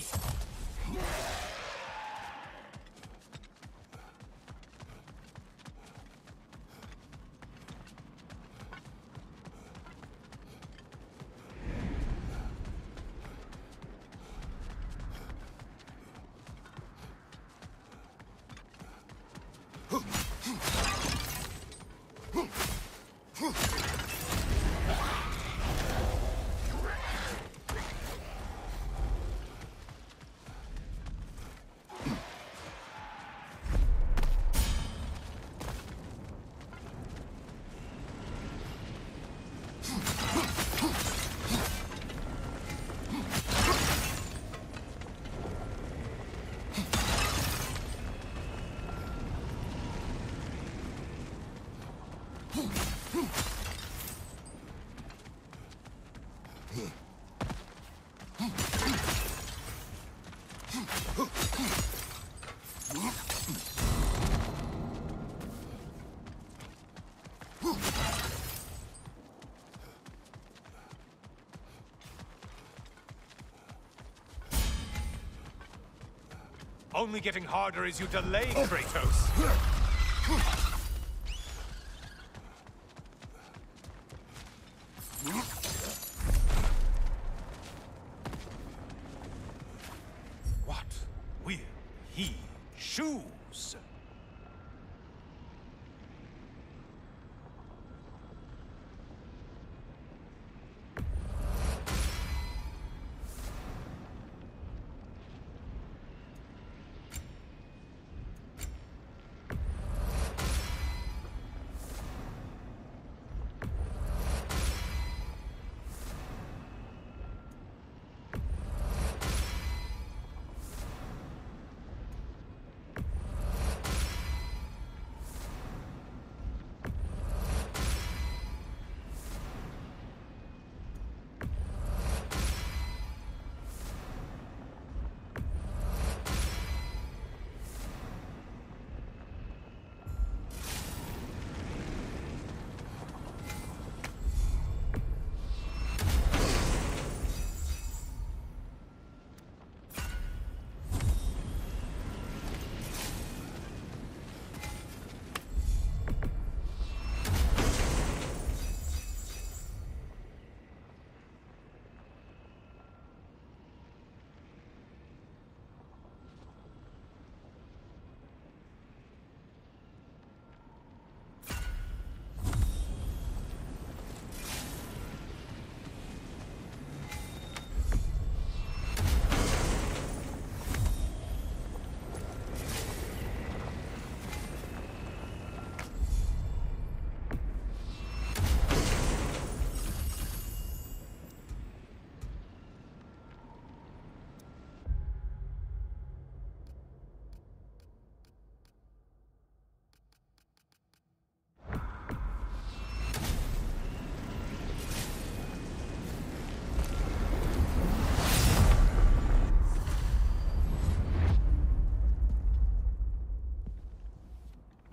Only getting harder as you delay, Kratos. What will he choose?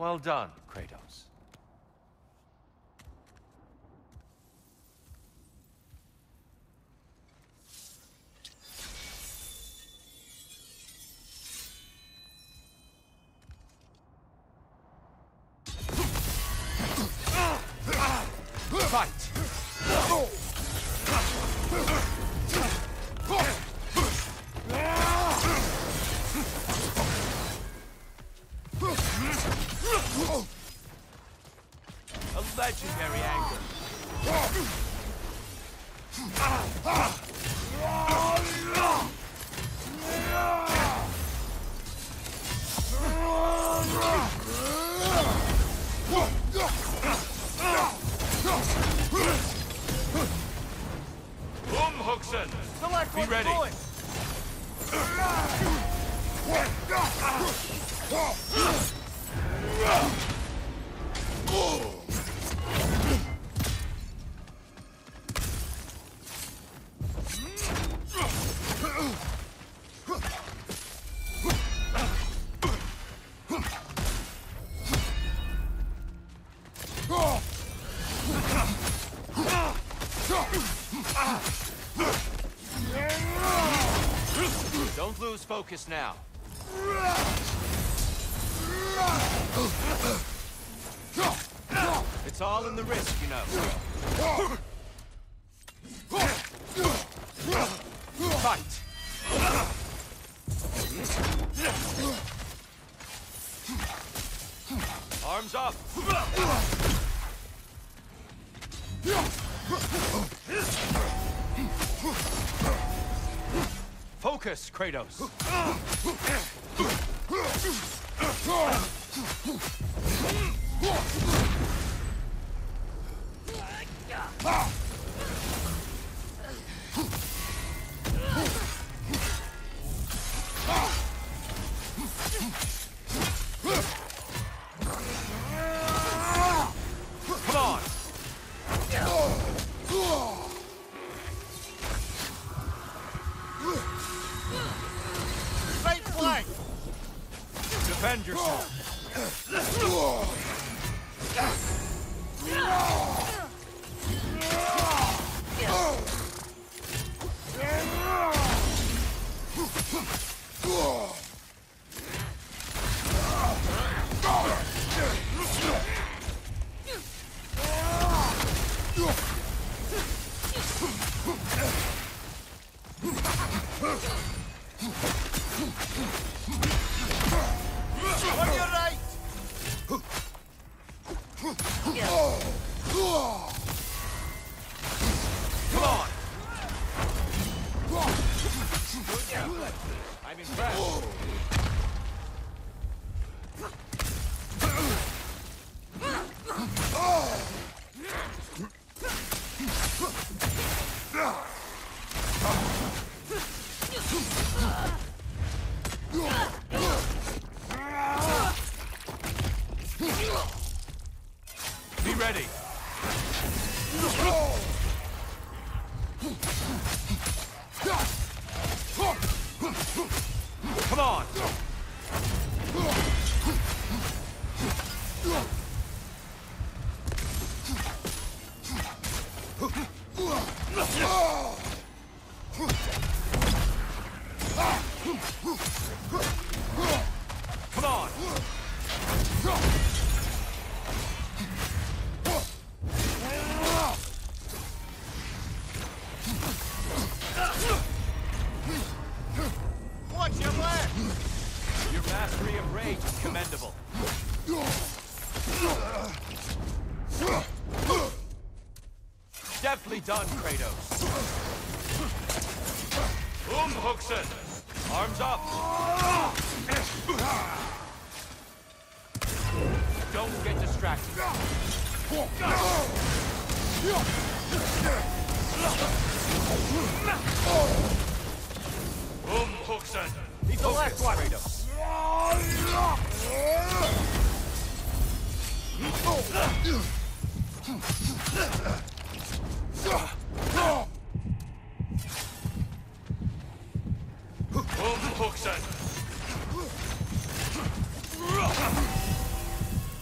Well done, Kratos. Fight! A legendary anger. Huxon! Be ready! Don't lose focus now. It's all in the wrist, you know. Fight! Arms up! Focus, Kratos! Come on! Right flank! Defend yourself! On your right! Come on! I'm impressed. Be ready. Come on. Come on. Watch your left! Your mastery of rage is commendable. Deftly done, Kratos. Huxon! Arms up! Don't get distracted. Huxon! He's the left one! Kratos. Huxon!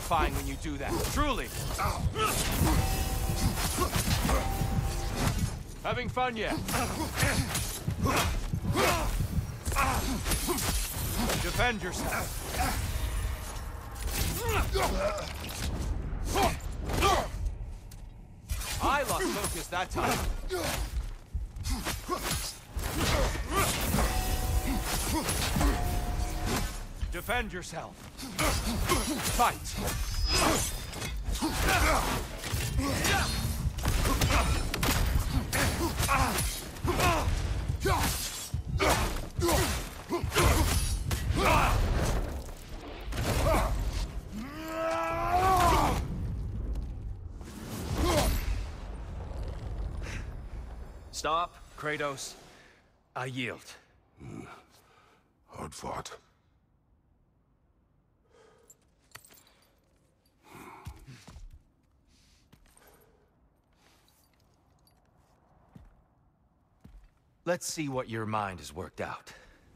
terrifying when you do that, truly. Having fun yet? Defend yourself. I lost focus that time. Defend yourself. Fight. Stop, Kratos. I yield. Hard fought. Let's see what your mind has worked out.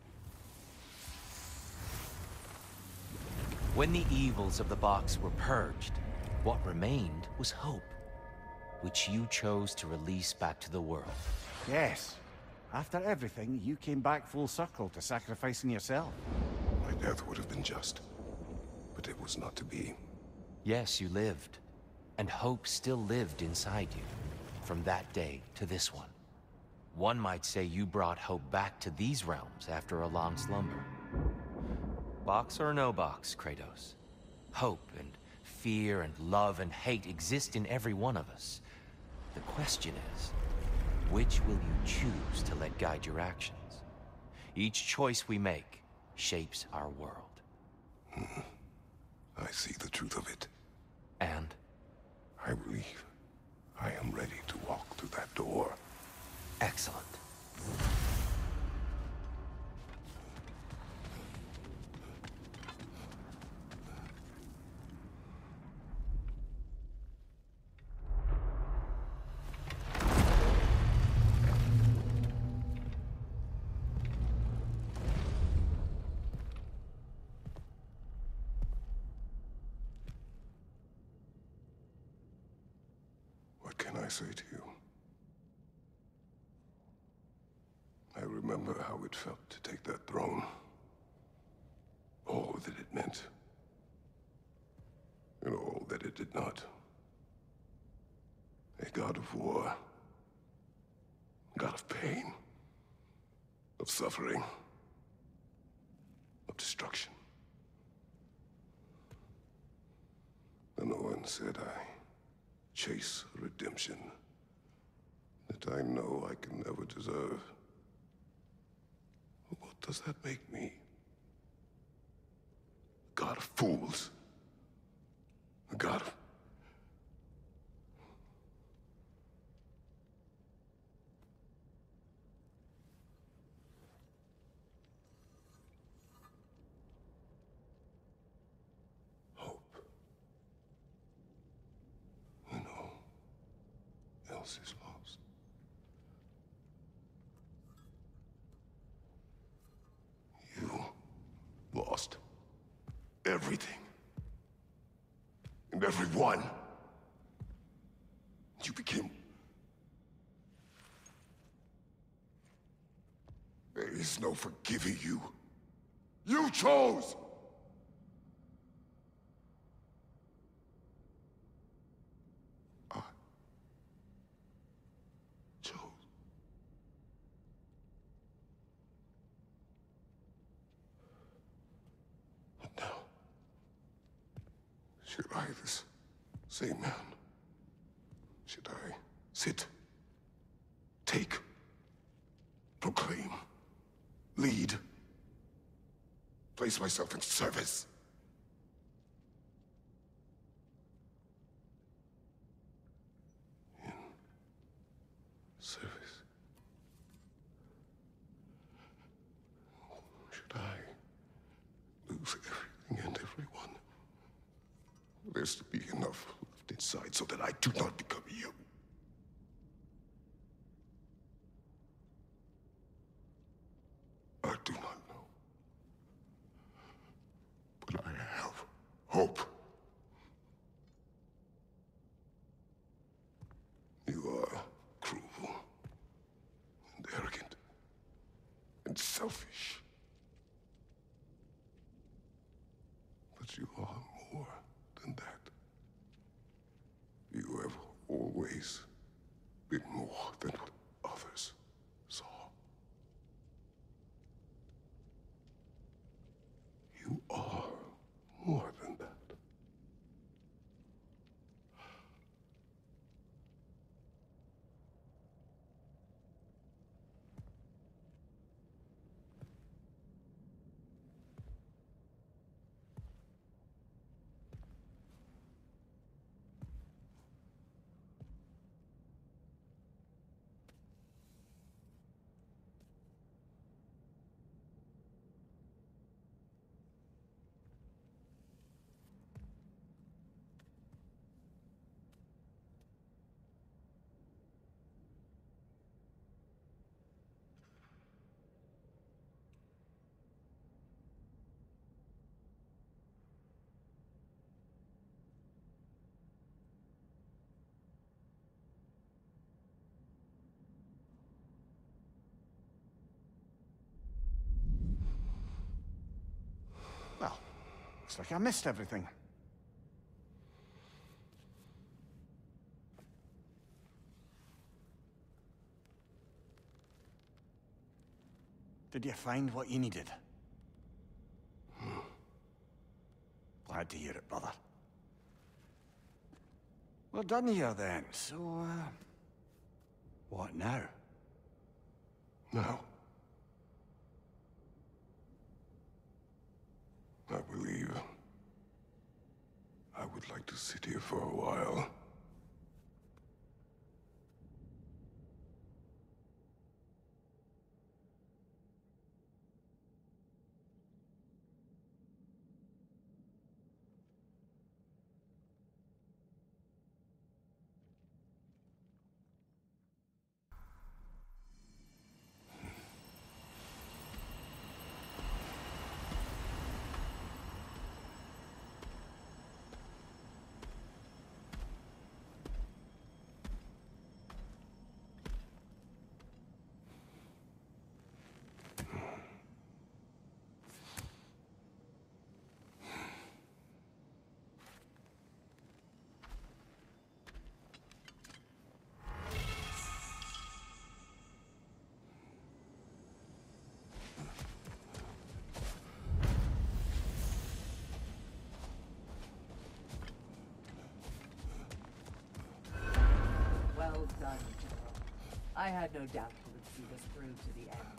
When the evils of the box were purged, what remained was hope, which you chose to release back to the world. Yes. After everything, you came back full circle to sacrificing yourself. My death would have been just, but it was not to be. Yes, you lived, and hope still lived inside you, from that day to this one. One might say you brought hope back to these realms after a long slumber. Box or no box, Kratos. Hope and fear and love and hate exist in every one of us. The question is, which will you choose to let guide your actions? Each choice we make shapes our world. I see the truth of it. And? I believe I am ready to walk through that door. Excellent. What can I say to you? I remember how it felt to take that throne. All that it meant. And all that it did not. A god of war. A god of pain. Of suffering. Of destruction. And no one said I chase a redemption that I know I can never deserve. What does that make me? A god of fools? A god of... hope. When all else is lost. You lost everything. And everyone. You became... There is no forgiving you. You chose! I chose. But now, should I, this same man, should I sit, take, proclaim, lead, place myself in service? In service? Should I lose everything and everyone? There's to be enough left inside so that I do not become you. I do not know. But I have hope. selfish. But you are more than that. You have always been more than what others saw. You are more than that. Well, looks like I missed everything. Did you find what you needed? Glad to hear it, brother. Well done here, then. So, what now? Now, I believe I would like to sit here for a while. Well done, General. I had no doubt you would see this through to the end.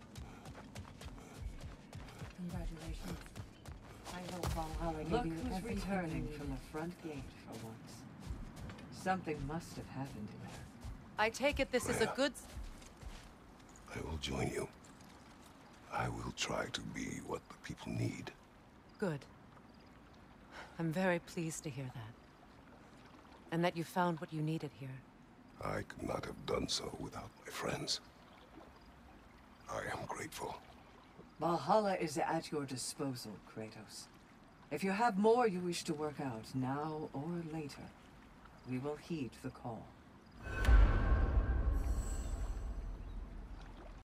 Congratulations. I hope Valhalla Look gave you who's everything returning you from the needed. front gate for once. Something must have happened in there. I take it this is a good... I will join you. I will try to be what the people need. Good. I'm very pleased to hear that. And that you found what you needed here. I could not have done so without my friends. I am grateful. Valhalla is at your disposal, Kratos. If you have more you wish to work out, now or later, we will heed the call.